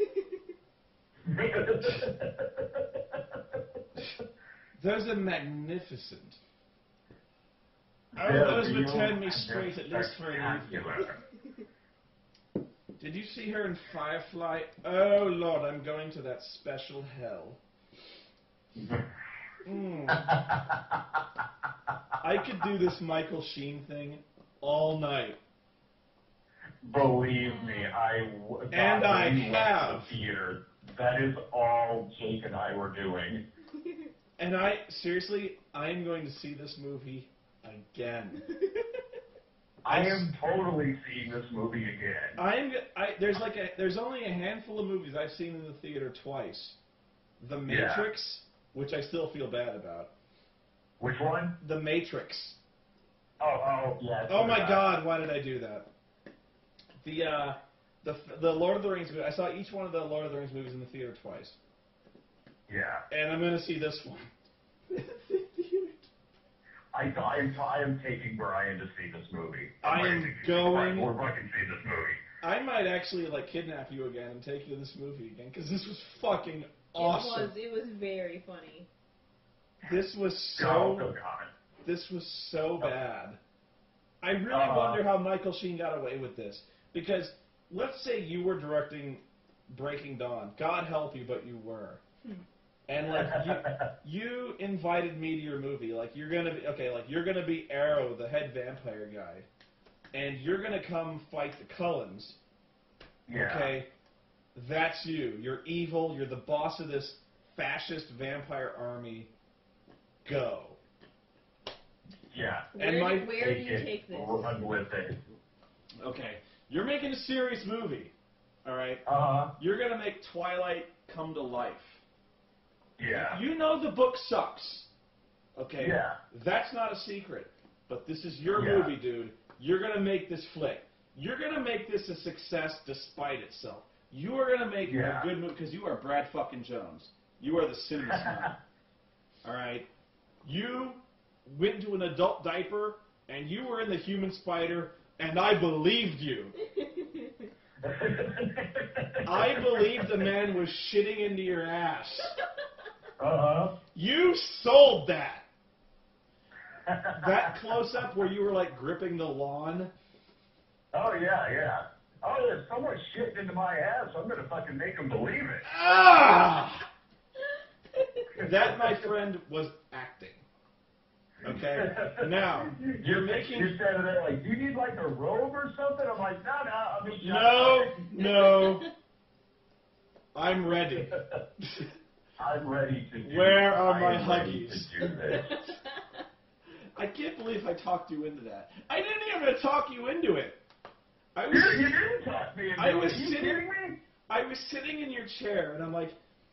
Those are magnificent. Oh, those would turn me straight at least for an evening. Did you see her in Firefly? Oh lord, I'm going to that special hell. I could do this Michael Sheen thing all night. Believe me, I have. The theater. That is all Jake and I were doing. And seriously, I am going to see this movie again. I am totally seeing this movie again. There's only a handful of movies I've seen in the theater twice. The Matrix, which I still feel bad about. Which one? The Matrix. Oh, yeah. Oh my God, why did I do that? The Lord of the Rings movie. I saw each one of the Lord of the Rings movies in the theater twice. Yeah. And I'm going to see this one. I am taking Brian to see this movie. I am going. We're going to see this movie. I might actually like kidnap you again and take you to this movie again because this was fucking awesome. It was very funny. This was This was so bad. I really wonder how Michael Sheen got away with this because let's say you were directing Breaking Dawn. God help you, but you were. And like you invited me to your movie, like you're gonna be Arrow, the head vampire guy, and you're gonna come fight the Cullens. Yeah. Okay, that's you. You're evil. You're the boss of this fascist vampire army. Go. Yeah. Where do you take this? Run with it. Okay, you're making a serious movie. All right. You're gonna make Twilight come to life. Yeah. You know the book sucks. Okay? Yeah. That's not a secret. But this is your movie, dude. You're going to make this flick. You're going to make this a success despite itself. You are going to make a good movie because you are Brad fucking Jones. You are the cinema snob. All right? You went to an adult diaper and you were in the Human Spider and I believed you. I believed the man was shitting into your ass. You sold that. That close-up where you were, like, gripping the lawn. Oh, yeah. Oh, there's so much shit into my ass, I'm going to fucking make them believe it. Ah! That, my friend, was acting. Okay? Now, you're making... You're standing there like, do you need, like, a robe or something? I'm like, No. I'm ready. I'm ready to do Where are my huggies? This. I can't believe I talked you into that. I didn't even talk you into it. You didn't talk me into it. Are you kidding me? I was sitting in your chair, and I'm like,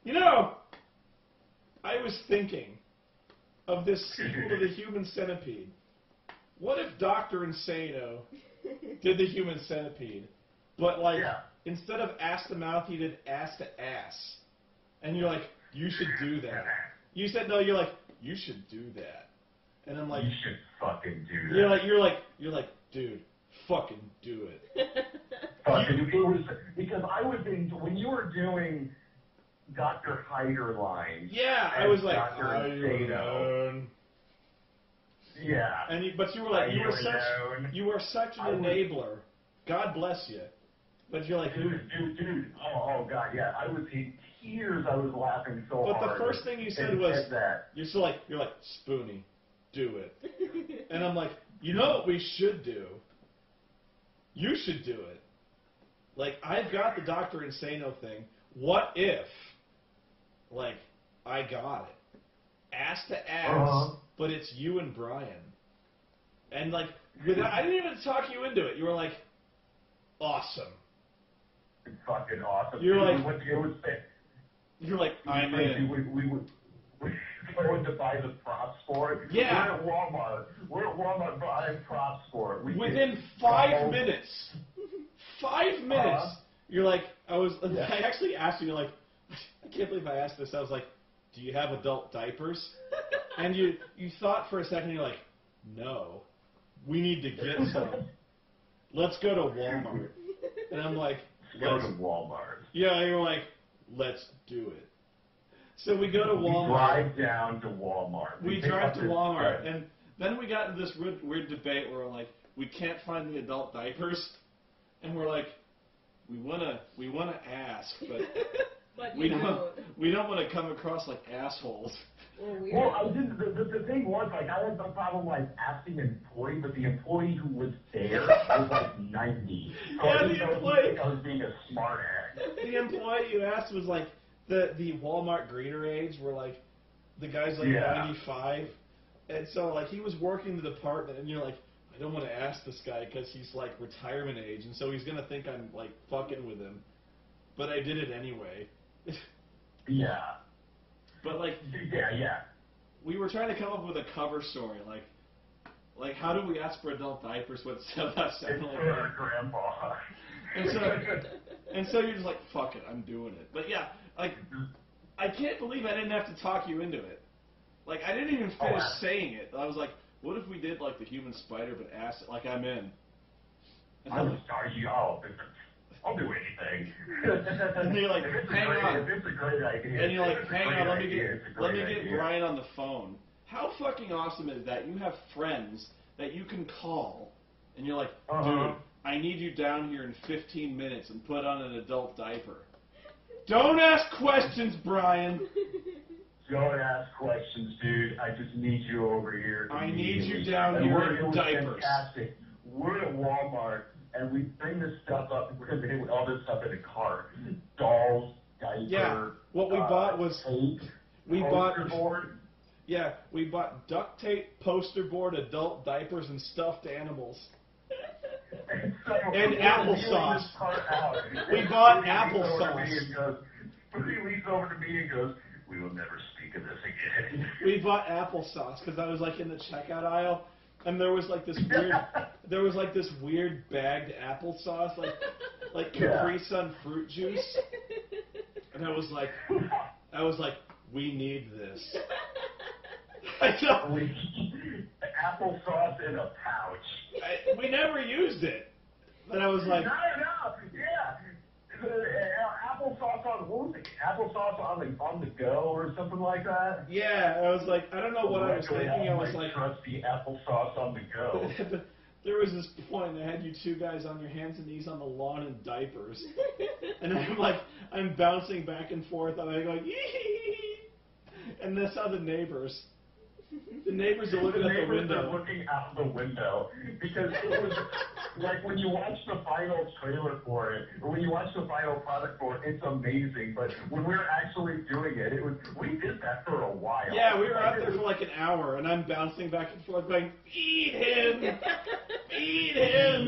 I was thinking of this sequel to the Human Centipede. What if Dr. Insano did the Human Centipede, but instead of ass to mouth, he did ass to ass? And you're like, you should do that. You said no. You're like, you should do that. And I'm like, you should fucking do that. You're like, dude, fucking do it. Fucking, it was because I was in when you were doing Dr. Hyder lines. Yeah, I was like, Dr. Insano. Yeah. But you were like, you were such an enabler. God bless you. But you're like, dude. Oh God, yeah. I was in tears. I was laughing so hard. But the first thing you said was, you're like, Spoony, do it. And I'm like, you know what we should do? You should do it. Like, I've got the Dr. Insano thing. What if, like, I got it? Ass to ass, but it's you and Brian. And, like, I didn't even talk you into it. You were like, awesome. It's fucking awesome. You're like, you're like, I'm in. We would going to buy the props for it. Yeah. We're at Walmart buying props for it. Within 5 minutes. 5 minutes. You're like, I actually asked you, like, I can't believe I asked this. I was like, do you have adult diapers? And you thought for a second, you're like, no. We need to get some. Let's go to Walmart. And I'm like, go to Walmart. Yeah, you're like, let's do it. So we go to Walmart. We drive down to Walmart. We drive to Walmart, and then we got into this weird debate where we're like, we can't find the adult diapers, and we're like, we wanna ask, but we don't want to come across like assholes. Well, the thing was, like, I had no problem, like, asking an employee, but the employee who was there was, like, 90. So yeah, I was being a smart ass. The employee you asked was, like, the Walmart greeter age, where, like, the guy's, like, 95. And so, like, he was working the department, and you're like, I don't want to ask this guy because he's, like, retirement age, and so he's going to think I'm, like, fucking with him. But I did it anyway. Yeah. But, like, yeah. We were trying to come up with a cover story, like how do we ask for adult diapers without sounding like our grandpa? And so you're just like, fuck it, I'm doing it. But yeah, like, I can't believe I didn't have to talk you into it. Like, I didn't even finish saying it. I was like, what if we did like the human spider but asked it like I'm in? And I'm sorry, I'll do anything. And you're like, hang on. If it's a great idea. And you're like, hang on, let me get Brian on the phone. How fucking awesome is that? You have friends that you can call, and you're like, dude, I need you down here in 15 minutes and put on an adult diaper. Don't ask questions, Brian. Don't ask questions, dude. I just need you over here. I need you down here in diapers. Fantastic. We're at Walmart. And we bring this stuff up because they put all this stuff in a cart. Dolls, diapers. Yeah. What we bought was tape, poster board. Yeah, we bought duct tape, poster board, adult diapers, and stuffed animals. And applesauce. We bought applesauce. He leans over to me and goes, "We will never speak of this again." We bought applesauce because I was like in the checkout aisle. And there was like this weird bagged applesauce, like Capri Sun fruit juice. And I was like, we need this. Applesauce in a pouch. We never used it, but I was like, no, yeah. Applesauce on what was it? Applesauce on the go or something like that. Yeah, I was like, I don't know what I was thinking. I was like, trusty applesauce on the go. There was this point I had you two guys on your hands and knees on the lawn in diapers, and I'm bouncing back and forth. I'm going, yee, and that's how the neighbors are looking out the window. Are looking out the window because it was like when you watch the final trailer for it, or when you watch the final product for it, it's amazing. But when we were actually doing it, we did that for a while. Yeah, we were out there for like an hour, and I'm bouncing back and forth, going, "Eat him, eat him,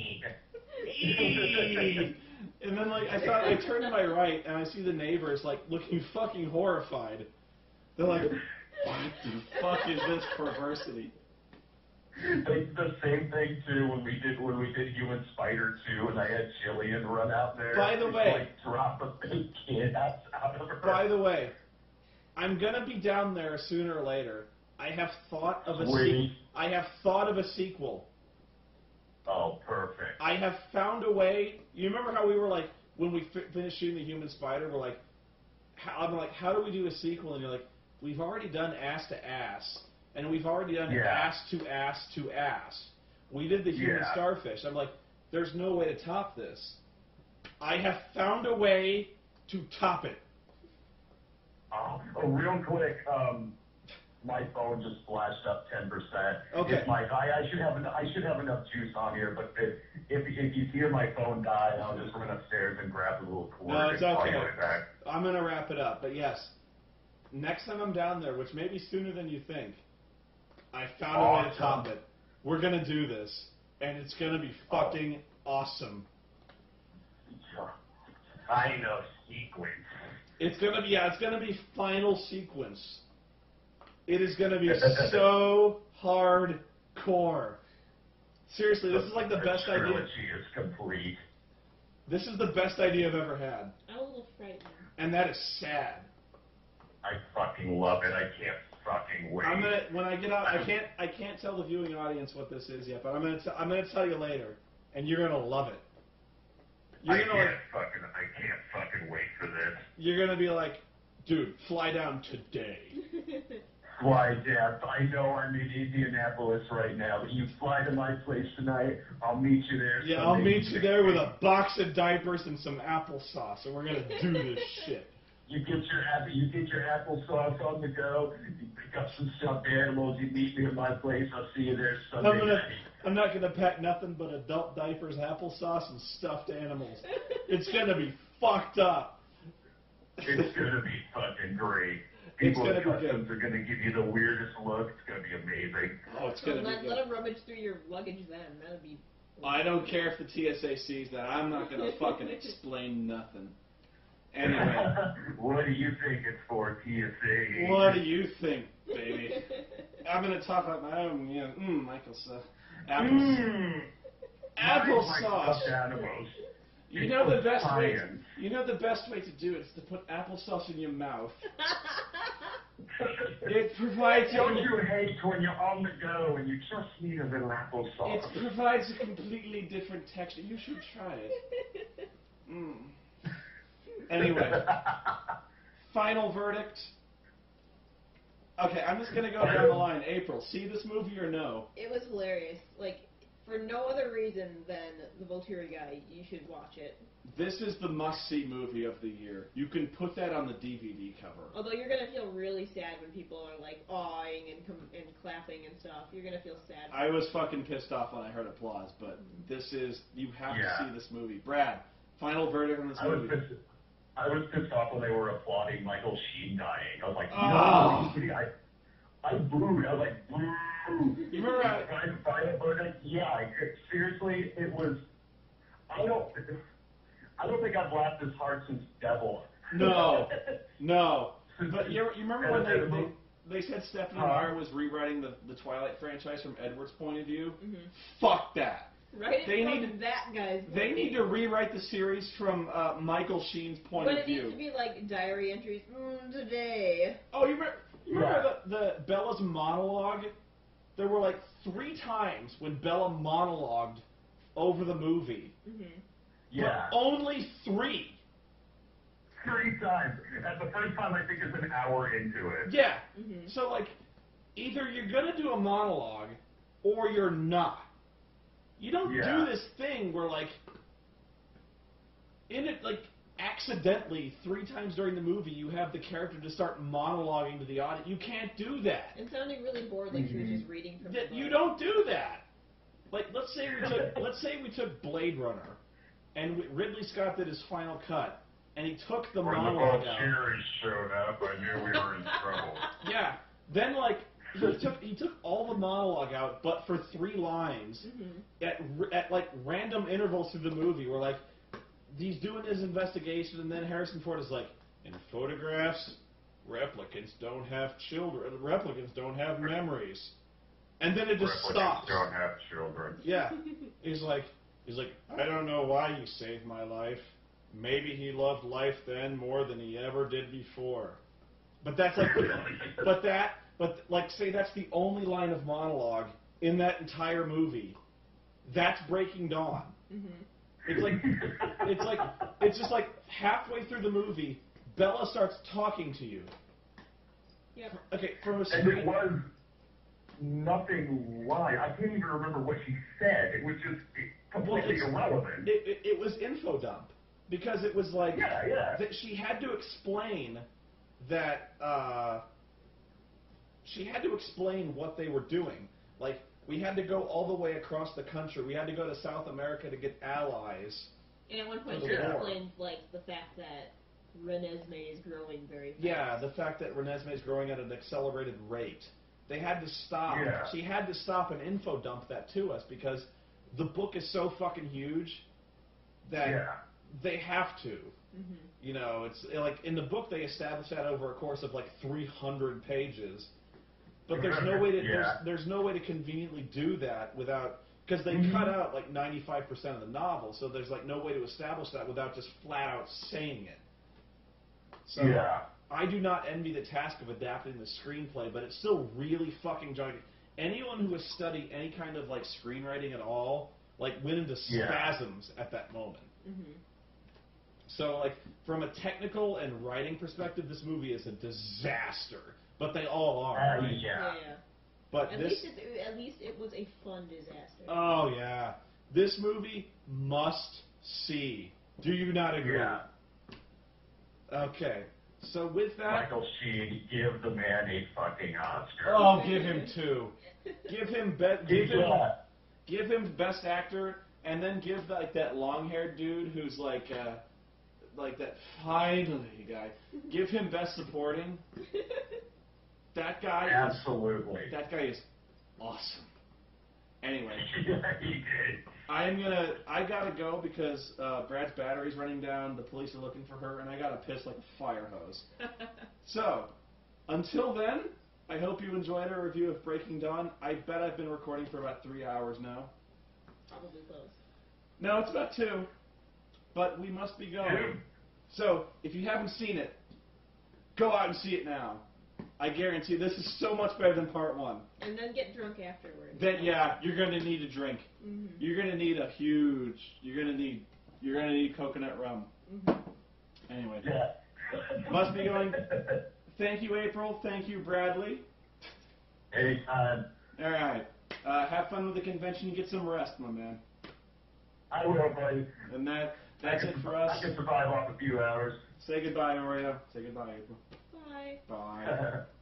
eat." And then I turn to my right, and I see the neighbors like looking fucking horrified. They're like, what the fuck is this perversity? The same thing too when we did Human Spider 2 and I had Jillian run out there. By the way, drop a big kid out of her. By the way, I'm gonna be down there sooner or later. I have thought of a sequel. Oh, perfect. I have found a way. You remember how we were like when we finished shooting the Human Spider? We're like, I'm like, how do we do a sequel? And you're like, we've already done ass to ass, and we've already done ass to ass to ass. We did the Human Starfish. I'm like, there's no way to top this. I have found a way to top it. Oh, real quick, my phone just flashed up 10%. Okay. I should have enough juice on here, but if you hear my phone die, I'll just run upstairs and grab a little cord. No, it's okay. Back. I'm gonna wrap it up, but yes, next time I'm down there, which may be sooner than you think, I found a way to top it. We're gonna do this, and it's gonna be fucking awesome. Final sequence. It's gonna be final sequence. It is gonna be so hardcore. Seriously, this is like the best idea. The trilogy is complete. This is the best idea I've ever had. I'm a little frightened. And that is sad. I fucking love it. I can't fucking wait. When I get out, I can't tell the viewing audience what this is yet, but I'm gonna tell you later, and you're gonna love it. I can't fucking wait for this. You're gonna be like, dude, fly down today. Fly down. I know I'm in Indianapolis right now, but you fly to my place tonight. I'll meet you there. Yeah, I'll meet you there with a box of diapers and some applesauce, and we're gonna do this shit. You get your applesauce on the go. You pick up some stuffed animals. You meet me at my place. I'll see you there Sunday night. I'm not gonna pack nothing but adult diapers, applesauce, and stuffed animals. It's gonna be fucked up. It's gonna be fucking great. People at customs are gonna give you the weirdest look. It's gonna be amazing. Oh, it's gonna be good. Let them rummage through your luggage then. That'll be. I don't care if the TSA sees that. I'm not gonna fucking explain nothing. Anyway. What do you think it's for, TSA? What do you think, baby? I'm gonna talk about my own, Michael's applesauce. You know the best way. You know the best way to do it is to put applesauce in your mouth. It provides. Don't you hate when you're on the go and you just need a little applesauce? It provides a completely different texture. You should try it. Anyway, final verdict. Okay, I'm just gonna go down the line. Apirl, see this movie or no? It was hilarious. Like, for no other reason than the Volturi guy, you should watch it. This is the must-see movie of the year. You can put that on the DVD cover. Although you're gonna feel really sad when people are like awing and clapping and stuff. You're gonna feel sad. I was fucking pissed off when I heard applause, but this is, you have to see this movie. Brad, final verdict on this movie. I was pissed off when they were applauding Michael Sheen dying. I was like, no, I booed. I was like, boo. You remember final verdict? Yeah, seriously, it was. I don't think I've laughed as hard since Devil. No. But you remember when they said Stephanie Meyer was rewriting the Twilight franchise from Edward's point of view? Mm-hmm. Fuck that. Right? That guy's movie. They need to rewrite the series from Michael Sheen's point of view. But it needs to be like diary entries. Today. Oh, you remember the Bella's monologue? There were like 3 times when Bella monologued over the movie. Mm-hmm. Yeah. But only 3. 3 times. At the first time, I think it's an hour into it. Yeah. Mm-hmm. So like, either you're gonna do a monologue, or you're not. You don't do this thing where, like, in it, like, accidentally, 3 times during the movie, you have the character to start monologuing to the audience. You can't do that. And sounding really bored, like she was just reading from the book. You don't do that. Like, let's say we took Blade Runner, and Ridley Scott did his final cut, and he took the monologue out. When the Volturi showed up, I knew we were in trouble. Yeah. Then, like, he took all the monologue out, but for 3 lines at like random intervals through the movie, where like he's doing his investigation, and then Harrison Ford is like, in photographs, replicants don't have children. Replicants don't have memories, and then it just stops. Don't have children. Yeah, he's like, I don't know why you saved my life. Maybe he loved life then more than he ever did before. But that's like, say that's the only line of monologue in that entire movie. That's Breaking Dawn. Mm-hmm. It's just like halfway through the movie, Bella starts talking to you. Yep. Okay, from a And screen. it was nothing line. I can't even remember what she said. It was just completely irrelevant. It was info dump because it was like Yeah. that she had to explain that she had to explain what they were doing. Like we had to go all the way across the country. We had to go to South America to get allies. And at one point, For she the war. explains like the fact that Renesmee is growing very fast. Yeah, the fact that Renesmee is growing at an accelerated rate. They had to stop. Yeah. She had to stop and info dump that to us because the book is so fucking huge that they have to. Mm-hmm. You know, it's like in the book they establish that over a course of like 300 pages. But there's no way to there's no way to conveniently do that without because they cut out like 95% of the novel, so there's like no way to establish that without just flat out saying it. So I do not envy the task of adapting the screenplay, but it's still really fucking gigantic. Anyone who has studied any kind of like screenwriting at all, like went into spasms at that moment. Mm-hmm. So like from a technical and writing perspective, this movie is a disaster. But they all are. Right? Yeah. But at least it was a fun disaster. Oh yeah, this movie must see. Do you not agree? Yeah. Okay, so with that, Michael Sheen, give the man a fucking Oscar. oh, give him 2. Give him best actor, and then give like that long-haired dude who's like that finally guy. Give him best supporting. That guy Absolutely. That guy is awesome. Anyway. Yeah, he did. I gotta go because Brad's battery's running down, the police are looking for her, and I gotta piss like a fire hose. So, until then, I hope you enjoyed our review of Breaking Dawn. I bet I've been recording for about 3 hours now. Probably close. No, it's about 2. But we must be going. So, if you haven't seen it, go out and see it now. I guarantee this is so much better than part 1. And then get drunk afterwards. Then you're gonna need a drink. Mm-hmm. You're gonna need you're gonna need coconut rum. Mm-hmm. Anyway. Yeah. Must be going. Thank you, April. Thank you, Bradley. Anytime. All right. Have fun with the convention and get some rest, my man. I will, buddy. And that's it for us. I can survive off a few hours. Say goodbye, Oreo. Say goodbye, April. Bye. Bye.